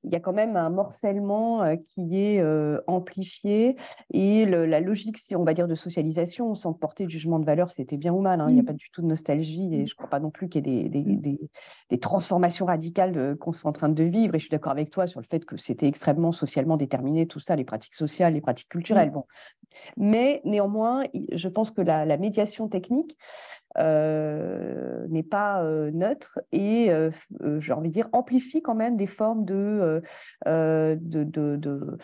il y a quand même un morcellement euh, qui est euh, amplifié et le, la logique, si on va dire, de socialisation, sans porter de jugement de valeur, c'était bien ou mal, hein, il n'y a pas du tout de nostalgie et je ne crois pas non plus qu'il y ait des, des, des, des transformations radicales de, qu'on soit en train de vivre et je suis d'accord avec toi sur le fait que c'était extrêmement socialement déterminé, tout ça, les pratiques sociales, les pratiques culturelles. Bon. Mais néanmoins, je pense que la, la médiation technique euh, n'est pas euh, neutre et, euh, euh, j'ai envie de dire, amplifie quand même des formes de, euh, de, de, de,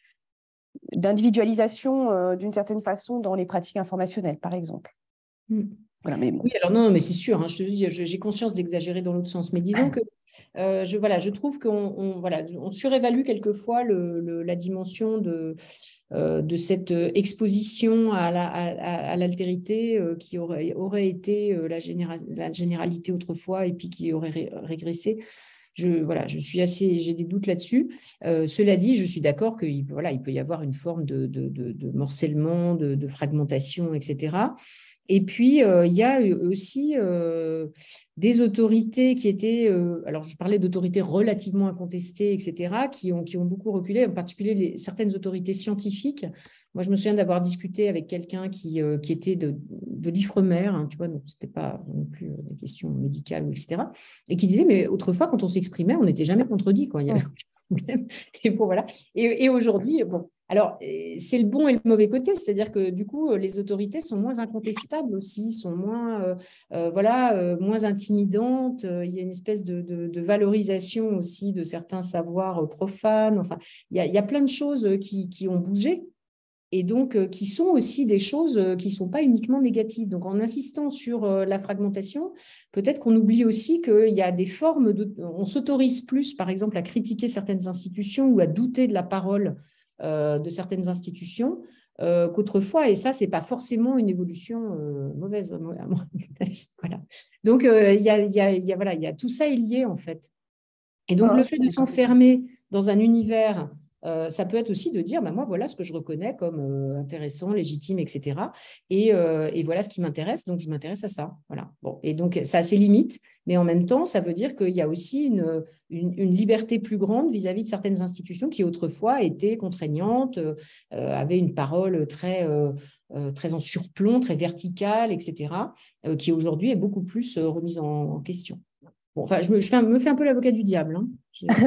d'individualisation euh, d'une certaine façon dans les pratiques informationnelles, par exemple. Mm. Voilà, mais bon. Oui, alors non, mais c'est sûr, hein, je te dis, j'ai conscience d'exagérer dans l'autre sens, mais disons que euh, je, voilà, je trouve qu'on on, voilà, on surévalue quelquefois le, le, la dimension de, euh, de cette exposition à, la, à, à l'altérité euh, qui aurait, aurait été euh, la, généra la généralité autrefois et puis qui aurait ré régressé. Je, voilà, je suis assez, j'ai des doutes là-dessus. Euh, cela dit, je suis d'accord qu'il voilà, il peut y avoir une forme de, de, de, de morcellement, de, de fragmentation, et cetera. Et puis, euh, il y a aussi euh, des autorités qui étaient, euh, alors je parlais d'autorités relativement incontestées, et cetera, qui ont, qui ont beaucoup reculé, en particulier les, certaines autorités scientifiques. Moi, je me souviens d'avoir discuté avec quelqu'un qui, euh, qui était de, de l'Ifremer, hein, tu vois, donc ce n'était pas non plus des questions médicales, et cetera, et qui disait, mais autrefois, quand on s'exprimait, on n'était jamais contredit, quoi. Il y avait un problème. Et bon, voilà. Et, et aujourd'hui, bon. Alors, c'est le bon et le mauvais côté, c'est-à-dire que du coup, les autorités sont moins incontestables aussi, sont moins, euh, euh, voilà, euh, moins intimidantes. Il y a une espèce de, de, de valorisation aussi de certains savoirs profanes. Enfin, il y a, il y a plein de choses qui, qui ont bougé et donc euh, qui sont aussi des choses qui ne sont pas uniquement négatives. Donc, en insistant sur euh, la fragmentation, peut-être qu'on oublie aussi qu'il y a des formes, de, on s'autorise plus, par exemple, à critiquer certaines institutions ou à douter de la parole Euh, de certaines institutions euh, qu'autrefois, et ça, ce n'est pas forcément une évolution euh, mauvaise, à mon avis. Voilà. Donc, euh, il y a, y a, y a, voilà, y a, tout ça est lié, en fait. Et donc, Ah, le fait de s'enfermer dans un univers, euh, ça peut être aussi de dire, bah, moi, voilà ce que je reconnais comme euh, intéressant, légitime, et cetera. Et, euh, et voilà ce qui m'intéresse, donc je m'intéresse à ça. Voilà. Bon. Et donc, ça a ses limites, mais en même temps, ça veut dire qu'il y a aussi une, une, une liberté plus grande vis-à-vis de certaines institutions qui, autrefois, étaient contraignantes, euh, avaient une parole très... Euh, Euh, très en surplomb, très verticale, et cetera, euh, qui aujourd'hui est beaucoup plus euh, remise en, en question. Bon, enfin, je me, je fais un, me fais un peu l'avocat du diable. Hein.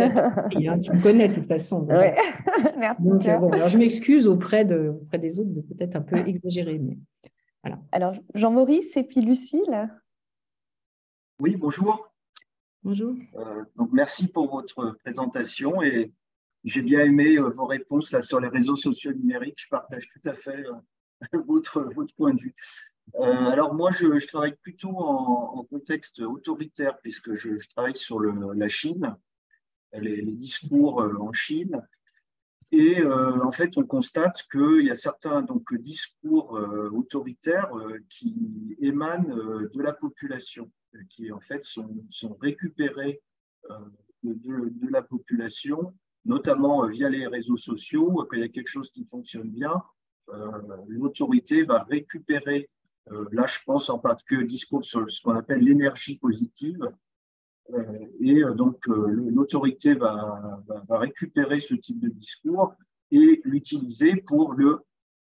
Hein, tu me connais de toute façon. Donc, ouais. Merci. donc euh, bon, alors je m'excuse auprès, de, auprès des autres de peut-être un peu exagérer. Mais voilà. Alors, Jean-Maurice et puis Lucille. Oui, bonjour. Bonjour. Euh, donc merci pour votre présentation et j'ai bien aimé euh, vos réponses là, sur les réseaux sociaux numériques. Je partage tout à fait euh, votre, votre point de vue. Euh, alors moi, je, je travaille plutôt en, en contexte autoritaire puisque je, je travaille sur le, la Chine, les, les discours euh, en Chine. Et euh, en fait, on constate qu'il y a certains donc, discours euh, autoritaires euh, qui émanent euh, de la population, qui en fait sont, sont récupérés euh, de, de la population, notamment euh, via les réseaux sociaux. Quand il y a quelque chose qui fonctionne bien, euh, l'autorité va récupérer, euh, là je pense en particulier au discours sur ce qu'on appelle l'énergie positive, euh, et euh, donc euh, l'autorité va, va, va récupérer ce type de discours et l'utiliser pour le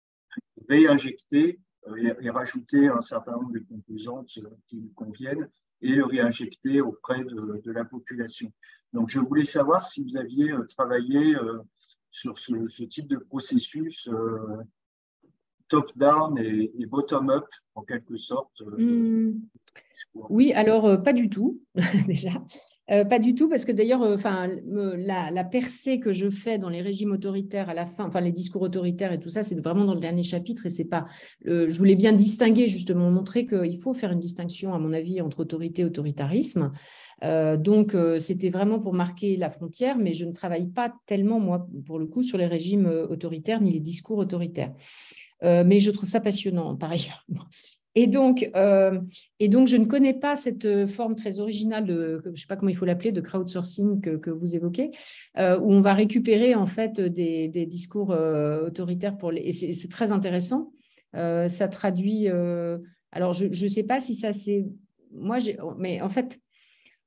réinjecter euh, et, et rajouter un certain nombre de composantes qui lui conviennent et le réinjecter auprès de, de la population. Donc, je voulais savoir si vous aviez euh, travaillé euh, sur ce, ce type de processus euh, top-down et, et bottom-up, en quelque sorte. Euh, mmh. Oui, alors euh, pas du tout, déjà. Euh, pas du tout, parce que d'ailleurs, euh, la, la percée que je fais dans les régimes autoritaires à la fin, enfin les discours autoritaires et tout ça, c'est vraiment dans le dernier chapitre et c'est pas. Euh, je voulais bien distinguer, justement, montrer qu'il faut faire une distinction, à mon avis, entre autorité et autoritarisme. Euh, donc, euh, c'était vraiment pour marquer la frontière, mais je ne travaille pas tellement, moi, pour le coup, sur les régimes autoritaires ni les discours autoritaires. Euh, mais je trouve ça passionnant, par ailleurs. Et donc, euh, et donc, je ne connais pas cette forme très originale de, je ne sais pas comment il faut l'appeler, de crowdsourcing que, que vous évoquez, euh, où on va récupérer en fait des, des discours euh, autoritaires pour les, et c'est très intéressant. Euh, ça traduit. Euh, alors, je ne sais pas si ça c'est. Moi, mais en fait,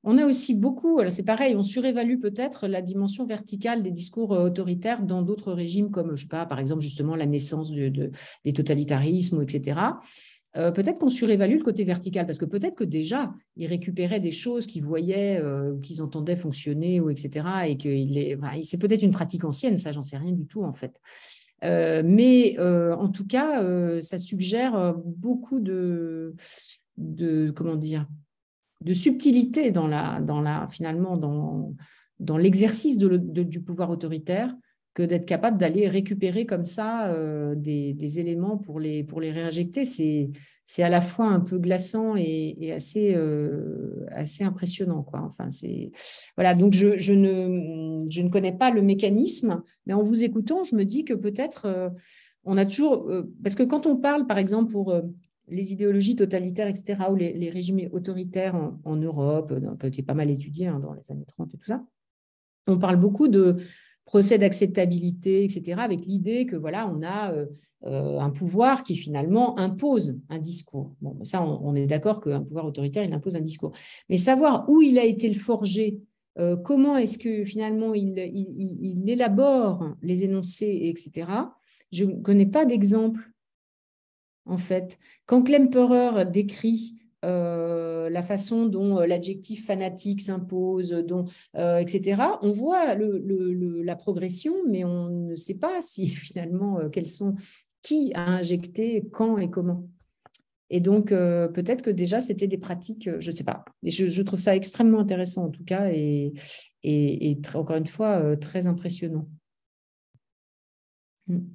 on a aussi beaucoup, c'est pareil, on surévalue peut-être la dimension verticale des discours autoritaires dans d'autres régimes comme, je ne sais pas, par exemple, justement, la naissance de, de, des totalitarismes, et cetera. Euh, peut-être qu'on surévalue le côté vertical, parce que peut-être que déjà, ils récupéraient des choses qu'ils voyaient, euh, qu'ils entendaient fonctionner, ou et cetera. Et que enfin, c'est peut-être une pratique ancienne, ça, j'en sais rien du tout, en fait. Euh, mais euh, en tout cas, euh, ça suggère beaucoup de, de comment dire, de subtilité dans la, dans la, finalement, dans, dans l'exercice de, de, du pouvoir autoritaire, que d'être capable d'aller récupérer comme ça euh, des, des éléments pour les, pour les réinjecter. C'est, c'est à la fois un peu glaçant et, et assez, euh, assez impressionnant, quoi. Enfin, c'est, voilà, donc je, je, ne, je ne connais pas le mécanisme, mais en vous écoutant, je me dis que peut-être euh, on a toujours… Euh, parce que quand on parle, par exemple, pour… Euh, les idéologies totalitaires, et cetera, ou les, les régimes autoritaires en, en Europe, qui ont été pas mal étudiés hein, dans les années trente et tout ça, on parle beaucoup de procès d'acceptabilité, et cetera, avec l'idée que voilà, on a euh, euh, un pouvoir qui finalement impose un discours. Bon, ça, on, on est d'accord qu'un pouvoir autoritaire, il impose un discours. Mais savoir où il a été forgé, euh, comment est-ce que finalement il, il, il élabore les énoncés, et cetera, je ne connais pas d'exemple, en fait. Quand Klemperer décrit Euh, la façon dont l'adjectif fanatique s'impose, dont, euh, et cetera. On voit le, le, le, la progression, mais on ne sait pas si finalement euh, quels sont, qui a injecté, quand et comment. Et donc euh, peut-être que déjà c'était des pratiques, je ne sais pas. Et je, je trouve ça extrêmement intéressant en tout cas et, et, et très, encore une fois euh, très impressionnant. Hmm.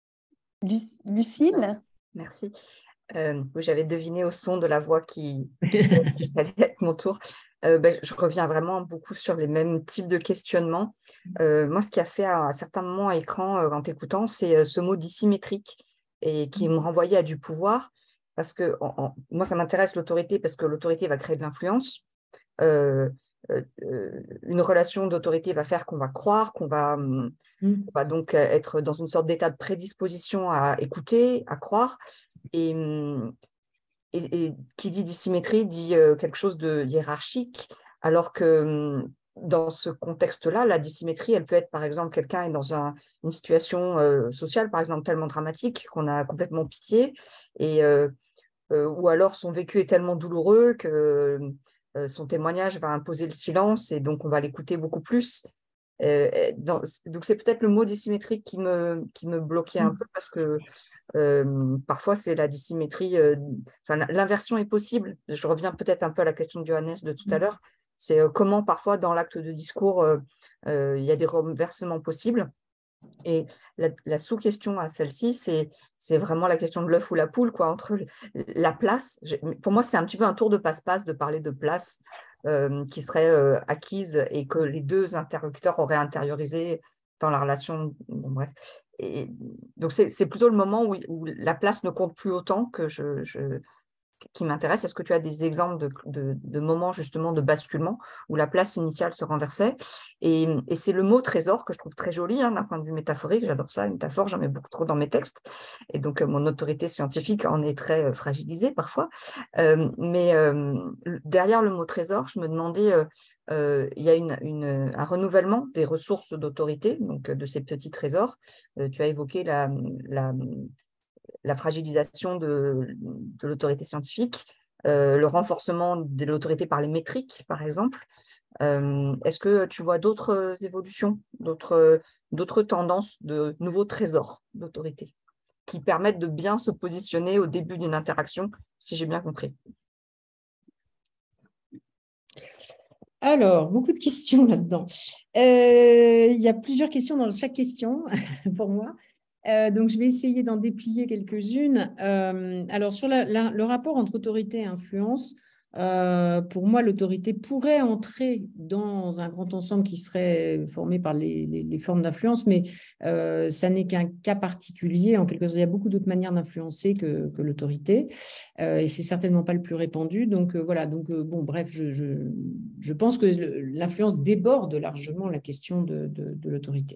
Lucile. Merci. Euh, oui, j'avais deviné au son de la voix qui, qui que ça allait être mon tour. Euh, ben, je reviens vraiment beaucoup sur les mêmes types de questionnements. Euh, moi, ce qui a fait à un certain moment à écran, euh, en t'écoutant, c'est euh, ce mot dissymétrique et qui me renvoyait à du pouvoir. Parce que en, en, moi, ça m'intéresse l'autorité parce que l'autorité va créer de l'influence. Euh, euh, une relation d'autorité va faire qu'on va croire, qu'on va, mm. on va donc être dans une sorte d'état de prédisposition à écouter, à croire. Et, et, et qui dit dissymétrie dit euh, quelque chose de hiérarchique, alors que dans ce contexte-là, la dissymétrie, elle peut être, par exemple, quelqu'un est dans un, une situation euh, sociale, par exemple, tellement dramatique qu'on a complètement pitié, et, euh, euh, ou alors son vécu est tellement douloureux que euh, son témoignage va imposer le silence, et donc on va l'écouter beaucoup plus. Euh, dans, donc c'est peut-être le mot dissymétrique qui me, qui me bloquait un peu, parce que Euh, parfois, c'est la dissymétrie, euh, enfin, l'inversion est possible. Je reviens peut-être un peu à la question de Johannes de tout à l'heure. C'est euh, comment parfois dans l'acte de discours, euh, euh, il y a des renversements possibles. Et la, la sous-question à celle-ci, c'est, c'est vraiment la question de l'œuf ou la poule, quoi, entre la place. Pour moi, c'est un petit peu un tour de passe-passe de parler de place euh, qui serait euh, acquise et que les deux interlocuteurs auraient intériorisé dans la relation. Bon, bref. Et donc, c'est, c'est plutôt le moment où, où la place ne compte plus autant que je, je, qui m'intéresse. Est-ce que tu as des exemples de, de, de moments justement de basculement où la place initiale se renversait? Et, et c'est le mot trésor que je trouve très joli hein, d'un point de vue métaphorique. J'adore ça, une métaphore, j'en mets beaucoup trop dans mes textes. Et donc, euh, mon autorité scientifique en est très euh, fragilisée parfois. Euh, mais euh, derrière le mot trésor, je me demandais, euh, euh, il y a une, une, un renouvellement des ressources d'autorité, donc de ces petits trésors. Euh, tu as évoqué la, la la fragilisation de, de l'autorité scientifique, euh, le renforcement de l'autorité par les métriques, par exemple. Euh, est-ce que tu vois d'autres évolutions, d'autres, d'autres tendances de nouveaux trésors d'autorité qui permettent de bien se positionner au début d'une interaction, si j'ai bien compris? Alors, beaucoup de questions là-dedans. Euh, il y a plusieurs questions dans chaque question pour moi. Euh, donc, je vais essayer d'en déplier quelques-unes. Euh, alors, sur la, la, le rapport entre autorité et influence, euh, pour moi, l'autorité pourrait entrer dans un grand ensemble qui serait formé par les, les, les formes d'influence, mais euh, ça n'est qu'un cas particulier. En quelque sorte, il y a beaucoup d'autres manières d'influencer que, que l'autorité, euh, et c'est certainement pas le plus répandu. Donc, euh, voilà. Donc, euh, bon, bref, je, je, je pense que l'influence déborde largement la question de, de, de l'autorité.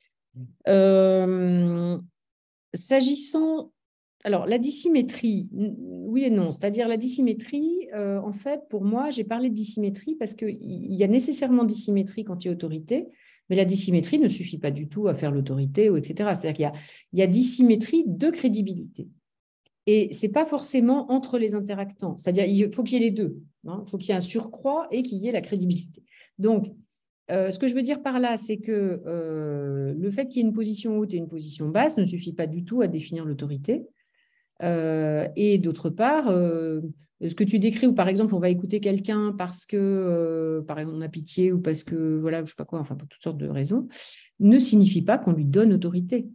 Euh, S'agissant, alors la dissymétrie, oui et non, c'est-à-dire la dissymétrie, euh, en fait, pour moi, j'ai parlé de dissymétrie parce qu'il y a nécessairement dissymétrie quand il y a autorité, mais la dissymétrie ne suffit pas du tout à faire l'autorité, ou et cetera. C'est-à-dire qu'il y a, il y a dissymétrie de crédibilité. Et ce n'est pas forcément entre les interactants. C'est-à-dire qu'il faut qu'il y ait les deux. Hein. Il faut qu'il y ait un surcroît et qu'il y ait la crédibilité. Donc, euh, ce que je veux dire par là, c'est que euh, le fait qu'il y ait une position haute et une position basse ne suffit pas du tout à définir l'autorité. Euh, et d'autre part, euh, ce que tu décris, où par exemple, on va écouter quelqu'un parce que, euh, par exemple, on a pitié ou parce que, voilà, je ne sais pas quoi, enfin, pour toutes sortes de raisons, ne signifie pas qu'on lui donne autorité.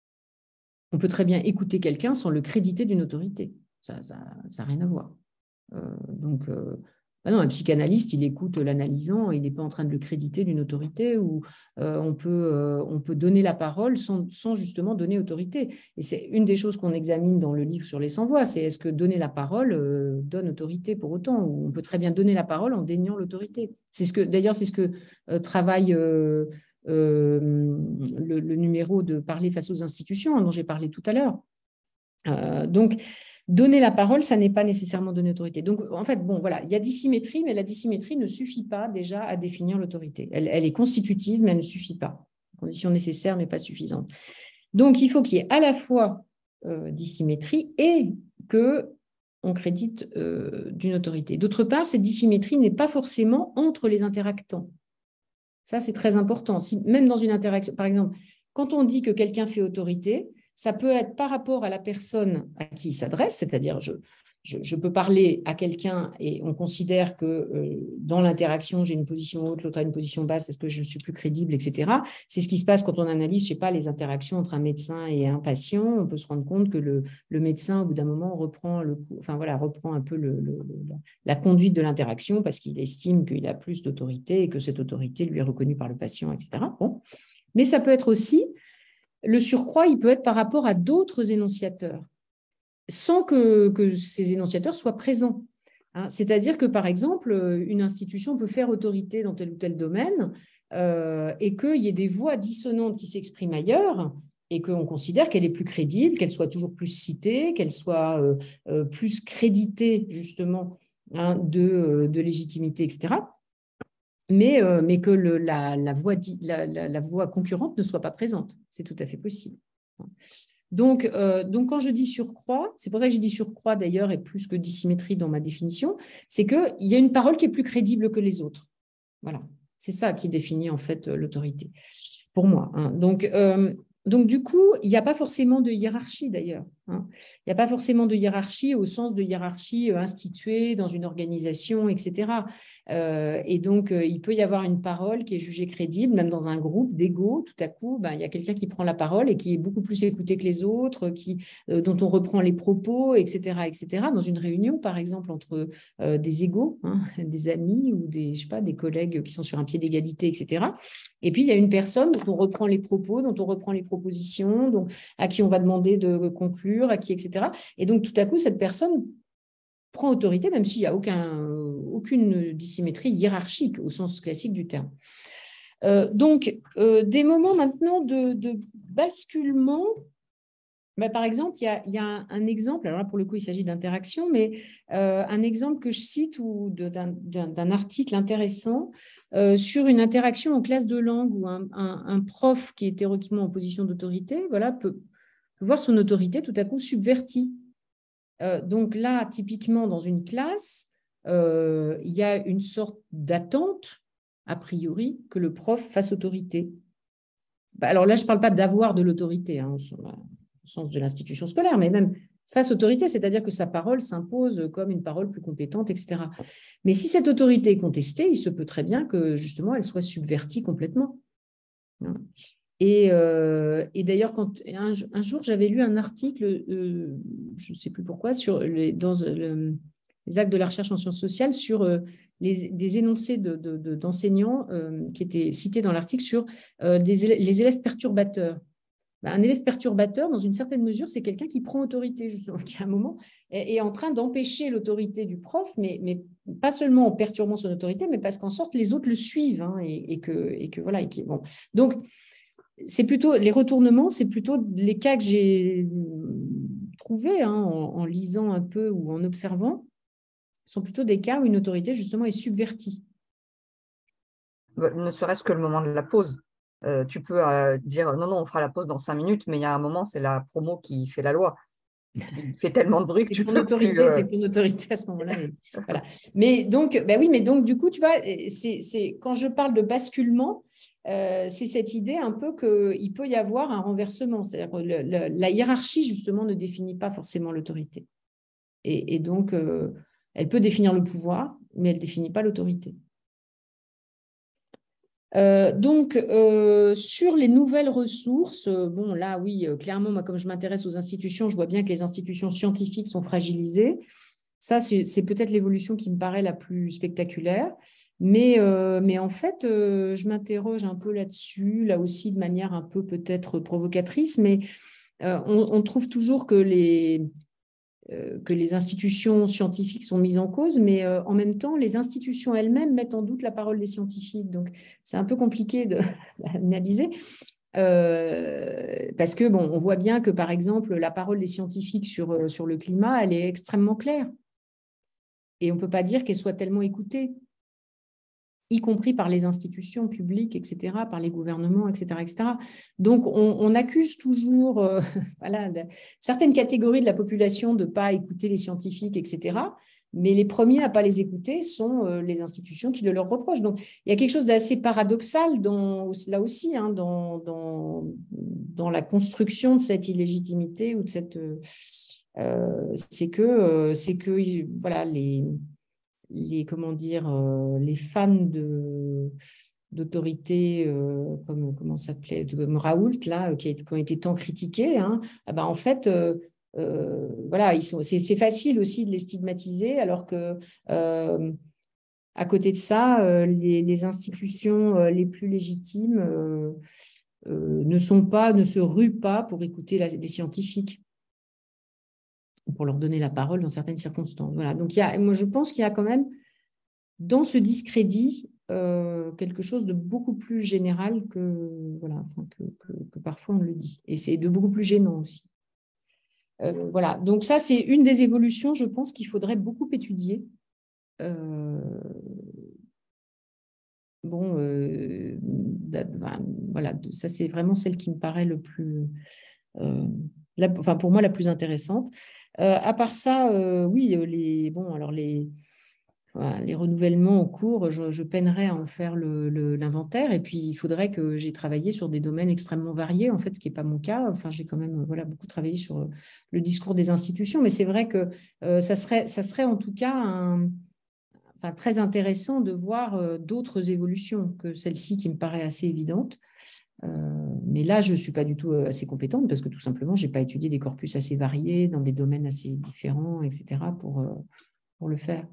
On peut très bien écouter quelqu'un sans le créditer d'une autorité. Ça n'a rien à voir. Euh, donc, euh, bah non, un psychanalyste, il écoute l'analysant, il n'est pas en train de le créditer d'une autorité, ou euh, on, peut, euh, on peut donner la parole sans, sans justement donner autorité. Et c'est une des choses qu'on examine dans le livre sur les sans-voix, c'est est-ce que donner la parole euh, donne autorité pour autant, ou on peut très bien donner la parole en déniant l'autorité. C'est ce que, d'ailleurs, c'est ce que euh, travaille euh, euh, le, le numéro de Parler face aux institutions, hein, dont j'ai parlé tout à l'heure. Euh, donc, donner la parole, ça n'est pas nécessairement donner autorité. Donc, en fait, bon, voilà, il y a dissymétrie, mais la dissymétrie ne suffit pas déjà à définir l'autorité. Elle, elle est constitutive, mais elle ne suffit pas. Condition nécessaire, mais pas suffisante. Donc, il faut qu'il y ait à la fois euh, dissymétrie et qu'on crédite euh, d'une autorité. D'autre part, cette dissymétrie n'est pas forcément entre les interactants. Ça, c'est très important. Si, même dans une interaction, par exemple, quand on dit que quelqu'un fait autorité, ça peut être par rapport à la personne à qui il s'adresse, c'est-à-dire je, je, je peux parler à quelqu'un et on considère que euh, dans l'interaction, j'ai une position haute, l'autre a une position basse parce que je suis plus crédible, et cetera. C'est ce qui se passe quand on analyse, je sais pas, les interactions entre un médecin et un patient. On peut se rendre compte que le, le médecin, au bout d'un moment, reprend, le, enfin, voilà, reprend un peu le, le, le, la conduite de l'interaction parce qu'il estime qu'il a plus d'autorité et que cette autorité lui est reconnue par le patient, et cetera. Bon. Mais ça peut être aussi, le surcroît, il peut être par rapport à d'autres énonciateurs, sans que, que ces énonciateurs soient présents. Hein, c'est-à-dire que, par exemple, une institution peut faire autorité dans tel ou tel domaine euh, et qu'il y ait des voix dissonantes qui s'expriment ailleurs et qu'on considère qu'elle est plus crédible, qu'elle soit toujours plus citée, qu'elle soit euh, euh, plus créditée, justement, hein, de, de légitimité, et cetera. Mais, euh, mais que le, la, la, voix, la, la, la voix concurrente ne soit pas présente. C'est tout à fait possible. Donc, euh, donc, quand je dis surcroît, c'est pour ça que j'ai dit surcroît d'ailleurs, et plus que dissymétrie dans ma définition, c'est qu'il y a une parole qui est plus crédible que les autres. Voilà, c'est ça qui définit en fait l'autorité, pour moi. Hein. Donc, euh, donc, du coup, il n'y a pas forcément de hiérarchie d'ailleurs. Hein. Il n'y a pas forcément de hiérarchie au sens de hiérarchie instituée dans une organisation, et cetera. Euh, et donc, euh, il peut y avoir une parole qui est jugée crédible, même dans un groupe d'égaux. Tout à coup, ben, il y a quelqu'un qui prend la parole et qui est beaucoup plus écouté que les autres, qui, euh, dont on reprend les propos, et cetera, et cetera. Dans une réunion, par exemple, entre euh, des égaux, hein, des amis ou des, je sais pas, des collègues qui sont sur un pied d'égalité, et cetera. Et puis, il y a une personne dont on reprend les propos, dont on reprend les propositions, donc, à qui on va demander de conclure, à qui, et cetera. Et donc, tout à coup, cette personne prend autorité, même s'il n'y a aucun, aucune dissymétrie hiérarchique au sens classique du terme. Euh, donc, euh, des moments maintenant de, de basculement, bah, par exemple, il y a, il y a un, un exemple, alors là pour le coup il s'agit d'interaction, mais euh, un exemple que je cite ou d'un, d'un article intéressant euh, sur une interaction en classe de langue où un, un, un prof qui est théoriquement en position d'autorité, voilà, peut, peut voir son autorité tout à coup subvertie. Euh, donc là, typiquement, dans une classe, euh, il y a une sorte d'attente, a priori, que le prof fasse autorité. Bah, alors là, je ne parle pas d'avoir de l'autorité, hein, au, au sens de l'institution scolaire, mais même fasse autorité, c'est-à-dire que sa parole s'impose comme une parole plus compétente, et cetera. Mais si cette autorité est contestée, il se peut très bien que, justement, elle soit subvertie complètement. Et, euh, et d'ailleurs, quand un, un jour, j'avais lu un article, euh, je ne sais plus pourquoi, sur les, dans le, les actes de la recherche en sciences sociales, sur euh, les, des énoncés de, de, de, d'enseignants euh, qui étaient cités dans l'article sur euh, des élèves, les élèves perturbateurs. Ben, un élève perturbateur, dans une certaine mesure, c'est quelqu'un qui prend autorité, justement, qui à un moment est, est en train d'empêcher l'autorité du prof, mais, mais pas seulement en perturbant son autorité, mais parce qu'en sorte, les autres le suivent, hein, et, et, que, et que voilà. Et qui, bon. Donc, c'est plutôt, les retournements, c'est plutôt les cas que j'ai trouvés hein, en, en lisant un peu ou en observant. sont plutôt des cas où une autorité, justement, est subvertie. Ne serait-ce que le moment de la pause. Euh, tu peux euh, dire non, non, on fera la pause dans cinq minutes, mais il y a un moment, c'est la promo qui fait la loi. Il fait tellement de bruit que tu peux autorité, plus… Euh... C'est ton autorité à ce moment-là. Voilà. Mais donc, ben oui, mais donc, du coup, tu vois, c'est, c'est, quand je parle de basculement, euh, c'est cette idée un peu qu'il peut y avoir un renversement. C'est-à-dire que le, le, la hiérarchie, justement, ne définit pas forcément l'autorité. Et, et donc, euh, elle peut définir le pouvoir, mais elle ne définit pas l'autorité. Euh, donc, euh, sur les nouvelles ressources, euh, bon, là, oui, euh, clairement, moi, comme je m'intéresse aux institutions, je vois bien que les institutions scientifiques sont fragilisées. Ça, c'est, c'est peut-être l'évolution qui me paraît la plus spectaculaire. Mais, euh, mais en fait, euh, je m'interroge un peu là-dessus, là aussi de manière un peu peut-être provocatrice, mais euh, on, on trouve toujours que les... que les institutions scientifiques sont mises en cause, mais euh, en même temps, les institutions elles-mêmes mettent en doute la parole des scientifiques. Donc, c'est un peu compliqué d'analyser. Euh, parce que, bon, on voit bien que, par exemple, la parole des scientifiques sur, sur le climat, elle est extrêmement claire. Et on ne peut pas dire qu'elle soit tellement écoutée, y compris par les institutions publiques, et cetera, par les gouvernements, et cetera, et cetera. Donc, on, on accuse toujours euh, voilà, de, certaines catégories de la population de ne pas écouter les scientifiques, et cetera. Mais les premiers à ne pas les écouter sont euh, les institutions qui le leur reprochent. Donc, il y a quelque chose d'assez paradoxal dans, là aussi, hein, dans, dans, dans la construction de cette illégitimité ou de cette… Euh, c'est que, euh, c'est que voilà, les… les, comment dire, euh, les fans de, d'autorités euh, comme, comment ça s'appelait, comme Raoult, là, qui, a, qui ont été tant critiqués, hein, ah ben, en fait, euh, euh, voilà, ils sont, c'est, c'est facile aussi de les stigmatiser, alors que euh, à côté de ça, euh, les, les institutions euh, les plus légitimes euh, euh, ne sont pas, ne se ruent pas pour écouter la, les scientifiques, pour leur donner la parole dans certaines circonstances. Voilà. Donc, il y a, moi, je pense qu'il y a quand même dans ce discrédit euh, quelque chose de beaucoup plus général que, voilà, enfin, que, que, que parfois on le dit. Et c'est de beaucoup plus gênant aussi. Euh, voilà, donc ça, c'est une des évolutions, je pense, qu'il faudrait beaucoup étudier. Euh, bon, euh, ben, voilà, ça, c'est vraiment celle qui me paraît le plus… Euh, la, enfin, pour moi, la plus intéressante. Euh, à part ça, euh, oui, les… Bon, alors les… Voilà, les renouvellements en cours, je, je peinerais à en faire le, le, l'inventaire. Et puis, il faudrait que j'ai travaillé sur des domaines extrêmement variés, en fait, ce qui n'est pas mon cas. Enfin, j'ai quand même voilà, beaucoup travaillé sur le discours des institutions. Mais c'est vrai que euh, ça, serait, ça serait en tout cas un, enfin, très intéressant de voir euh, d'autres évolutions que celle-ci qui me paraît assez évidente. Euh, mais là, je ne suis pas du tout assez compétente parce que tout simplement, je n'ai pas étudié des corpus assez variés dans des domaines assez différents, et cetera pour, euh, pour le faire.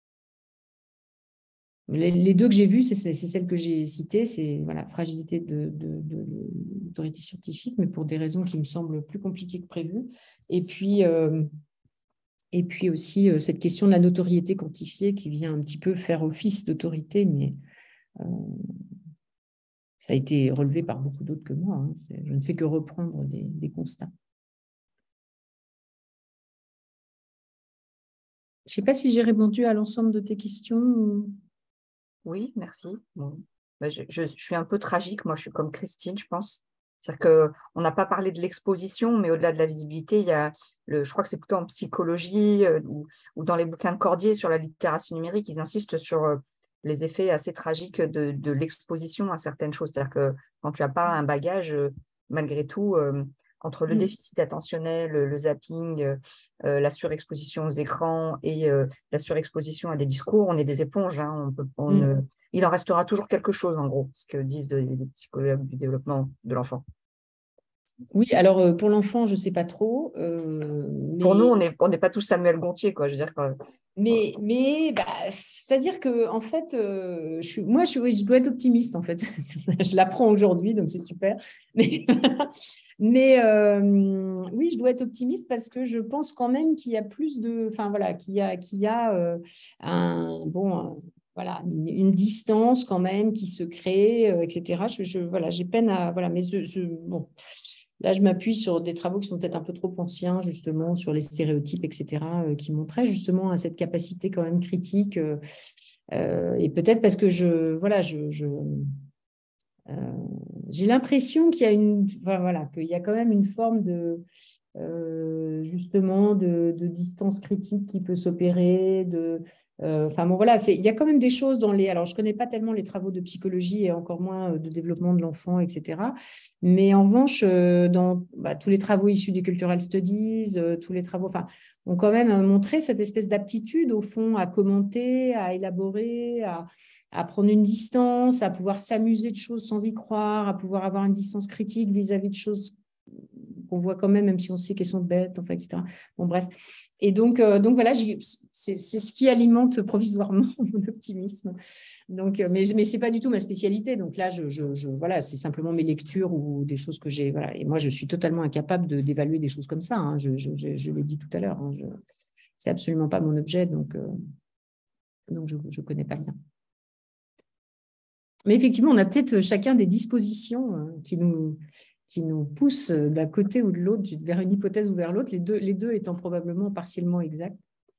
Les deux que j'ai vues, c'est, c'est celles que j'ai citées, c'est voilà, fragilité de, de, de l'autorité scientifique, mais pour des raisons qui me semblent plus compliquées que prévues. Et puis, euh, et puis aussi euh, cette question de la notoriété quantifiée qui vient un petit peu faire office d'autorité, mais euh, ça a été relevé par beaucoup d'autres que moi. Hein. Je ne fais que reprendre des, des constats. Je ne sais pas si j'ai répondu à l'ensemble de tes questions. Ou... Oui, merci. Bon. Je, je, je suis un peu tragique, moi je suis comme Christine, je pense. C'est-à-dire qu'on n'a pas parlé de l'exposition, mais au-delà de la visibilité, il y a le, je crois que c'est plutôt en psychologie euh, ou, ou dans les bouquins de Cordier sur la littératie numérique, ils insistent sur euh, les effets assez tragiques de, de l'exposition à certaines choses. C'est-à-dire que quand tu n'as pas un bagage, euh, malgré tout, euh, entre le mmh. déficit attentionnel, le, le zapping, euh, la surexposition aux écrans et euh, la surexposition à des discours, on est des éponges. Hein, on peut, on, mmh. euh, il en restera toujours quelque chose, en gros, ce que disent les psychologues du développement de l'enfant. Oui, alors pour l'enfant, je ne sais pas trop. Euh, mais... Pour nous, on n'est on n'est pas tous Samuel Gontier, quoi. Je veux dire que... Mais, mais bah, c'est-à-dire que, en fait, euh, je suis, moi, je, je dois être optimiste, en fait. Je l'apprends aujourd'hui, donc c'est super. Mais, mais euh, oui, je dois être optimiste parce que je pense quand même qu'il y a plus de, enfin voilà, qu'il y a, qu'il y a euh, un bon. Un, Voilà, une, une distance quand même qui se crée, euh, et cetera. Je, je, voilà, j'ai peine à… Voilà, mais je, je, bon. là, je m'appuie sur des travaux qui sont peut-être un peu trop anciens, justement, sur les stéréotypes, et cetera, euh, qui montraient justement à cette capacité quand même critique. Euh, euh, et peut-être parce que je, voilà, je, je euh, j'ai l'impression qu'il y a une, enfin, voilà, qu'il y a quand même une forme de, euh, justement, de, de distance critique qui peut s'opérer, de Euh, enfin bon, voilà, il y a quand même des choses dans les... Alors, je ne connais pas tellement les travaux de psychologie et encore moins de développement de l'enfant, et cetera. Mais en revanche, euh, dans bah, tous les travaux issus des cultural studies, euh, tous les travaux enfin, ont quand même montré cette espèce d'aptitude, au fond, à commenter, à élaborer, à, à prendre une distance, à pouvoir s'amuser de choses sans y croire, à pouvoir avoir une distance critique vis-à-vis de choses qu'on voit quand même, même si on sait qu'elles sont bêtes, enfin, et cetera. Bon, bref. Et donc, euh, donc voilà, c'est ce qui alimente provisoirement mon optimisme. Donc, mais mais ce n'est pas du tout ma spécialité. Donc là, je, je, je, voilà, c'est simplement mes lectures ou des choses que j'ai. Voilà. Et moi, je suis totalement incapable d'évaluer de, des choses comme ça. Hein. Je, je, je, je l'ai dit tout à l'heure. Hein. Ce n'est absolument pas mon objet. Donc, euh, donc je ne connais pas bien. Mais effectivement, on a peut-être chacun des dispositions euh, qui nous... qui nous poussent d'un côté ou de l'autre, vers une hypothèse ou vers l'autre, les deux, les deux étant probablement partiellement exacts.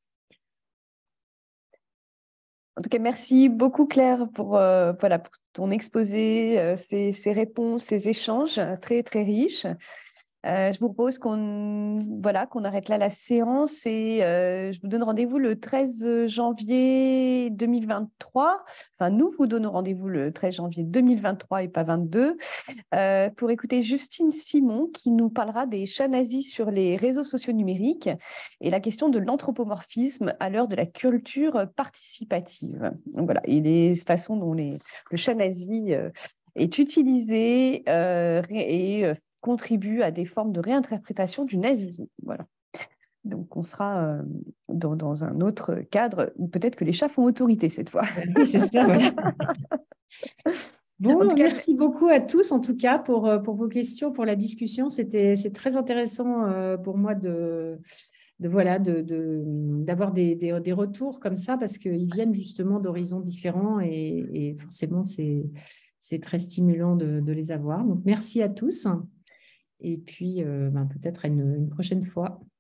En tout cas, merci beaucoup Claire pour, euh, voilà, pour ton exposé, euh, ces, ces réponses, ces échanges très, très riches. Euh, je vous propose qu'on voilà, qu'on arrête là la séance et euh, je vous donne rendez-vous le treize janvier deux mille vingt-trois. Enfin, nous vous donnons rendez-vous le treize janvier deux mille vingt-trois et pas vingt-deux euh, pour écouter Justine Simon qui nous parlera des chats nazis sur les réseaux sociaux numériques et la question de l'anthropomorphisme à l'heure de la culture participative. Donc voilà, et les façons dont les, le chat nazi euh, est utilisé euh, et euh, contribue à des formes de réinterprétation du nazisme. Voilà. Donc, on sera euh, dans, dans un autre cadre où peut-être que les chats font autorité cette fois. Oui, c'est ça, voilà. Bon, cas, merci beaucoup à tous, en tout cas, pour, pour vos questions, pour la discussion. C'était c'est très intéressant euh, pour moi de, de voilà, de, de, d'avoir des, des, des retours comme ça, parce qu'ils viennent justement d'horizons différents et, et forcément, c'est c'est très stimulant de, de les avoir. Donc, merci à tous. Et puis, euh, ben, peut-être à une, une prochaine fois.